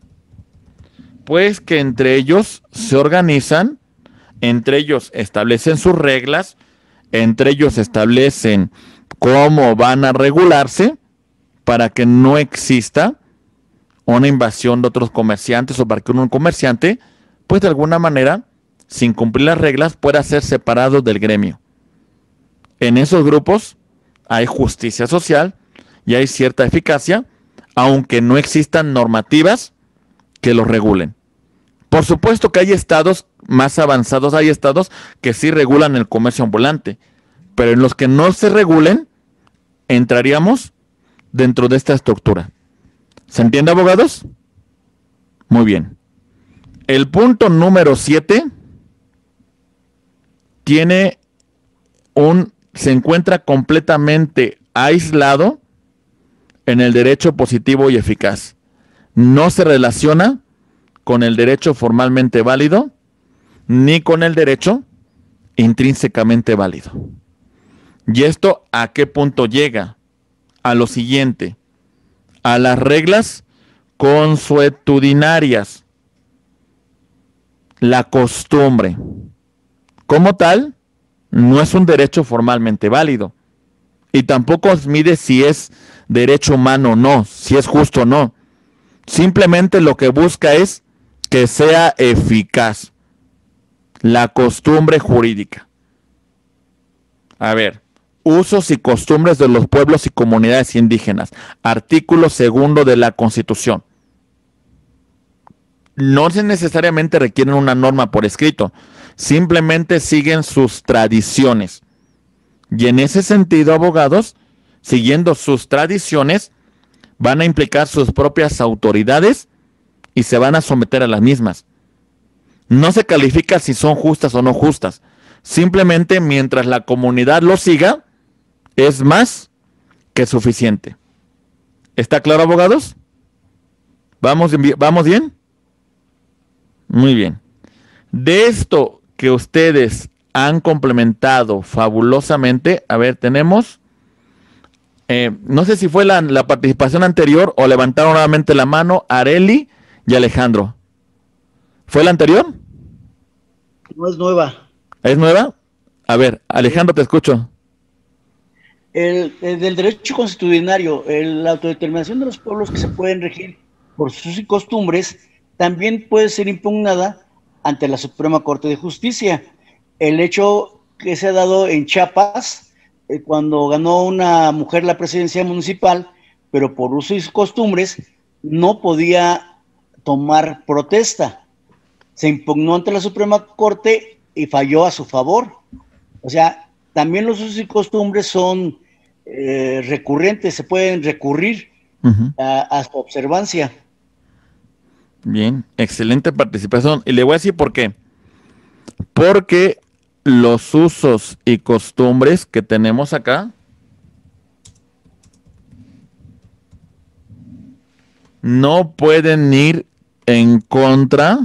Pues que entre ellos se organizan, entre ellos establecen sus reglas, entre ellos establecen cómo van a regularse para que no exista una invasión de otros comerciantes, o para que un comerciante, pues de alguna manera, sin cumplir las reglas, pueda ser separado del gremio. En esos grupos hay justicia social y hay cierta eficacia, aunque no existan normativas que los regulen. Por supuesto que hay estados más avanzados, hay estados que sí regulan el comercio ambulante, pero en los que no se regulen, entraríamos dentro de esta estructura. ¿Se entiende, abogados? Muy bien. El punto número siete tiene un, se encuentra completamente aislado en el derecho positivo y eficaz. No se relaciona con el derecho formalmente válido, ni con el derecho intrínsecamente válido. ¿Y esto a qué punto llega? A lo siguiente, a las reglas consuetudinarias, la costumbre. Como tal, no es un derecho formalmente válido. Y tampoco mide si es derecho humano o no, si es justo o no. Simplemente lo que busca es que sea eficaz. La costumbre jurídica. A ver, usos y costumbres de los pueblos y comunidades indígenas. Artículo segundo de la Constitución. No se necesariamente requieren una norma por escrito. Simplemente siguen sus tradiciones. Y en ese sentido, abogados, siguiendo sus tradiciones, van a implicar sus propias autoridades y se van a someter a las mismas. No se califica si son justas o no justas. Simplemente mientras la comunidad lo siga, es más que suficiente. ¿Está claro, abogados? ¿Vamos, ¿Vamos bien? Muy bien. De esto que ustedes han complementado fabulosamente, a ver, tenemos, eh, no sé si fue la, la participación anterior o levantaron nuevamente la mano Areli y Alejandro. ¿Fue la anterior? No es nueva. ¿Es nueva? A ver, Alejandro, te escucho. El, el del derecho constitucionario, el, la autodeterminación de los pueblos que se pueden regir por sus costumbres, también puede ser impugnada ante la Suprema Corte de Justicia. El hecho que se ha dado en Chiapas, eh, cuando ganó una mujer la presidencia municipal, pero por usos y costumbres no podía tomar protesta. Se impugnó ante la Suprema Corte y falló a su favor. O sea, también los usos y costumbres son eh, recurrentes, se pueden recurrir uh-huh. a, a su observancia. Bien, excelente participación. Y le voy a decir por qué. Porque los usos y costumbres que tenemos acá no pueden ir en contra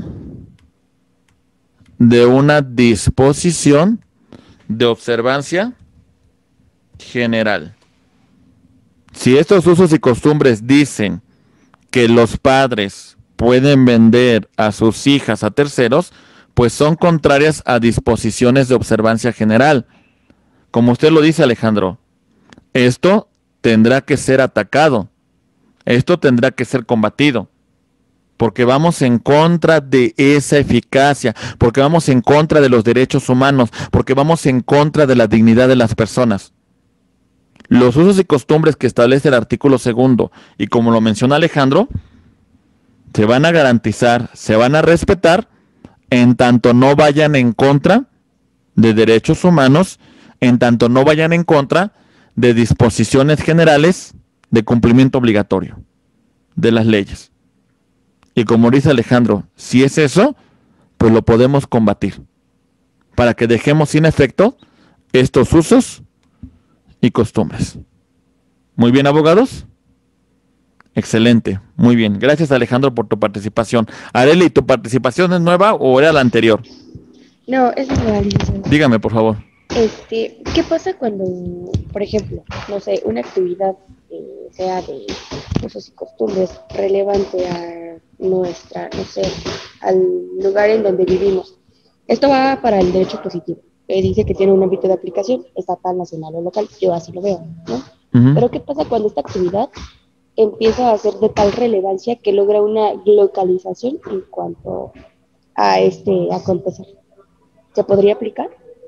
de una disposición de observancia general. Si estos usos y costumbres dicen que los padres pueden vender a sus hijas a terceros, pues son contrarias a disposiciones de observancia general. Como usted lo dice, Alejandro, esto tendrá que ser atacado, esto tendrá que ser combatido, porque vamos en contra de esa eficacia, porque vamos en contra de los derechos humanos, porque vamos en contra de la dignidad de las personas. Los usos y costumbres que establece el artículo segundo, y como lo menciona Alejandro, se van a garantizar, se van a respetar, en tanto no vayan en contra de derechos humanos, en tanto no vayan en contra de disposiciones generales de cumplimiento obligatorio de las leyes. Y como dice Alejandro, si es eso, pues lo podemos combatir, para que dejemos sin efecto estos usos y costumbres. Muy bien, abogados. Excelente, muy bien. Gracias, Alejandro, por tu participación. Areli, ¿tu participación es nueva o era la anterior? No, es nueva, licenciado. Dígame, por favor. Este, ¿qué pasa cuando, por ejemplo, no sé, una actividad eh, sea de usos y costumbres relevante a nuestra, no sé, al lugar en donde vivimos? Esto va para el derecho positivo. Eh, dice que tiene un ámbito de aplicación estatal, nacional o local. Yo así lo veo, ¿no? Uh-huh. Pero ¿qué pasa cuando esta actividad empieza a ser de tal relevancia que logra una localización en cuanto a este acontecer? ¿Se podría aplicar?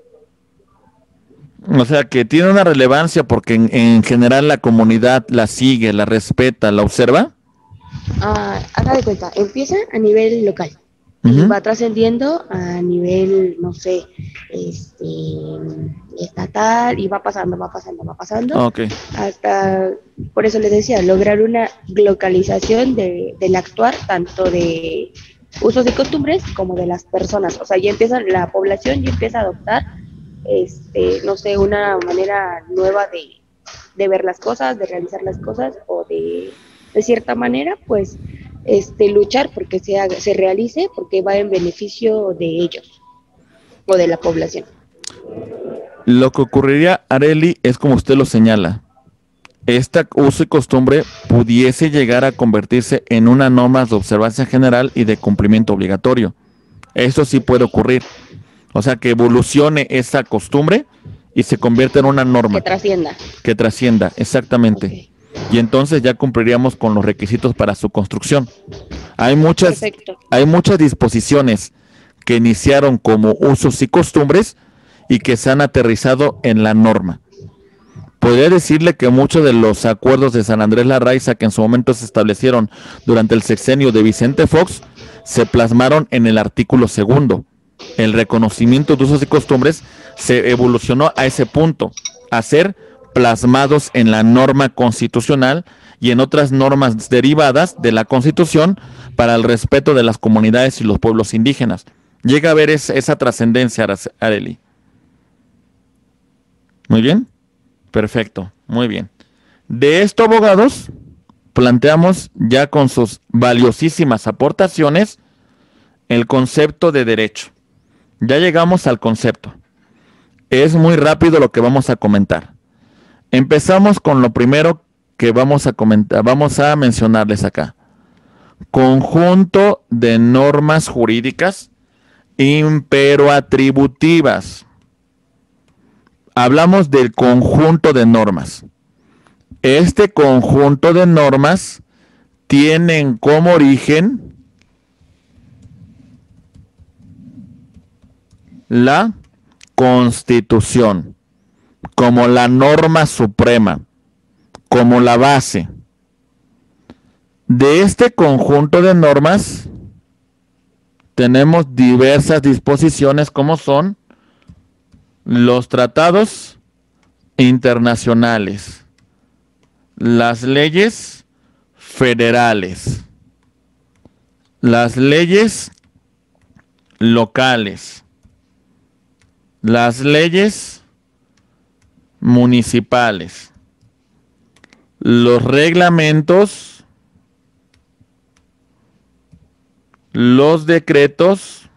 O sea, que tiene una relevancia porque en, en general la comunidad la sigue, la respeta, la observa. Ah, haga de cuenta, empieza a nivel local. Uh-huh. Y va trascendiendo a nivel, no sé, este, estatal, y va pasando, va pasando, va pasando, okay. Hasta, por eso les decía, lograr una localización de, del actuar, tanto de usos y costumbres como de las personas. O sea, ya empieza, la población ya empieza a adoptar, este, no sé, una manera nueva de, de ver las cosas, de realizar las cosas, o de, de cierta manera, pues, este, luchar porque se, haga, se realice, porque va en beneficio de ellos o de la población. Lo que ocurriría, Arely, es como usted lo señala. Esta uso y costumbre pudiese llegar a convertirse en una norma de observancia general y de cumplimiento obligatorio. Esto sí puede ocurrir. O sea, que evolucione esa costumbre y se convierta en una norma. Que trascienda. Que trascienda, exactamente. Okay. Y entonces ya cumpliríamos con los requisitos para su construcción. Hay muchas, Perfecto. hay muchas disposiciones que iniciaron como usos y costumbres y que se han aterrizado en la norma. Podría decirle que muchos de los acuerdos de San Andrés Larraiza que en su momento se establecieron durante el sexenio de Vicente Fox se plasmaron en el artículo segundo. El reconocimiento de usos y costumbres se evolucionó a ese punto, a ser plasmados en la norma constitucional y en otras normas derivadas de la Constitución para el respeto de las comunidades y los pueblos indígenas. Llega a haber es, esa trascendencia, Arely. Muy bien. Perfecto, muy bien. De esto, abogados, planteamos ya con sus valiosísimas aportaciones el concepto de derecho. Ya llegamos al concepto. Es muy rápido lo que vamos a comentar. Empezamos con lo primero que vamos a comentar, vamos a mencionarles acá. Conjunto de normas jurídicas imperoatributivas. Hablamos del conjunto de normas. Este conjunto de normas tienen como origen la Constitución, como la norma suprema, como la base. De este conjunto de normas tenemos diversas disposiciones como son los tratados internacionales, las leyes federales, las leyes locales, las leyes municipales, los reglamentos, los decretos,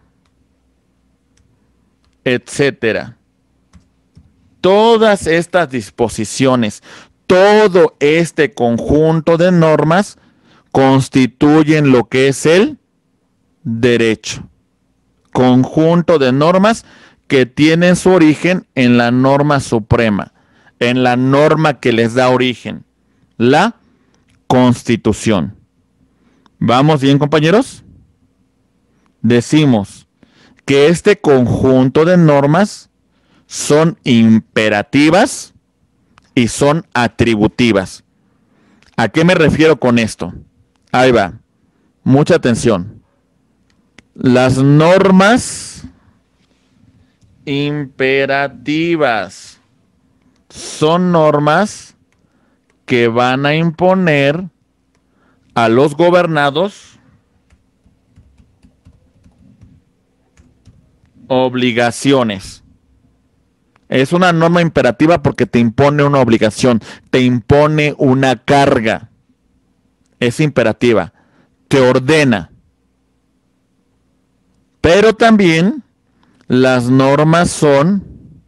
etcétera. Todas estas disposiciones, todo este conjunto de normas constituyen lo que es el derecho. Conjunto de normas que tienen su origen en la norma suprema, en la norma que les da origen, la Constitución. ¿Vamos bien, compañeros? Decimos que este conjunto de normas son imperativas y son atributivas. ¿A qué me refiero con esto? Ahí va. Mucha atención. Las normas imperativas son normas que van a imponer a los gobernados obligaciones. Es una norma imperativa porque te impone una obligación, te impone una carga. Es imperativa, te ordena. Pero también las normas son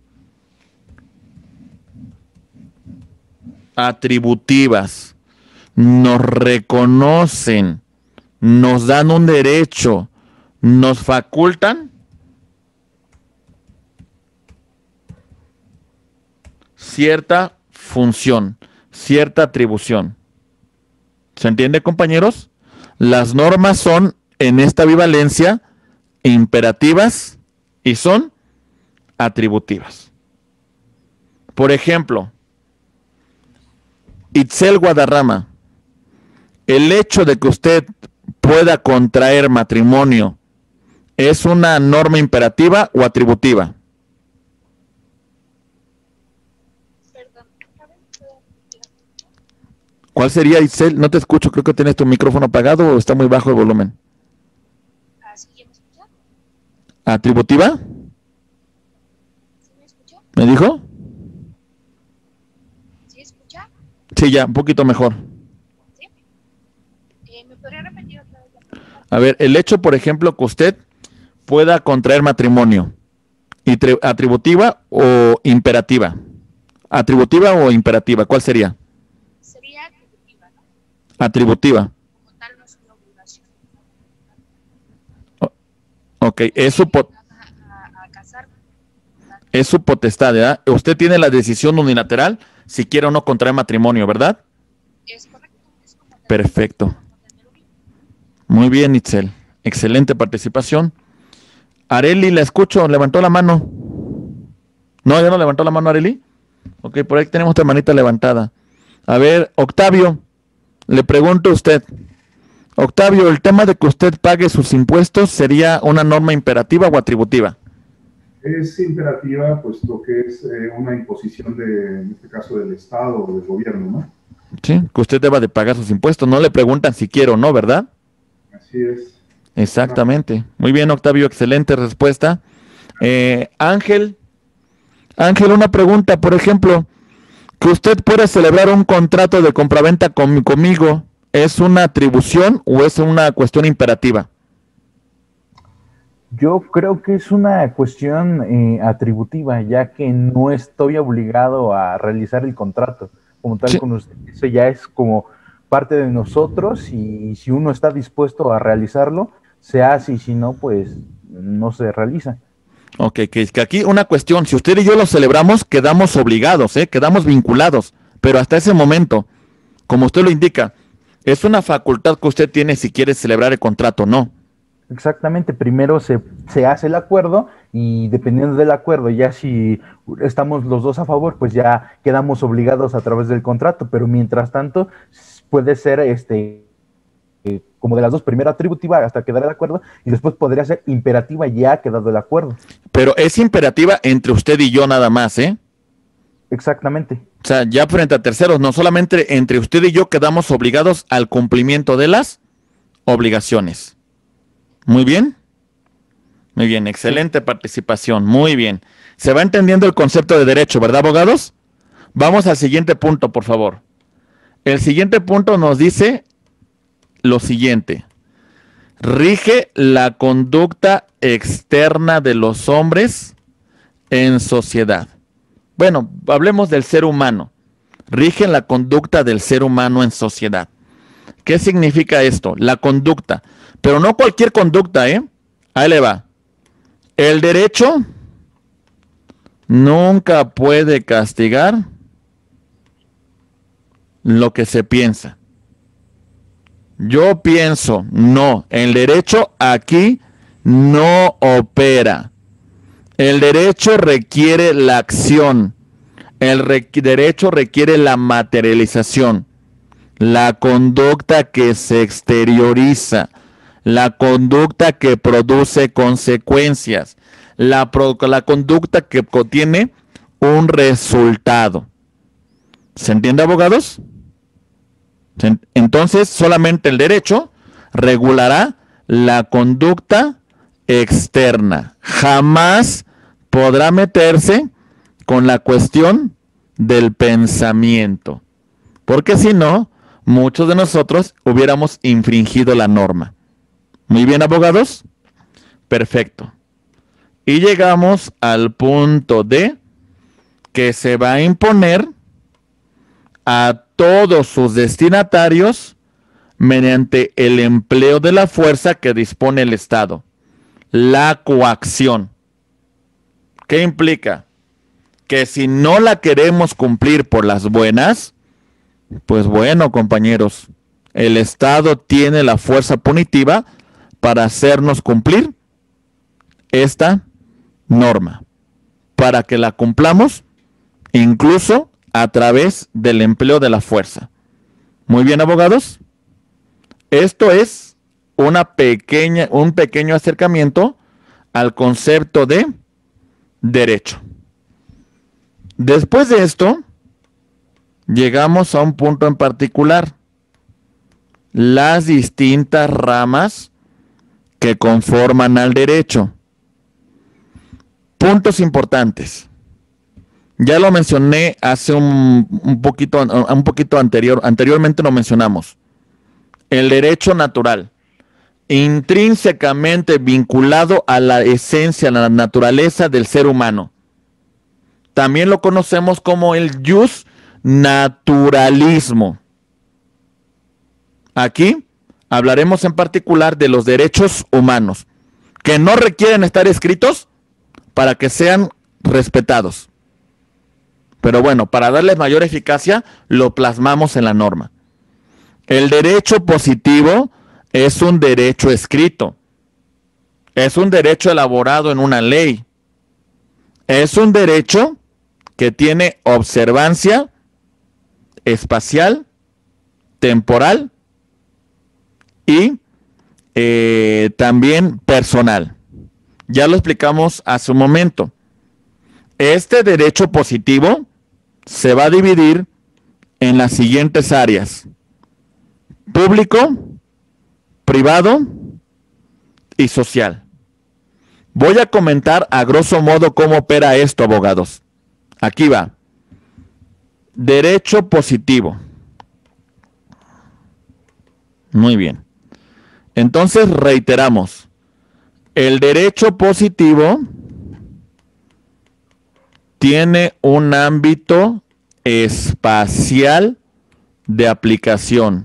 atributivas, nos reconocen, nos dan un derecho, nos facultan cierta función, cierta atribución. ¿Se entiende, compañeros? Las normas son, en esta bivalencia, imperativas y son atributivas. Por ejemplo, Itzel Guadarrama, el hecho de que usted pueda contraer matrimonio, ¿es una norma imperativa o atributiva? ¿Cuál sería, Itzel? No te escucho, creo que tienes tu micrófono apagado o está muy bajo el volumen. ¿Atributiva? ¿Me dijo? ¿Sí escucha? Sí, ya, un poquito mejor. ¿Sí? Eh, ¿Me podría repetir otra A ver, el hecho, por ejemplo, que usted pueda contraer matrimonio, ¿atributiva o imperativa? ¿Atributiva o imperativa? ¿Cuál sería? Sería atributiva, ¿no? Atributiva. Como tal, no es una obligación. O- ok, es su, po- A, a casar. es su potestad, ¿verdad? Usted tiene la decisión unilateral si quiere o no contraer matrimonio, ¿verdad? Es correcto. Es como tal- Perfecto. Muy bien, Itzel. Excelente participación. Areli, la escucho. Levantó la mano. No, ya no levantó la mano, Areli. Ok, por ahí tenemos otra manita levantada. A ver, Octavio, le pregunto a usted. Octavio, ¿el tema de que usted pague sus impuestos sería una norma imperativa o atributiva? Es imperativa, puesto que es eh, una imposición de, en este caso, del Estado o del gobierno, ¿no? Sí, que usted deba de pagar sus impuestos. No le preguntan si quiere o no, ¿verdad? Así es. Exactamente. Muy bien, Octavio, excelente respuesta. Eh, Ángel, Ángel, una pregunta, por ejemplo, que usted pueda celebrar un contrato de compraventa con, conmigo, ¿es una atribución o es una cuestión imperativa? Yo creo que es una cuestión eh, atributiva, ya que no estoy obligado a realizar el contrato como tal Sí. con usted. Eso ya es como parte de nosotros y si uno está dispuesto a realizarlo, se hace y si no, pues no se realiza. Ok, que, que aquí una cuestión, si usted y yo lo celebramos, quedamos obligados, ¿eh? Quedamos vinculados, pero hasta ese momento, como usted lo indica, es una facultad que usted tiene si quiere celebrar el contrato o no. Exactamente, primero se, se hace el acuerdo y dependiendo del acuerdo, ya si estamos los dos a favor, pues ya quedamos obligados a través del contrato, pero mientras tanto puede ser este eh, como de las dos, primero atributiva hasta quedar el acuerdo y después podría ser imperativa ya ha quedado el acuerdo. Pero es imperativa entre usted y yo nada más, ¿eh? Exactamente. O sea, ya frente a terceros, no solamente entre usted y yo quedamos obligados al cumplimiento de las obligaciones. Muy bien. Muy bien, excelente participación, muy bien. Se va entendiendo el concepto de derecho, ¿verdad, abogados? Vamos al siguiente punto, por favor. El siguiente punto nos dice lo siguiente. Rige la conducta externa de los hombres en sociedad. Bueno, hablemos del ser humano. Rige la conducta del ser humano en sociedad. ¿Qué significa esto? La conducta. Pero no cualquier conducta, ¿eh? Ahí le va. El derecho nunca puede castigar lo que se piensa. Yo pienso, no. El derecho aquí no opera. El derecho requiere la acción. El re- derecho requiere la materialización. La conducta que se exterioriza. La conducta que produce consecuencias. La, pro- la conducta que contiene un resultado. ¿Se entiende, abogados? ¿Se- Entonces, solamente el derecho regulará la conducta externa. Jamás podrá meterse con la cuestión del pensamiento. Porque si no, muchos de nosotros hubiéramos infringido la norma. Muy bien, abogados. Perfecto. Y llegamos al punto de que se va a imponer a todos sus destinatarios mediante el empleo de la fuerza que dispone el Estado. La coacción. ¿Qué implica? Que si no la queremos cumplir por las buenas, pues bueno, compañeros, el Estado tiene la fuerza punitiva para hacernos cumplir esta norma, para que la cumplamos incluso a través del empleo de la fuerza. Muy bien, abogados. Esto es una pequeña, un pequeño acercamiento al concepto de derecho. Después de esto, llegamos a un punto en particular. Las distintas ramas que conforman al derecho. Puntos importantes. Ya lo mencioné hace un, un poquito, un poquito anterior, anteriormente lo mencionamos. El derecho natural. intrínsecamente vinculado a la esencia, a la naturaleza del ser humano. También lo conocemos como el jus naturalismo. Aquí hablaremos en particular de los derechos humanos, que no requieren estar escritos para que sean respetados. Pero bueno, para darles mayor eficacia, lo plasmamos en la norma. El derecho positivo es un derecho escrito. Es un derecho elaborado en una ley. Es un derecho que tiene observancia espacial, temporal y eh, también personal. Ya lo explicamos hace un momento. Este derecho positivo se va a dividir en las siguientes áreas: público, privado y social. Voy a comentar a grosso modo cómo opera esto, abogados. Aquí va. Derecho positivo. Muy bien. Entonces reiteramos. El derecho positivo tiene un ámbito espacial de aplicación,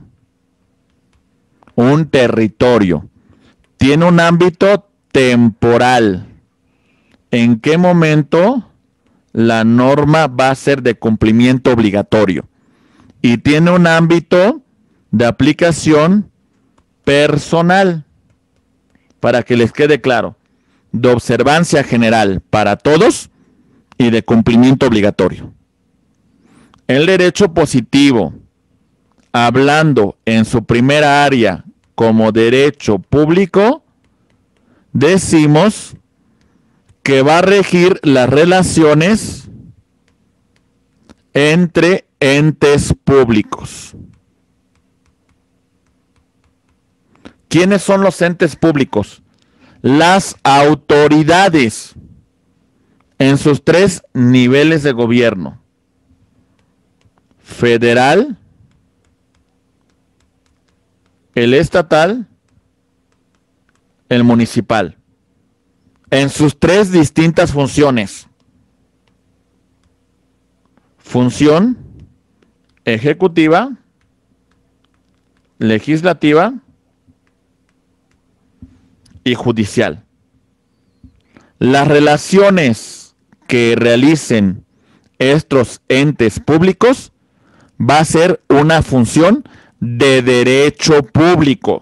un territorio, tiene un ámbito temporal. ¿En qué momento la norma va a ser de cumplimiento obligatorio? Y tiene un ámbito de aplicación personal, para que les quede claro, de observancia general para todos y de cumplimiento obligatorio. El derecho positivo, hablando en su primera área como derecho público, decimos que va a regir las relaciones entre entes públicos. ¿Quiénes son los entes públicos? Las autoridades en sus tres niveles de gobierno: federal, el estatal, el municipal, en sus tres distintas funciones: función ejecutiva, legislativa y judicial. Las relaciones que realicen estos entes públicos va a ser una función de derecho público.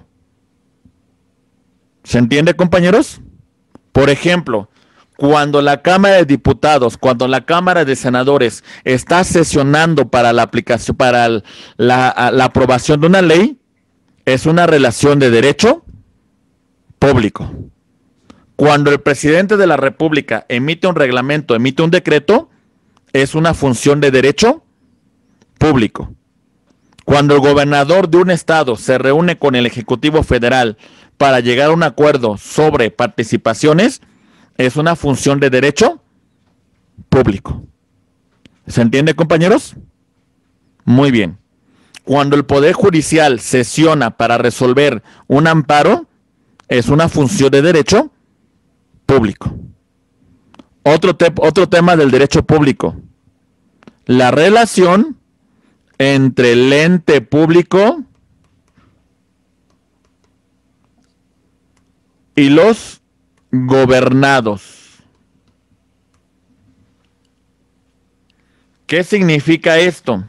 ¿Se entiende, compañeros? Por ejemplo, cuando la Cámara de Diputados, cuando la Cámara de Senadores está sesionando para la aplicación, para la, la, la aprobación de una ley, es una relación de derecho público. Cuando el presidente de la República emite un reglamento, emite un decreto, es una función de derecho público. Cuando el gobernador de un estado se reúne con el Ejecutivo Federal para llegar a un acuerdo sobre participaciones, es una función de derecho público. ¿Se entiende, compañeros? Muy bien. Cuando el Poder Judicial sesiona para resolver un amparo, es una función de derecho público. Otro, te otro tema del derecho público: la relación entre el ente público y los gobernados. ¿Qué significa esto?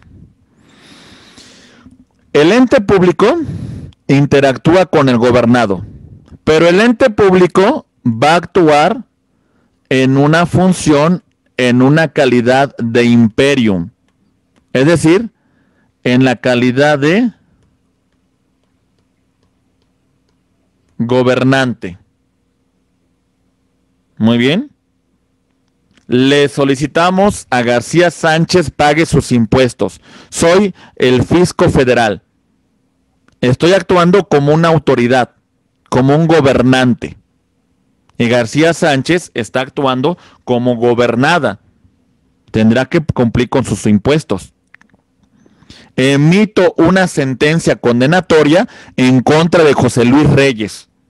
El ente público interactúa con el gobernado, pero el ente público va a actuar en una función, en una calidad de imperium, es decir, en la calidad de gobernante. Muy bien. Le solicitamos a García Sánchez pague sus impuestos. Soy el fisco federal. Estoy actuando como una autoridad, como un gobernante. Y García Sánchez está actuando como gobernada. Tendrá que cumplir con sus impuestos. Emito una sentencia condenatoria en contra de José Luis Reyes.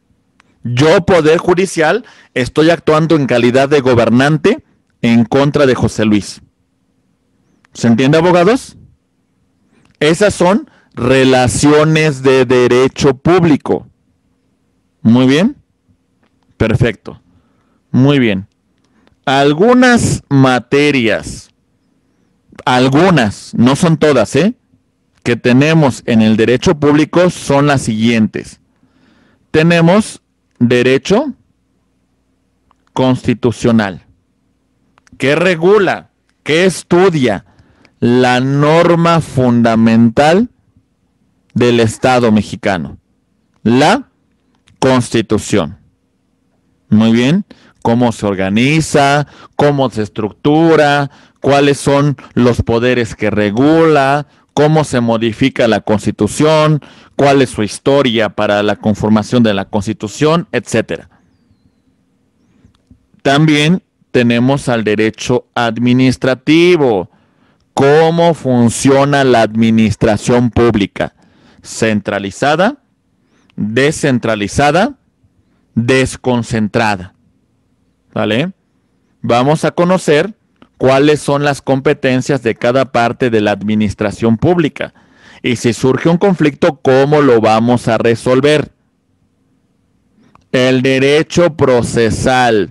Yo, Poder Judicial, estoy actuando en calidad de gobernante en contra de José Luis. ¿Se entiende, abogados? Esas son relaciones de derecho público. Muy bien. Perfecto. Muy bien. Algunas materias, algunas, no son todas, ¿eh?, que tenemos en el derecho público son las siguientes. Tenemos derecho constitucional, que regula, que estudia la norma fundamental del Estado mexicano, la Constitución. Muy bien, cómo se organiza, cómo se estructura, cuáles son los poderes que regula, cómo se modifica la Constitución, cuál es su historia para la conformación de la Constitución, etcétera. También tenemos al derecho administrativo, cómo funciona la administración pública, centralizada, descentralizada, desconcentrada. ¿Vale? Vamos a conocer cuáles son las competencias de cada parte de la administración pública. Y si surge un conflicto, ¿cómo lo vamos a resolver? El derecho procesal.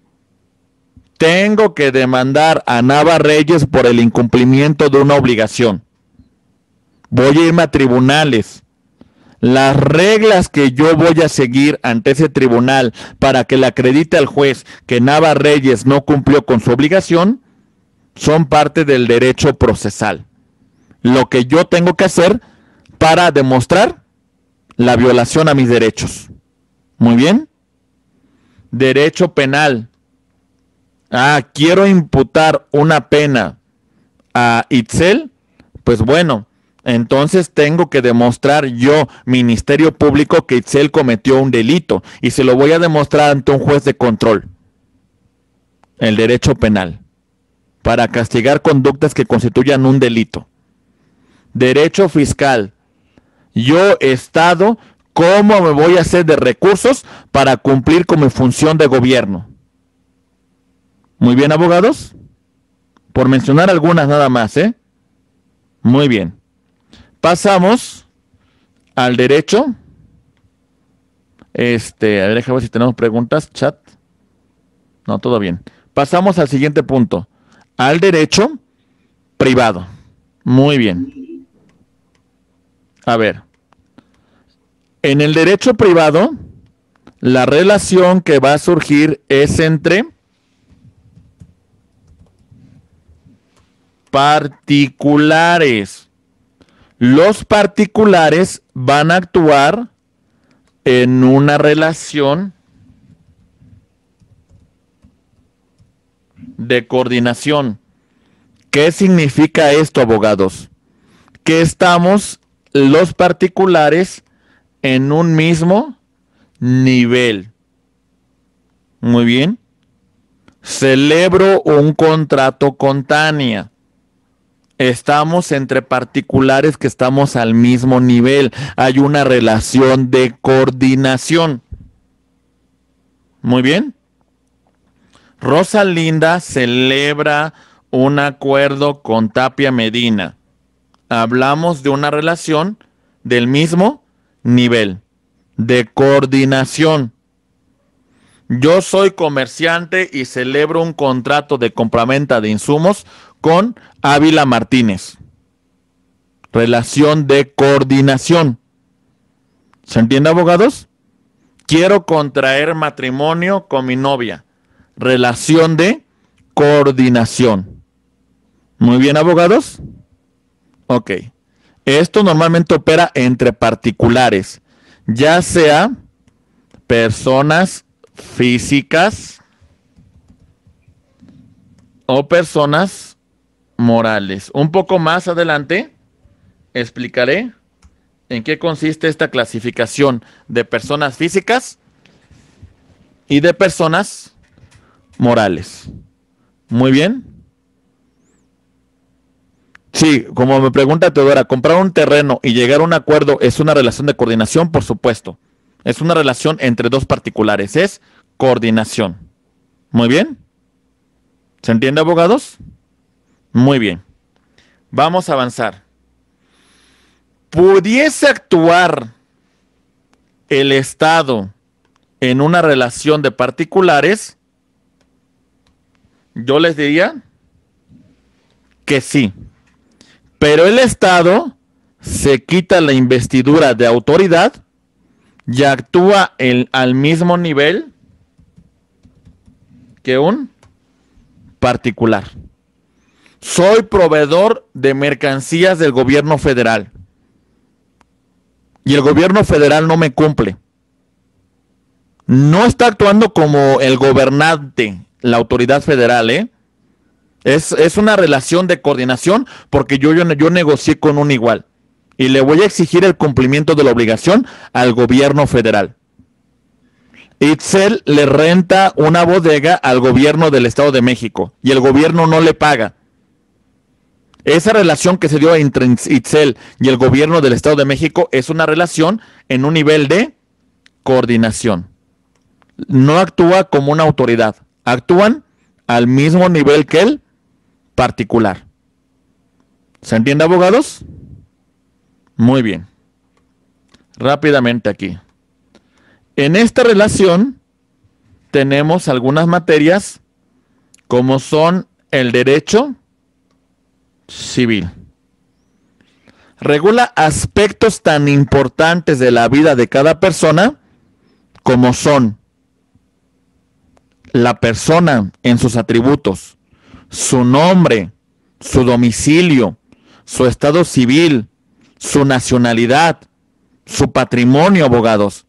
Tengo que demandar a Nava Reyes por el incumplimiento de una obligación. Voy a irme a tribunales. Las reglas que yo voy a seguir ante ese tribunal para que le acredite al juez que Nava Reyes no cumplió con su obligación son parte del derecho procesal. Lo que yo tengo que hacer para demostrar la violación a mis derechos. Muy bien. Derecho penal. Ah, quiero imputar una pena a Itzel. Pues bueno, entonces tengo que demostrar yo, Ministerio Público, que Itzel cometió un delito. Y se lo voy a demostrar ante un juez de control. El derecho penal. Para castigar conductas que constituyan un delito. Derecho fiscal. Yo, Estado, ¿cómo me voy a hacer de recursos para cumplir con mi función de gobierno? Muy bien, abogados. Por mencionar algunas nada más, ¿eh? Muy bien. Pasamos al derecho. Este, a ver, déjame ver si tenemos preguntas, chat. No, todo bien. Pasamos al siguiente punto. Al derecho privado. Muy bien. A ver. En el derecho privado, la relación que va a surgir es entre particulares. Los particulares van a actuar en una relación de coordinación. ¿Qué significa esto, abogados? Que estamos los particulares en un mismo nivel. Muy bien. Celebro un contrato con Tania. Estamos entre particulares que estamos al mismo nivel. Hay una relación de coordinación. Muy bien. Rosalinda celebra un acuerdo con Tapia Medina. Hablamos de una relación del mismo nivel, de coordinación. Yo soy comerciante y celebro un contrato de compraventa de insumos con Ávila Martínez. Relación de coordinación. ¿Se entiende, abogados? Quiero contraer matrimonio con mi novia. Relación de coordinación. Muy bien, abogados. Ok. Esto normalmente opera entre particulares, ya sea personas físicas o personas morales. Un poco más adelante explicaré en qué consiste esta clasificación de personas físicas y de personas morales. Muy bien. Sí, como me pregunta Teodora, comprar un terreno y llegar a un acuerdo es una relación de coordinación, por supuesto. Es una relación entre dos particulares. Es coordinación. Muy bien. ¿Se entiende, abogados? Muy bien. Vamos a avanzar. ¿Pudiese actuar el Estado en una relación de particulares? Yo les diría que sí. Pero el Estado se quita la investidura de autoridad y actúa el, al mismo nivel que un particular. Soy proveedor de mercancías del gobierno federal y el gobierno federal no me cumple. No está actuando como el gobernante, la autoridad federal, ¿eh? Es, es una relación de coordinación porque yo, yo, yo negocié con un igual y le voy a exigir el cumplimiento de la obligación al gobierno federal. Itzel le renta una bodega al gobierno del Estado de México y el gobierno no le paga. Esa relación que se dio entre Itzel y el gobierno del Estado de México es una relación en un nivel de coordinación. No actúa como una autoridad, actúan al mismo nivel que el particular. ¿Se entiende, abogados? Muy bien. Rápidamente aquí. En esta relación tenemos algunas materias como son el derecho civil. Regula aspectos tan importantes de la vida de cada persona como son la persona en sus atributos, su nombre, su domicilio, su estado civil, su nacionalidad, su patrimonio, abogados.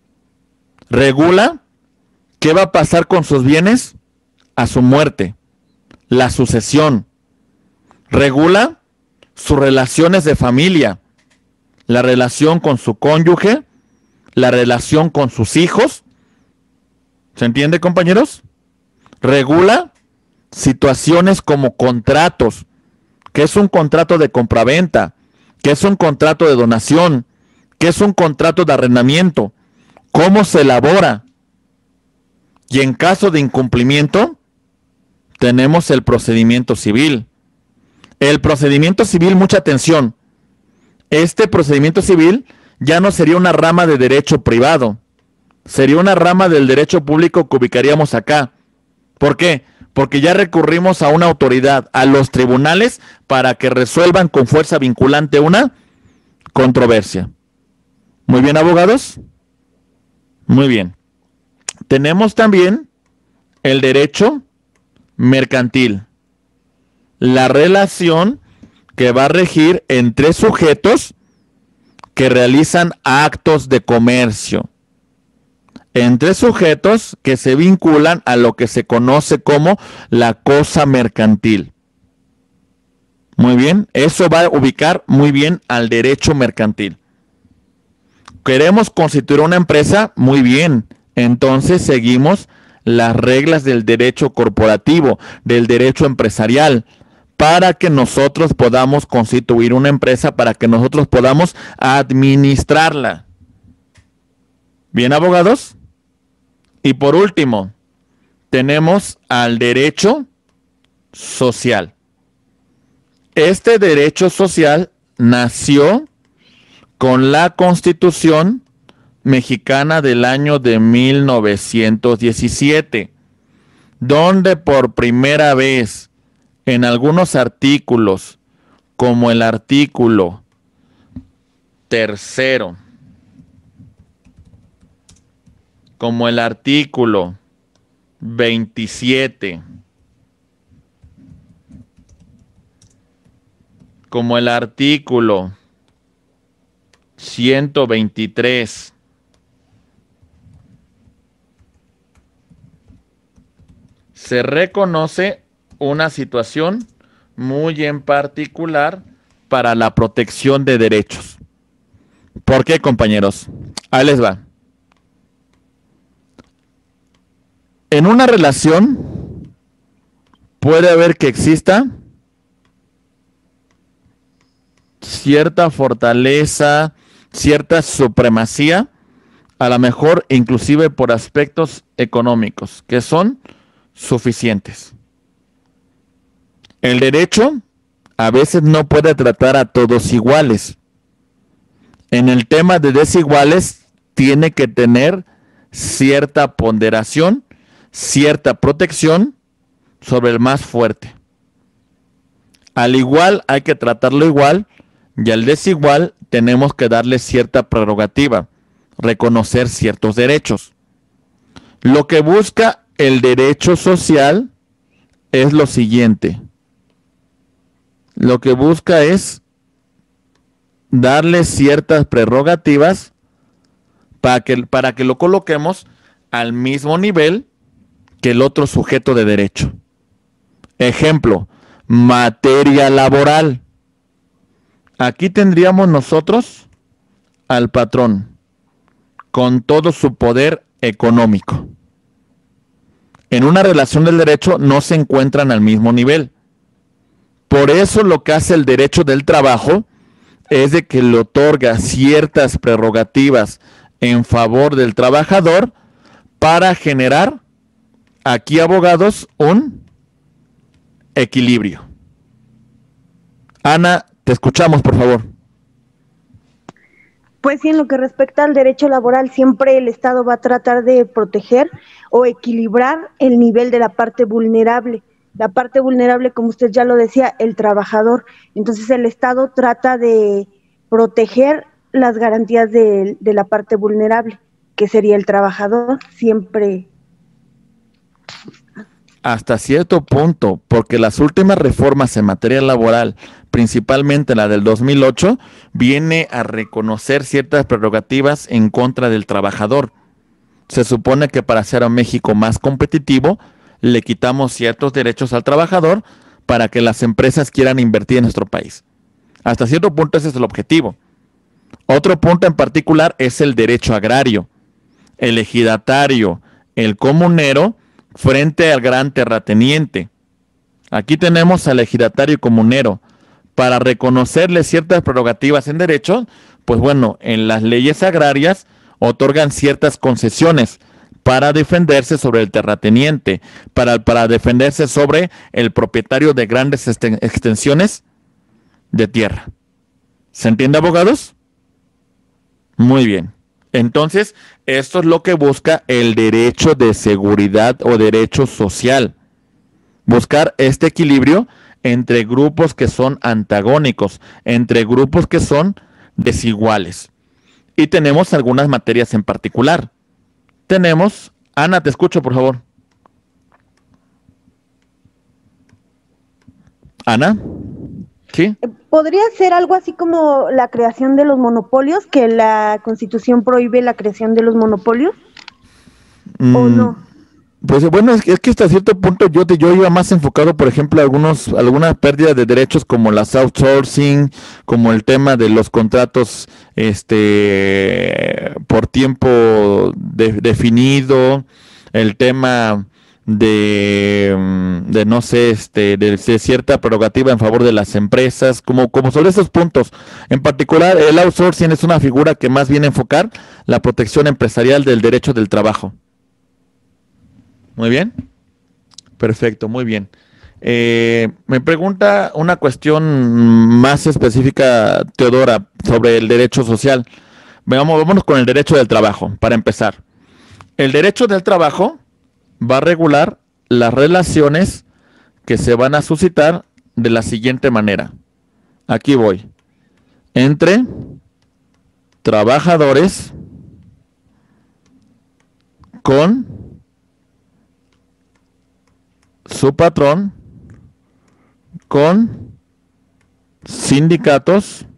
Regula qué va a pasar con sus bienes a su muerte, la sucesión. Regula sus relaciones de familia, la relación con su cónyuge, la relación con sus hijos. ¿Se entiende, compañeros? Regula situaciones como contratos. ¿Qué es un contrato de compraventa? ¿Qué es un contrato de donación? ¿Qué es un contrato de arrendamiento? ¿Cómo se elabora? Y en caso de incumplimiento, tenemos el procedimiento civil. El procedimiento civil, mucha atención. Este procedimiento civil ya no sería una rama de derecho privado. Sería una rama del derecho público que ubicaríamos acá. ¿Por qué? Porque ya recurrimos a una autoridad, a los tribunales, para que resuelvan con fuerza vinculante una controversia. Muy bien, abogados. Muy bien. Tenemos también el derecho mercantil. La relación que va a regir entre sujetos que realizan actos de comercio. Entre sujetos que se vinculan a lo que se conoce como la cosa mercantil. Muy bien, eso va a ubicar muy bien al derecho mercantil. ¿Queremos constituir una empresa? Muy bien, entonces seguimos las reglas del derecho corporativo, del derecho empresarial, para que nosotros podamos constituir una empresa, para que nosotros podamos administrarla. Bien, abogados. Y por último, tenemos al derecho social. Este derecho social nació con la Constitución mexicana del año de mil novecientos diecisiete, donde por primera vez en algunos artículos, como el artículo tercero, como el artículo veintisiete, como el artículo ciento veintitrés, se reconoce una situación muy en particular para la protección de derechos. ¿Por qué, compañeros? Ahí les va. En una relación puede haber que exista cierta fortaleza, cierta supremacía a lo mejor inclusive por aspectos económicos, que son suficientes. El derecho a veces no puede tratar a todos iguales. En el tema de desiguales tiene que tener cierta ponderación, cierta protección sobre el más fuerte. Al igual hay que tratarlo igual, y al desigual tenemos que darle cierta prerrogativa, reconocer ciertos derechos. Lo que busca el derecho social es lo siguiente. Lo que busca es darle ciertas prerrogativas para que, para que lo coloquemos al mismo nivel que el otro sujeto de derecho. Ejemplo, materia laboral. Aquí tendríamos nosotros al patrón con todo su poder económico. En una relación del derecho no se encuentran al mismo nivel. Por eso lo que hace el derecho del trabajo es de que le otorga ciertas prerrogativas en favor del trabajador para generar, aquí abogados, un equilibrio. Ana, te escuchamos, por favor. Pues sí, en lo que respecta al derecho laboral, siempre el Estado va a tratar de proteger o equilibrar el nivel de la parte vulnerable. La parte vulnerable, como usted ya lo decía, el trabajador. Entonces el Estado trata de proteger las garantías de, de la parte vulnerable, que sería el trabajador, siempre. Hasta cierto punto, porque las últimas reformas en materia laboral, principalmente la del dos mil ocho, viene a reconocer ciertas prerrogativas en contra del trabajador. Se supone que para hacer a México más competitivo, le quitamos ciertos derechos al trabajador para que las empresas quieran invertir en nuestro país. Hasta cierto punto ese es el objetivo. Otro punto en particular es el derecho agrario, el ejidatario, el comunero frente al gran terrateniente. Aquí tenemos al ejidatario y comunero. Para reconocerle ciertas prerrogativas en derecho, pues bueno, en las leyes agrarias otorgan ciertas concesiones para defenderse sobre el terrateniente, para, para defenderse sobre el propietario de grandes extensiones de tierra. ¿Se entiende, abogados? Muy bien. Entonces, esto es lo que busca el derecho de seguridad o derecho social. Buscar este equilibrio entre grupos que son antagónicos, entre grupos que son desiguales. Y tenemos algunas materias en particular. Tenemos, Ana, te escucho, por favor. Ana, ¿sí? ¿Podría ser algo así como la creación de los monopolios, que la Constitución prohíbe la creación de los monopolios? Mm, ¿O no? Pues bueno, es que, es que hasta cierto punto yo, te, yo iba más enfocado, por ejemplo, a algunos, algunas pérdidas de derechos como las outsourcing, como el tema de los contratos este por tiempo de, definido, el tema de, de no sé, este, de, de cierta prerrogativa en favor de las empresas, como, como sobre esos puntos. En particular, el outsourcing es una figura que más viene a enfocar la protección empresarial del derecho del trabajo. Muy bien. Perfecto, muy bien. Eh, me pregunta una cuestión más específica, Teodora, sobre el derecho social. Vamos, vámonos con el derecho del trabajo, para empezar. El derecho del trabajo va a regular las relaciones que se van a suscitar de la siguiente manera. Aquí voy. Entre trabajadores con su patrón, con sindicatos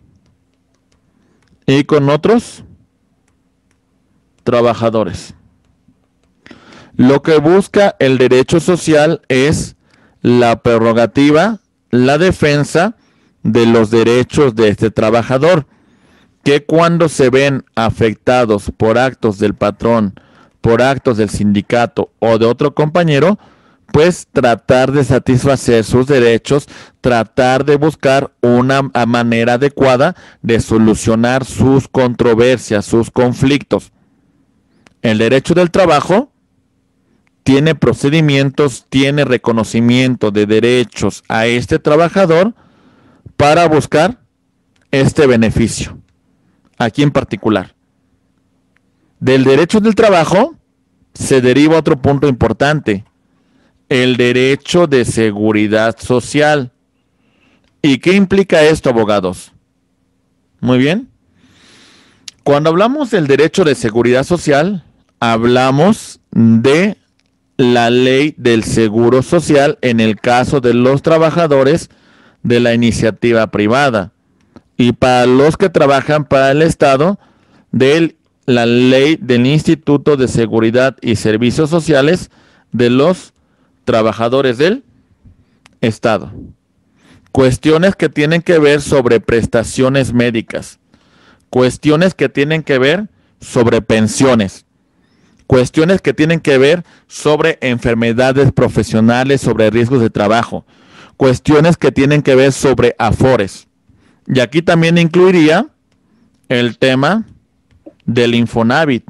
y con otros trabajadores. Lo que busca el derecho social es la prerrogativa, la defensa de los derechos de este trabajador, que cuando se ven afectados por actos del patrón, por actos del sindicato o de otro compañero, pues tratar de satisfacer sus derechos, tratar de buscar una manera adecuada de solucionar sus controversias, sus conflictos. El derecho del trabajo tiene procedimientos, tiene reconocimiento de derechos a este trabajador para buscar este beneficio. Aquí en particular. Del derecho del trabajo se deriva otro punto importante, el derecho de seguridad social. ¿Y qué implica esto, abogados? Muy bien. Cuando hablamos del derecho de seguridad social, hablamos de la ley del seguro social en el caso de los trabajadores de la iniciativa privada. Y para los que trabajan para el Estado, de la ley del Instituto de Seguridad y Servicios Sociales de los trabajadores del Estado. Cuestiones que tienen que ver sobre prestaciones médicas, cuestiones que tienen que ver sobre pensiones, cuestiones que tienen que ver sobre enfermedades profesionales, sobre riesgos de trabajo, cuestiones que tienen que ver sobre afores. Y aquí también incluiría el tema del Infonavit,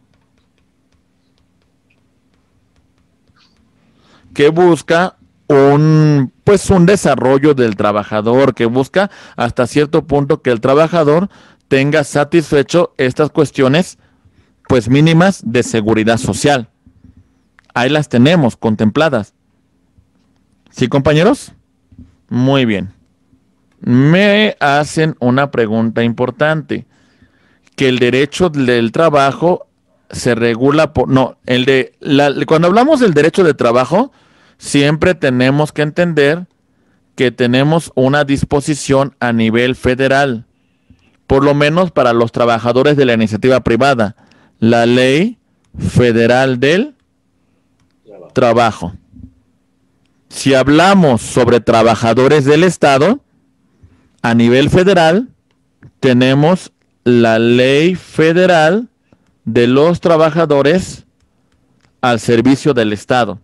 que busca un, pues un desarrollo del trabajador, que busca hasta cierto punto que el trabajador tenga satisfecho estas cuestiones, pues mínimas de seguridad social. Ahí las tenemos contempladas. ¿Sí, compañeros? Muy bien. Me hacen una pregunta importante, que el derecho del trabajo se regula por, no, el de, la, cuando hablamos del derecho de trabajo, siempre tenemos que entender que tenemos una disposición a nivel federal, por lo menos para los trabajadores de la iniciativa privada, la Ley Federal del Trabajo. Trabajo. Si hablamos sobre trabajadores del Estado, a nivel federal, tenemos la Ley Federal de los Trabajadores al Servicio del Estado.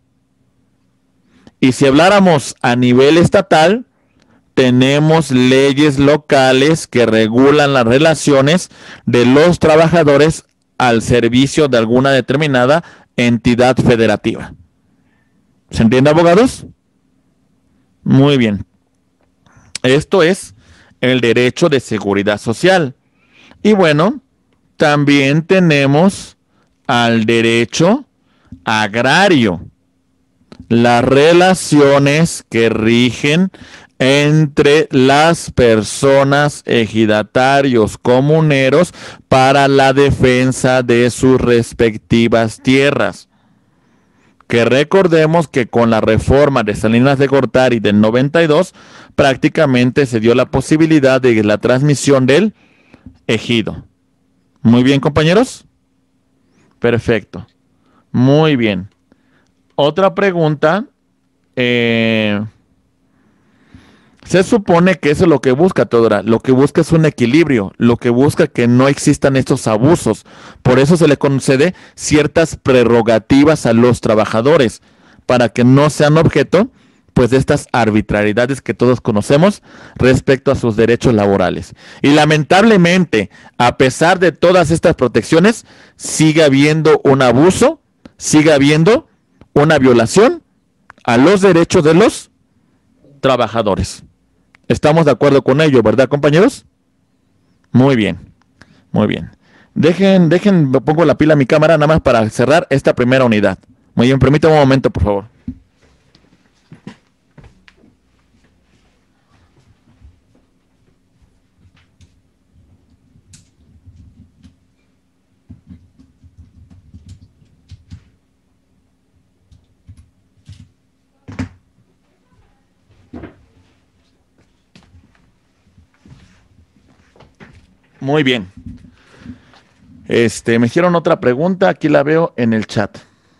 Y si habláramos a nivel estatal, tenemos leyes locales que regulan las relaciones de los trabajadores al servicio de alguna determinada entidad federativa. ¿Se entiende, abogados? Muy bien. Esto es el derecho de seguridad social. Y bueno, también tenemos al derecho agrario, las relaciones que rigen entre las personas ejidatarios comuneros para la defensa de sus respectivas tierras. Que recordemos que con la reforma de Salinas de Gortari del noventa y dos, prácticamente se dio la posibilidad de la transmisión del ejido. Muy bien, compañeros. Perfecto. Muy bien. Otra pregunta. Eh, se supone que eso es lo que busca Teodora. Lo que busca es un equilibrio. Lo que busca que no existan estos abusos. Por eso se le concede ciertas prerrogativas a los trabajadores, para que no sean objeto pues de estas arbitrariedades que todos conocemos respecto a sus derechos laborales. Y lamentablemente, a pesar de todas estas protecciones, sigue habiendo un abuso, sigue habiendo una violación a los derechos de los trabajadores. Estamos de acuerdo con ello, ¿verdad, compañeros? Muy bien, muy bien. Dejen, dejen, pongo la pila a mi cámara nada más para cerrar esta primera unidad. Muy bien, permítame un momento, por favor. Muy bien. Este, me hicieron otra pregunta, aquí la veo en el chat.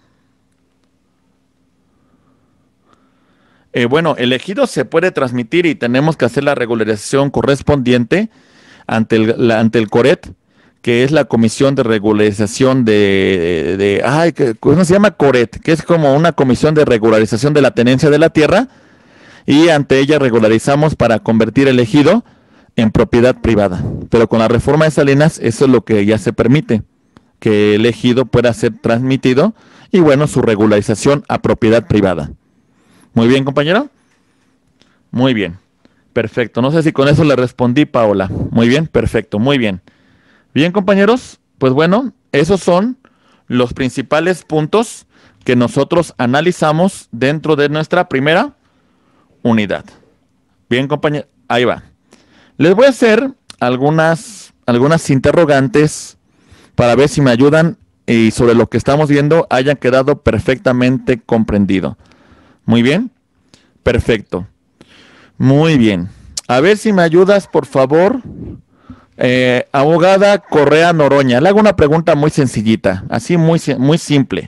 Eh, bueno, el ejido se puede transmitir y tenemos que hacer la regularización correspondiente ante el, la, ante el CORET, que es la Comisión de Regularización de, de, de ay, ¿cómo se llama? CORET, que es como una comisión de regularización de la tenencia de la tierra, y ante ella regularizamos para convertir el ejido en propiedad privada. Pero con la reforma de Salinas, eso es lo que ya se permite. que el ejido pueda ser transmitido y bueno, su regularización a propiedad privada. Muy bien, compañero. Muy bien. Perfecto. No sé si con eso le respondí, Paola. Muy bien, perfecto, muy bien. Bien, compañeros, pues bueno, esos son los principales puntos que nosotros analizamos dentro de nuestra primera unidad. Bien, compañeros, ahí va. Les voy a hacer algunas, algunas interrogantes para ver si me ayudan y sobre lo que estamos viendo haya quedado perfectamente comprendido. Muy bien, perfecto. Muy bien. A ver si me ayudas, por favor. Eh, abogada Correa Noroña, le hago una pregunta muy sencillita, así muy, muy simple.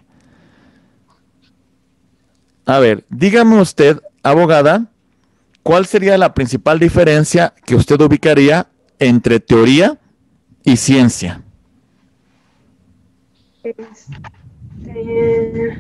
A ver, dígame usted, abogada, ¿cuál sería la principal diferencia que usted ubicaría entre teoría y ciencia? Este,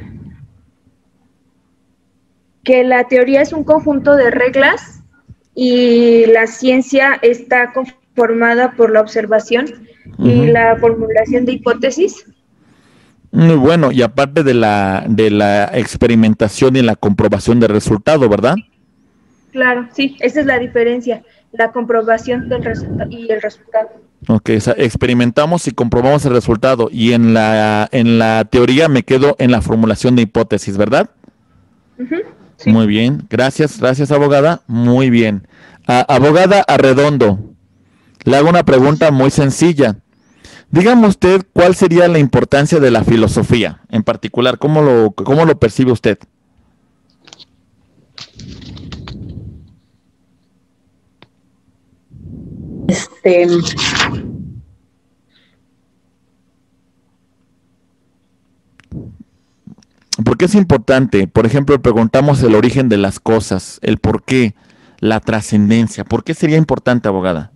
que la teoría es un conjunto de reglas y la ciencia está conformada por la observación uh-huh. y la formulación de hipótesis. Muy bueno, y aparte de la, de la experimentación y la comprobación del resultado, ¿verdad? Claro, sí, esa es la diferencia, la comprobación del resultado y el resultado. Ok, o sea, experimentamos y comprobamos el resultado, y en la, en la teoría me quedo en la formulación de hipótesis, ¿verdad? Uh-huh, sí. Muy bien, gracias, gracias, abogada, muy bien. A, abogada Arredondo, le hago una pregunta muy sencilla. Dígame usted cuál sería la importancia de la filosofía en particular, ¿cómo lo, cómo lo percibe usted? Este... ¿Por qué es importante? Por ejemplo, preguntamos el origen de las cosas, el por qué, la trascendencia. ¿Por qué sería importante, abogada?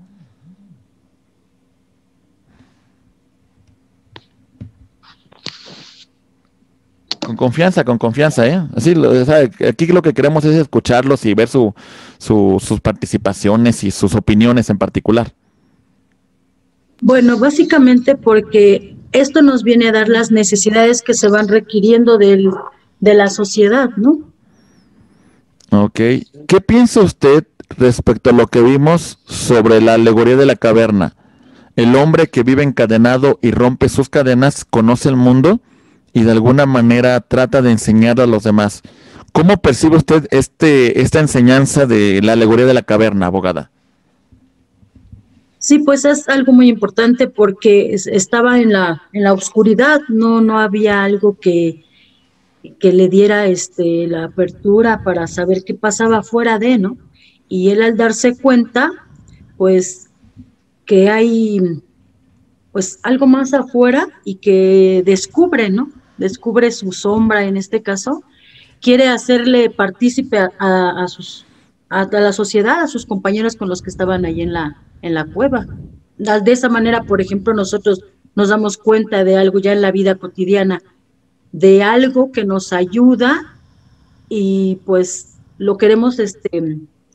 Con confianza, con confianza, ¿eh? Así, o sea, aquí lo que queremos es escucharlos y ver su, su, sus participaciones y sus opiniones en particular. Bueno, básicamente porque esto nos viene a dar las necesidades que se van requiriendo del, de la sociedad, ¿no? Ok. ¿Qué piensa usted respecto a lo que vimos sobre la alegoría de la caverna? El hombre que vive encadenado y rompe sus cadenas conoce el mundo y de alguna manera trata de enseñar a los demás. ¿Cómo percibe usted este, esta enseñanza de la alegoría de la caverna, abogada? Sí, pues es algo muy importante porque estaba en la, en la oscuridad, no, no había algo que, que le diera este, la apertura para saber qué pasaba fuera de, ¿no? Y él al darse cuenta, pues, que hay pues algo más afuera y que descubre, ¿no? Descubre su sombra en este caso, quiere hacerle partícipe a, a, a, sus, a, a la sociedad, a sus compañeros con los que estaban ahí en la, en la cueva. De esa manera, por ejemplo, nosotros nos damos cuenta de algo ya en la vida cotidiana, de algo que nos ayuda y pues lo queremos este,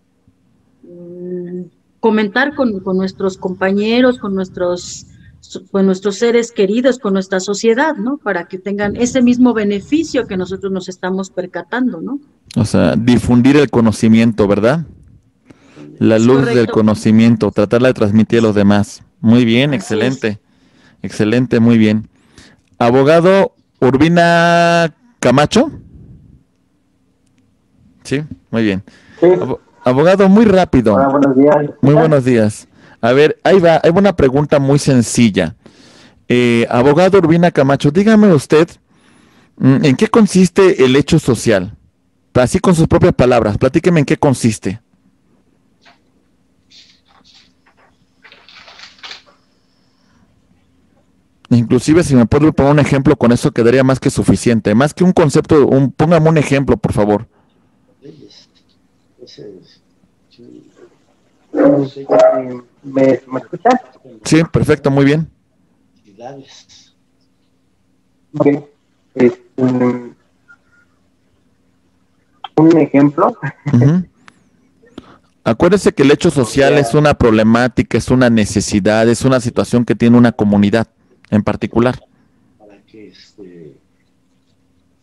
comentar con, con nuestros compañeros, con nuestros... con nuestros seres queridos, con nuestra sociedad, ¿no? Para que tengan ese mismo beneficio que nosotros nos estamos percatando, ¿no? O sea, difundir el conocimiento, ¿verdad? La luz Correcto. Del conocimiento, tratarla de transmitir a los demás. Muy bien, Así excelente. Es. Excelente, muy bien. Abogado Urbina Camacho. Sí, muy bien. Sí. Ab- abogado, muy rápido. Hola, buenos días. Muy buenos días. A ver, ahí va, hay una pregunta muy sencilla. Eh, abogado Urbina Camacho, dígame usted, ¿en qué consiste el hecho social? Así con sus propias palabras, platíqueme en qué consiste. Inclusive si me puede poner un ejemplo, con eso quedaría más que suficiente. Más que un concepto, un, póngame un ejemplo, por favor. ¿Me, ¿Me escuchan? Sí, perfecto, muy bien. Ok. Es un, un ejemplo. Uh-huh. Acuérdese que el hecho social es una problemática, es una necesidad, es una situación que tiene una comunidad en particular.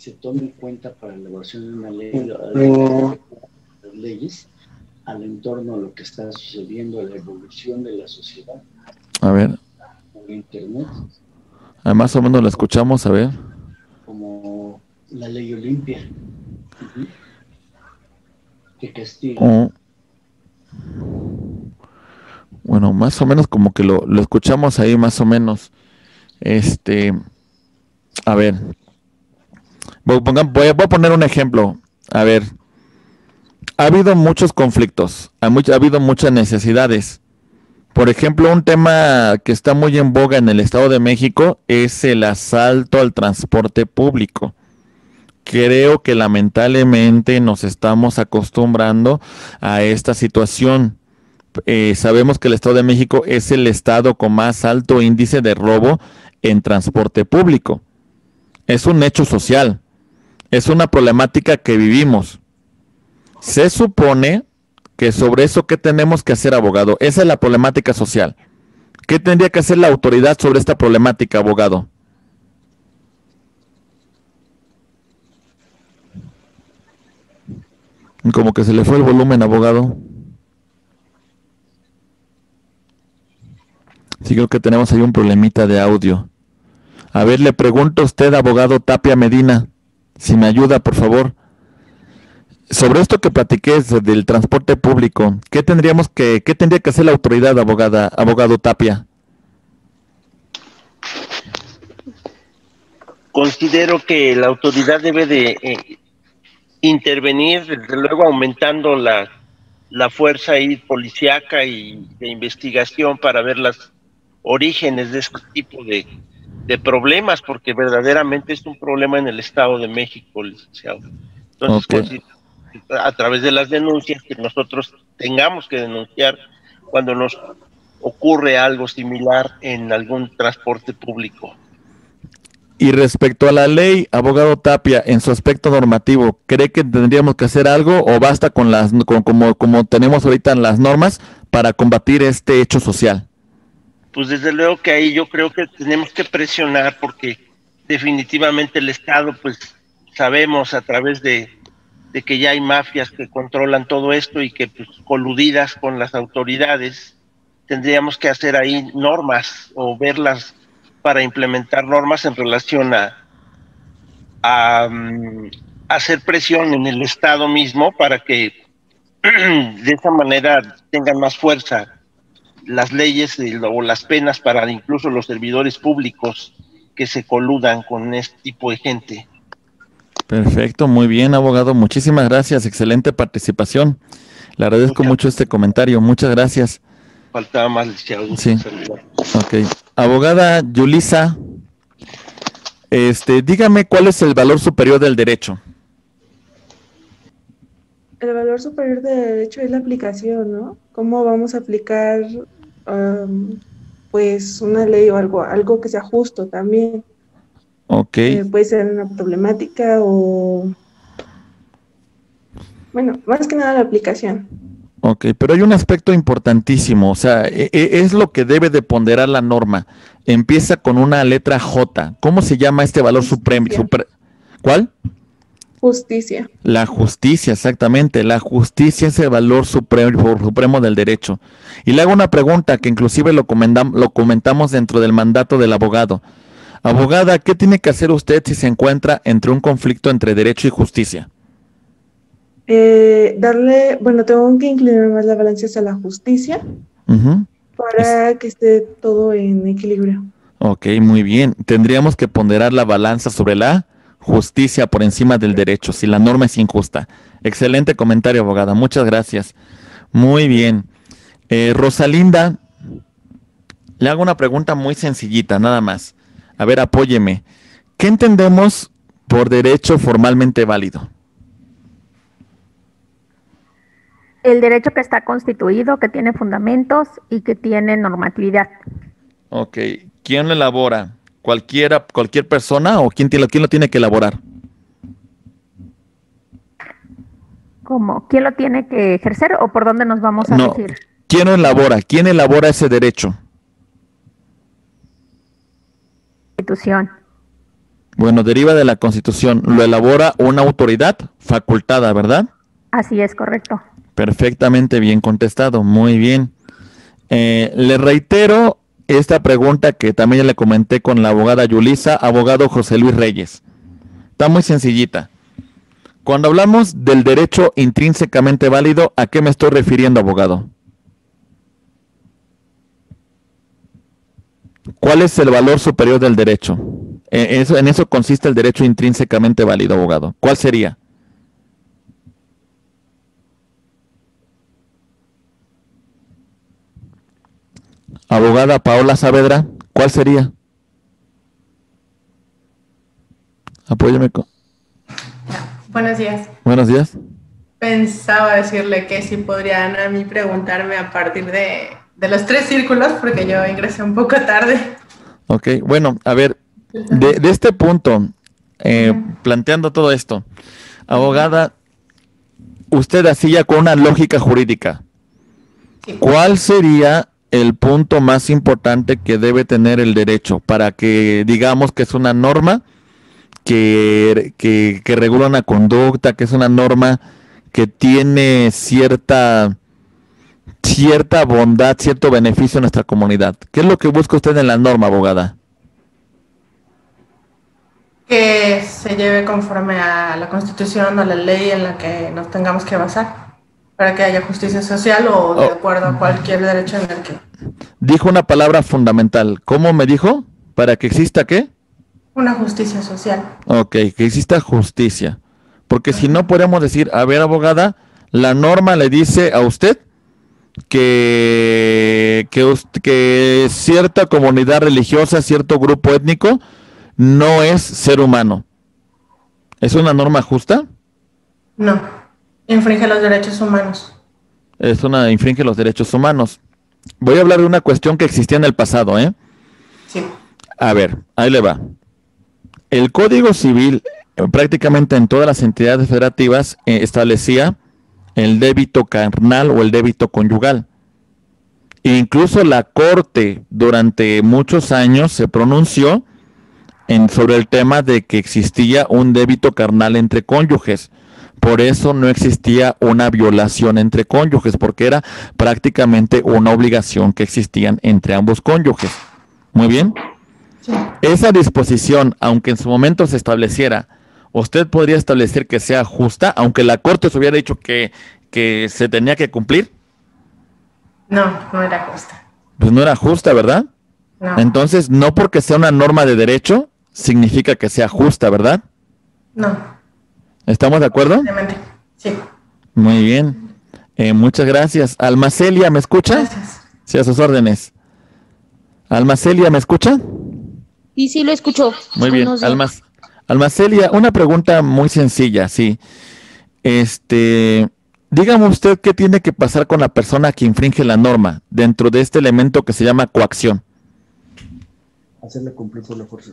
se tome en cuenta para la elaboración de una ley, de las leyes, al entorno, a lo que está sucediendo, a la evolución de la sociedad. A ver. Por internet. Ah, más o menos lo escuchamos, a ver. Como la ley Olimpia, uh-huh, que castiga. Oh. Bueno, más o menos como que lo, lo escuchamos ahí, más o menos. Este, a ver. Voy, pongan, voy, a, voy a poner un ejemplo. A ver. Ha habido muchos conflictos, ha, much, ha habido muchas necesidades. Por ejemplo, un tema que está muy en boga en el Estado de México es el asalto al transporte público. Creo que lamentablemente nos estamos acostumbrando a esta situación. Eh, sabemos que el Estado de México es el estado con más alto índice de robo en transporte público. Es un hecho social, es una problemática que vivimos. Se supone que sobre eso, ¿qué tenemos que hacer, abogado? Esa es la problemática social. ¿Qué tendría que hacer la autoridad sobre esta problemática, abogado? Como que se le fue el volumen, abogado. Sí, creo que tenemos ahí un problemita de audio. A ver, le pregunto a usted, abogado Tapia Medina, si me ayuda, por favor. Sobre esto que platiqué del transporte público, ¿qué tendríamos que, qué tendría que hacer la autoridad, abogada, abogado Tapia? Considero que la autoridad debe de eh, intervenir, desde luego aumentando la, la fuerza ahí policíaca y de investigación para ver los orígenes de este tipo de, de problemas, porque verdaderamente es un problema en el Estado de México, licenciado. Entonces, okay, a través de las denuncias que nosotros tengamos que denunciar cuando nos ocurre algo similar en algún transporte público. Y respecto a la ley, abogado Tapia, en su aspecto normativo, ¿cree que tendríamos que hacer algo o basta con las con, como, como tenemos ahorita en las normas para combatir este hecho social? Pues desde luego que ahí yo creo que tenemos que presionar, porque definitivamente el Estado, pues sabemos a través de de que ya hay mafias que controlan todo esto y que pues, coludidas con las autoridades, tendríamos que hacer ahí normas o verlas para implementar normas en relación a, a, um, hacer presión en el Estado mismo para que de esa manera tengan más fuerza las leyes o las penas para incluso los servidores públicos que se coludan con este tipo de gente. Perfecto, muy bien, abogado. Muchísimas gracias. Excelente participación. Le agradezco mucho este comentario. Muchas gracias. Faltaba más, licenciado. Sí. Ok. Abogada Yulisa, este, dígame cuál es el valor superior del derecho. El valor superior del derecho es la aplicación, ¿no? ¿Cómo vamos a aplicar um, pues una ley o algo, algo que sea justo también? Ok. Eh, puede ser una problemática o... Bueno, más que nada la aplicación. Ok, pero hay un aspecto importantísimo, o sea, e e es lo que debe de ponderar la norma. Empieza con una letra J. ¿Cómo se llama este valor supremo? Super, ¿Cuál? Justicia. La justicia, exactamente. La justicia es el valor supremo, supremo del derecho. Y le hago una pregunta que inclusive lo, lo comentamos dentro del mandato del abogado. Abogada, ¿qué tiene que hacer usted si se encuentra entre un conflicto entre derecho y justicia? Eh, darle, bueno, tengo que inclinar más la balanza hacia la justicia uh-huh. para es... que esté todo en equilibrio. Ok, muy bien. Tendríamos que ponderar la balanza sobre la justicia por encima del derecho, si la norma es injusta. Excelente comentario, abogada. Muchas gracias. Muy bien. Eh, Rosalinda, le hago una pregunta muy sencillita, nada más. A ver, apóyeme. ¿Qué entendemos por derecho formalmente válido? El derecho que está constituido, que tiene fundamentos y que tiene normatividad. Ok. ¿Quién lo elabora? ¿Cualquiera, cualquier persona o quién, quién lo tiene que elaborar? ¿Cómo? ¿Quién lo tiene que ejercer o por dónde nos vamos a no. regir? ¿Quién lo elabora? ¿Quién elabora ese derecho? Constitución. Bueno, deriva de la Constitución. Lo elabora una autoridad facultada, ¿verdad? Así es, correcto. Perfectamente bien contestado, muy bien. Eh, le reitero esta pregunta que también ya le comenté con la abogada Yulisa, abogado José Luis Reyes. Está muy sencillita. Cuando hablamos del derecho intrínsecamente válido, ¿a qué me estoy refiriendo, abogado? ¿Cuál es el valor superior del derecho? En eso, en eso consiste el derecho intrínsecamente válido, abogado. ¿Cuál sería? Abogada Paola Saavedra, ¿cuál sería? Apóyeme con... Buenos días. Buenos días. Pensaba decirle que si podrían a mí preguntarme a partir de, de los tres círculos, porque yo ingresé un poco tarde. Ok, bueno, a ver, de, de este punto, eh, planteando todo esto, abogada, usted así ya con una lógica jurídica, ¿cuál sería el punto más importante que debe tener el derecho para que digamos que es una norma que, que, que regula una conducta, que es una norma que tiene cierta, cierta bondad, cierto beneficio en nuestra comunidad? ¿Qué es lo que busca usted en la norma, abogada? Que se lleve conforme a la Constitución o a la ley en la que nos tengamos que basar, para que haya justicia social o de Oh. acuerdo a cualquier derecho en el que... Dijo una palabra fundamental. ¿Cómo me dijo? ¿Para que exista qué? Una justicia social. Ok, que exista justicia. Porque si no podemos decir, a ver, abogada, la norma le dice a usted que, que, us- que cierta comunidad religiosa, cierto grupo étnico, no es ser humano. ¿Es una norma justa? No, infringe los derechos humanos. Es una infringe los derechos humanos. Voy a hablar de una cuestión que existía en el pasado, ¿eh? Sí. A ver, ahí le va. El Código Civil, eh, prácticamente en todas las entidades federativas, eh, establecía el débito carnal o el débito conyugal. E incluso la Corte durante muchos años se pronunció en, sobre el tema de que existía un débito carnal entre cónyuges. Por eso no existía una violación entre cónyuges, porque era prácticamente una obligación que existían entre ambos cónyuges. Muy bien. Esa disposición, aunque en su momento se estableciera, usted podría establecer que sea justa, aunque la Corte se hubiera dicho que, que se tenía que cumplir. No, no era justa. Pues no era justa, ¿verdad? No. Entonces, no porque sea una norma de derecho, significa que sea justa, ¿verdad? No. ¿Estamos de acuerdo? Obviamente. Sí. Muy bien. Eh, muchas gracias. Almacelia, ¿me escucha? Gracias. Sí, a sus órdenes. Almacelia, ¿me escucha? Sí, sí, lo escucho. Muy bien. Buenos días. Almas, Almacelia, una pregunta muy sencilla, sí. Este, dígame usted qué tiene que pasar con la persona que infringe la norma dentro de este elemento que se llama coacción. Hacerle cumplir por la fuerza.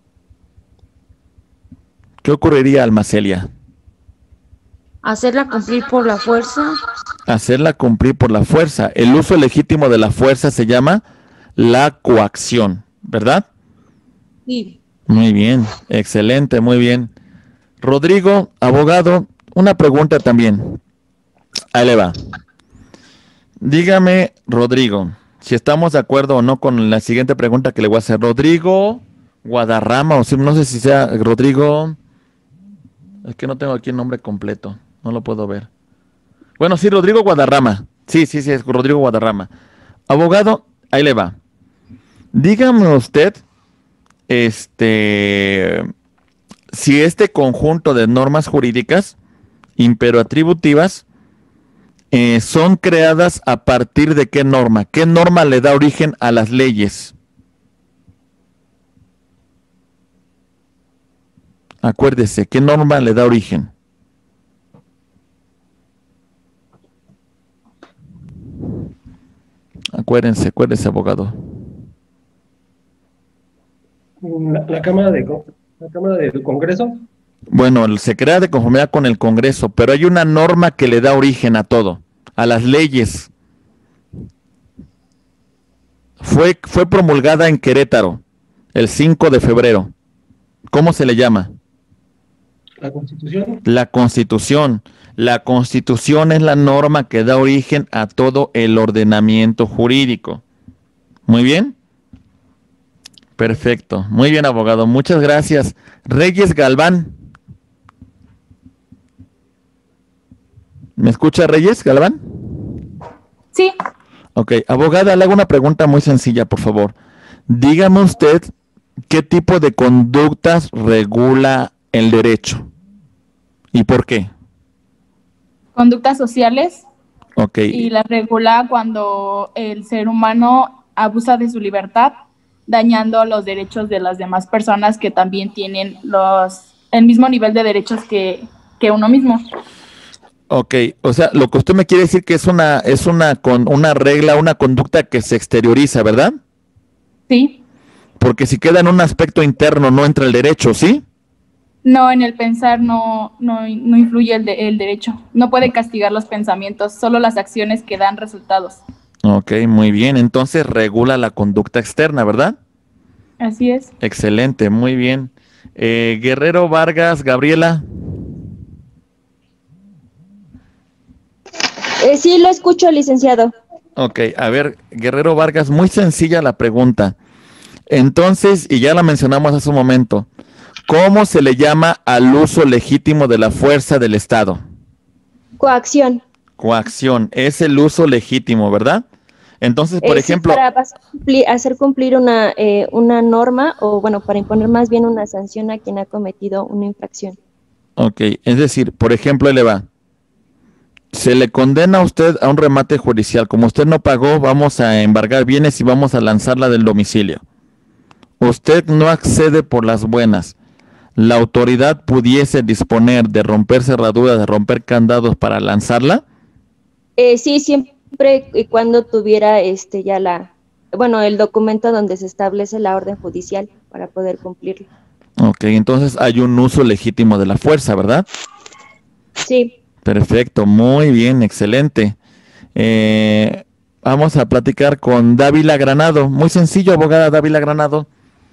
¿Qué ocurriría, Almacelia? Hacerla cumplir por la fuerza. Hacerla cumplir por la fuerza. El uso legítimo de la fuerza se llama la coacción, ¿verdad? Sí. Muy bien, excelente, muy bien. Rodrigo, abogado, una pregunta también. Ahí le va. Dígame, Rodrigo, si estamos de acuerdo o no con la siguiente pregunta que le voy a hacer. Rodrigo Guadarrama, o si, no sé si sea Rodrigo... Es que no tengo aquí el nombre completo, no lo puedo ver. Bueno, sí, Rodrigo Guadarrama. Sí, sí, sí, es Rodrigo Guadarrama. Abogado, ahí le va. Dígame usted, este, si este conjunto de normas jurídicas imperatributivas eh, son creadas a partir de qué norma. ¿Qué norma le da origen a las leyes? Acuérdese, ¿qué norma le da origen? Acuérdense, acuérdense, abogado. La, la Cámara de Con- la Cámara del Congreso. Bueno, se crea de conformidad con el Congreso, pero hay una norma que le da origen a todo, a las leyes. Fue, fue promulgada en Querétaro el cinco de febrero ¿Cómo se le llama? La Constitución. La Constitución. La Constitución es la norma que da origen a todo el ordenamiento jurídico. Muy bien. Perfecto. Muy bien, abogado. Muchas gracias. Reyes Galván. ¿Me escucha, Reyes Galván? Sí. Ok. Abogada, le hago una pregunta muy sencilla, por favor. Dígame usted qué tipo de conductas regula el derecho y por qué. Conductas sociales. Ok. Y la regula cuando el ser humano abusa de su libertad, dañando los derechos de las demás personas que también tienen los el mismo nivel de derechos que, que uno mismo. Ok, o sea, lo que usted me quiere decir que es una es una con una regla, una conducta que se exterioriza, ¿verdad? Sí. Porque si queda en un aspecto interno no entra el derecho, ¿sí? No, en el pensar no, no, no influye el, de, el derecho. No puede castigar los pensamientos, solo las acciones que dan resultados. Ok, muy bien. Entonces regula la conducta externa, ¿verdad? Así es. Excelente, muy bien. Eh, Guerrero Vargas, Gabriela. Eh, sí, lo escucho, licenciado. Ok, a ver, Guerrero Vargas, muy sencilla la pregunta. Entonces, y ya la mencionamos hace un momento, ¿cómo se le llama al uso legítimo de la fuerza del Estado? Coacción. Coacción, es el uso legítimo, ¿verdad? Entonces, por Eh, sí, ejemplo... para hacer cumplir, hacer cumplir una, eh, una norma, o bueno, para imponer más bien una sanción a quien ha cometido una infracción. Ok, es decir, por ejemplo, ahí le va. Se le condena a usted a un remate judicial. Como usted no pagó, vamos a embargar bienes y vamos a lanzarla del domicilio. Usted no accede por las buenas. La autoridad pudiese disponer de romper cerraduras, de romper candados para lanzarla. Eh, sí, siempre y cuando tuviera este ya la, bueno, el documento donde se establece la orden judicial para poder cumplirlo. Ok, entonces hay un uso legítimo de la fuerza, ¿verdad? Sí. Perfecto, muy bien, excelente. Eh, vamos a platicar con Dávila Granado. Muy sencillo, abogada Dávila Granado.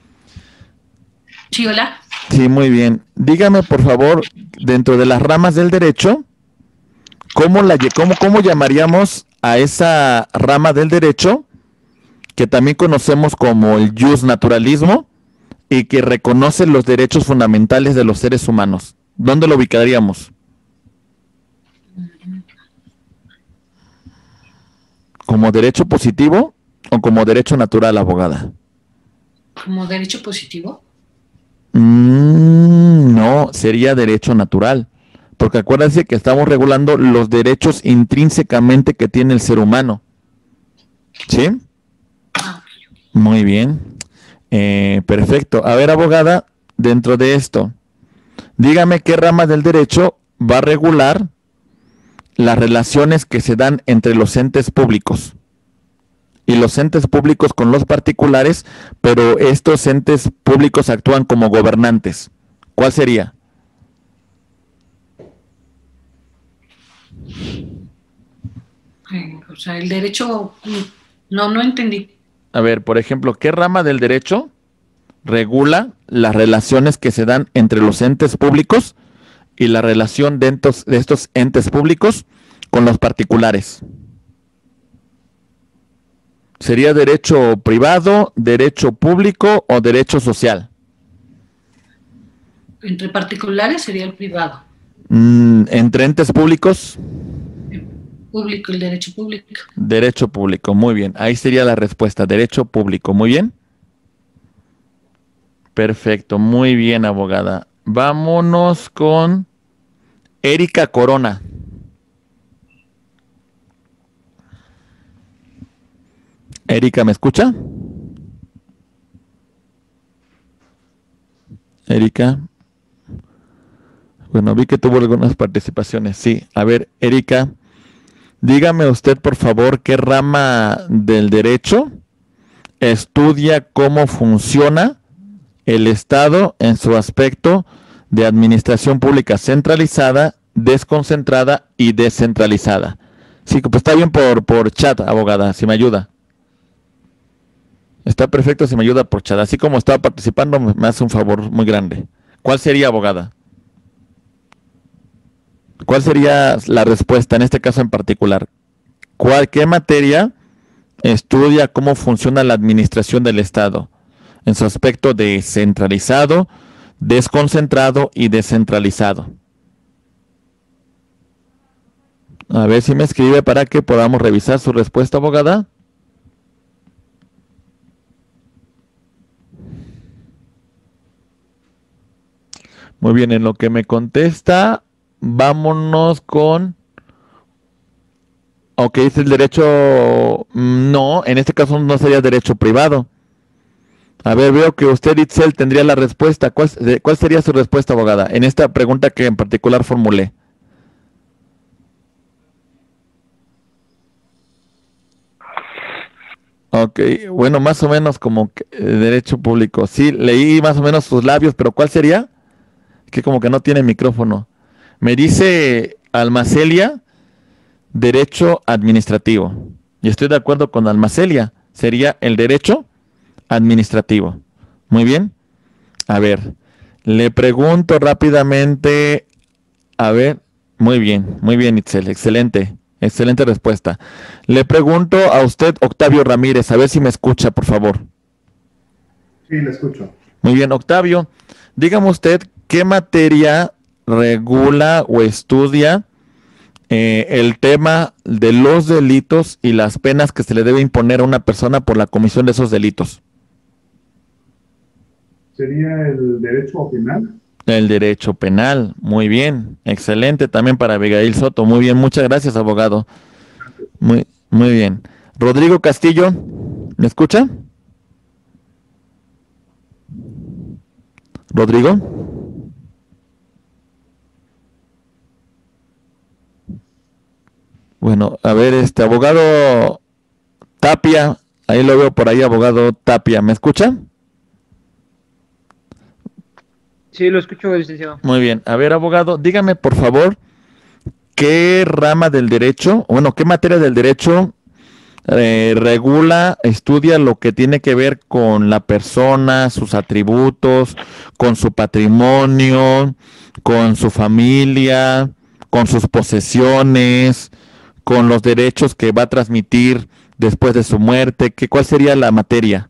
Sí, hola. Sí, muy bien. Dígame, por favor, dentro de las ramas del derecho, ¿cómo, la, cómo, cómo llamaríamos a esa rama del derecho que también conocemos como el justnaturalismo y que reconoce los derechos fundamentales de los seres humanos? ¿Dónde lo ubicaríamos? ¿Como derecho positivo o como derecho natural, abogada? ¿Como derecho positivo? Mm, no, sería derecho natural. Porque acuérdense que estamos regulando los derechos intrínsecamente que tiene el ser humano. ¿Sí? Muy bien. Eh, perfecto. A ver, abogada, dentro de esto, dígame qué rama del derecho va a regular las relaciones que se dan entre los entes públicos y los entes públicos con los particulares, pero estos entes públicos actúan como gobernantes. ¿Cuál sería? Eh, o sea, el derecho, no, no entendí. A ver, por ejemplo, ¿qué rama del derecho regula las relaciones que se dan entre los entes públicos y la relación de estos, de estos entes públicos con los particulares? ¿Sería derecho privado, derecho público o derecho social? Entre particulares sería el privado. Mm, ¿entre entes públicos? Público, el derecho público. Derecho público, muy bien. Ahí sería la respuesta, derecho público, muy bien. Perfecto, muy bien, abogada. Vámonos con Erika Corona. Erika, ¿me escucha? Erika. Bueno, vi que tuvo algunas participaciones. Sí, a ver, Erika, dígame usted, por favor, qué rama del derecho estudia cómo funciona el Estado en su aspecto de administración pública centralizada, desconcentrada y descentralizada. Sí, pues está bien por, por chat, abogada, si me ayuda. Está perfecto si me ayuda por chat. Así como estaba participando, me me hace un favor muy grande. ¿Cuál sería, abogada? ¿Cuál sería la respuesta en este caso en particular? ¿Cuál, qué materia estudia cómo funciona la administración del Estado en su aspecto de centralizado, desconcentrado y descentralizado? A ver si me escribe para que podamos revisar su respuesta, abogada. Muy bien, en lo que me contesta, vámonos con... Ok, es el derecho... No, en este caso no sería derecho privado. A ver, veo que usted, Itzel, tendría la respuesta. ¿Cuál, de- cuál sería su respuesta, abogada? En esta pregunta que en particular formulé. Ok, bueno, más o menos como que, eh, derecho público. Sí, leí más o menos sus labios, pero ¿cuál sería? Que como que no tiene micrófono. Me dice Almacelia, derecho administrativo. Y estoy de acuerdo con Almacelia. Sería el derecho administrativo. Muy bien. A ver, le pregunto rápidamente. A ver, muy bien, muy bien, Itzel. Excelente, excelente respuesta. Le pregunto a usted, Octavio Ramírez, a ver si me escucha, por favor. Sí, le escucho. Muy bien, Octavio, dígame usted qué materia regula o estudia eh, el tema de los delitos y las penas que se le debe imponer a una persona por la comisión de esos delitos. ¿Sería el derecho penal? El derecho penal, muy bien, excelente también para Abigail Soto, muy bien, muchas gracias, abogado. Muy, muy bien. Rodrigo Castillo, ¿me escucha? Rodrigo. Bueno, a ver, este abogado Tapia, ahí lo veo por ahí, abogado Tapia, ¿me escucha? Sí, lo escucho, licenciado. Muy bien, a ver, abogado, dígame por favor, ¿qué rama del derecho, bueno, qué materia del derecho eh, regula, estudia lo que tiene que ver con la persona, sus atributos, con su patrimonio, con su familia, con sus posesiones, con los derechos que va a transmitir después de su muerte? ¿Qué, cuál sería la materia?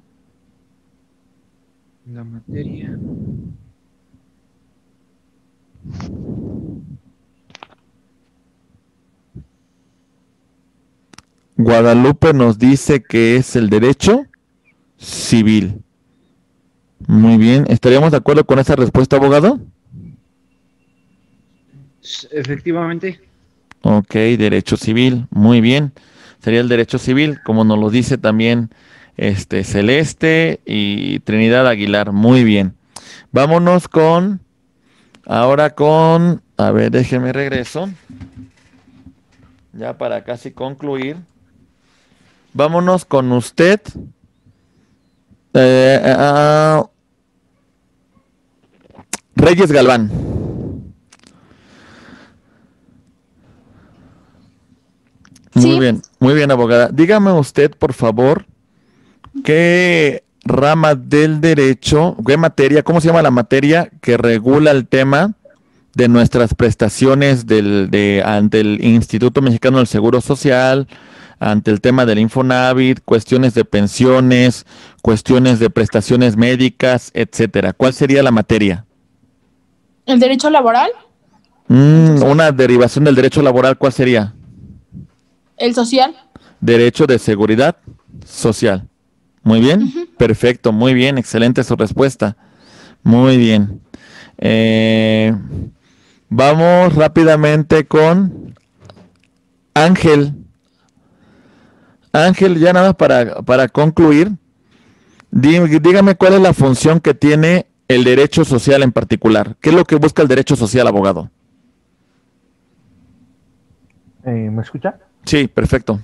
La materia. Guadalupe nos dice que es el derecho civil. Muy bien, ¿estaríamos de acuerdo con esa respuesta, abogado? S- Efectivamente. Ok, derecho civil, muy bien. Sería el derecho civil, como nos lo dice también este Celeste y Trinidad Aguilar, muy bien. Vámonos con, ahora con, a ver, déjeme regreso, ya para casi concluir. Vámonos con usted. Eh, ah, Reyes Galván. Muy Sí. bien, muy bien, abogada. Dígame usted, por favor, qué rama del derecho, qué materia, cómo se llama la materia que regula el tema de nuestras prestaciones del, de, ante el Instituto Mexicano del Seguro Social, ante el tema del Infonavit, cuestiones de pensiones, cuestiones de prestaciones médicas, etcétera. ¿Cuál sería la materia? ¿El derecho laboral? Mm, una derivación del derecho laboral, ¿cuál sería? ¿El social? Derecho de seguridad social. Muy bien, perfecto, muy bien, excelente su respuesta. Muy bien. Eh, vamos rápidamente con Ángel. Ángel, ya nada para, para concluir, dí- dígame cuál es la función que tiene el derecho social en particular. ¿Qué es lo que busca el derecho social, abogado? Eh, ¿Me escucha? Sí, perfecto.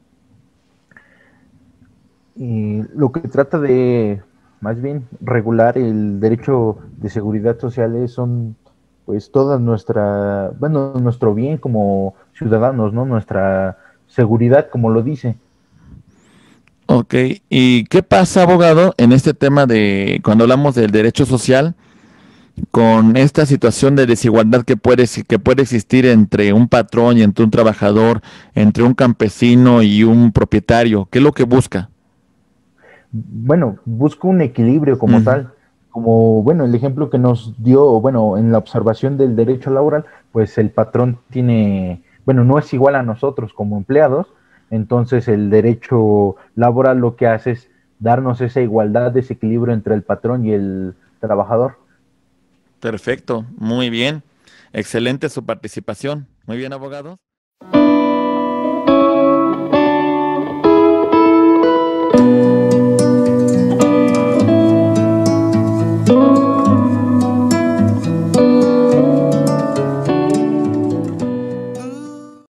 Y lo que trata de, más bien, regular el derecho de seguridad social es- son, pues, toda nuestra, bueno, nuestro bien como ciudadanos, ¿no? Nuestra seguridad, como lo dice. Ok, ¿y qué pasa, abogado, en este tema de cuando hablamos del derecho social, con esta situación de desigualdad que puede, que puede existir entre un patrón y entre un trabajador, entre un campesino y un propietario? ¿Qué es lo que busca? Bueno, busca un equilibrio como Ujú. tal. Como, bueno, el ejemplo que nos dio, bueno, en la observación del derecho laboral, pues el patrón tiene, bueno, no es igual a nosotros como empleados, entonces el derecho laboral lo que hace es darnos esa igualdad, ese equilibrio entre el patrón y el trabajador. Perfecto, muy bien. Excelente su participación. Muy bien, abogado.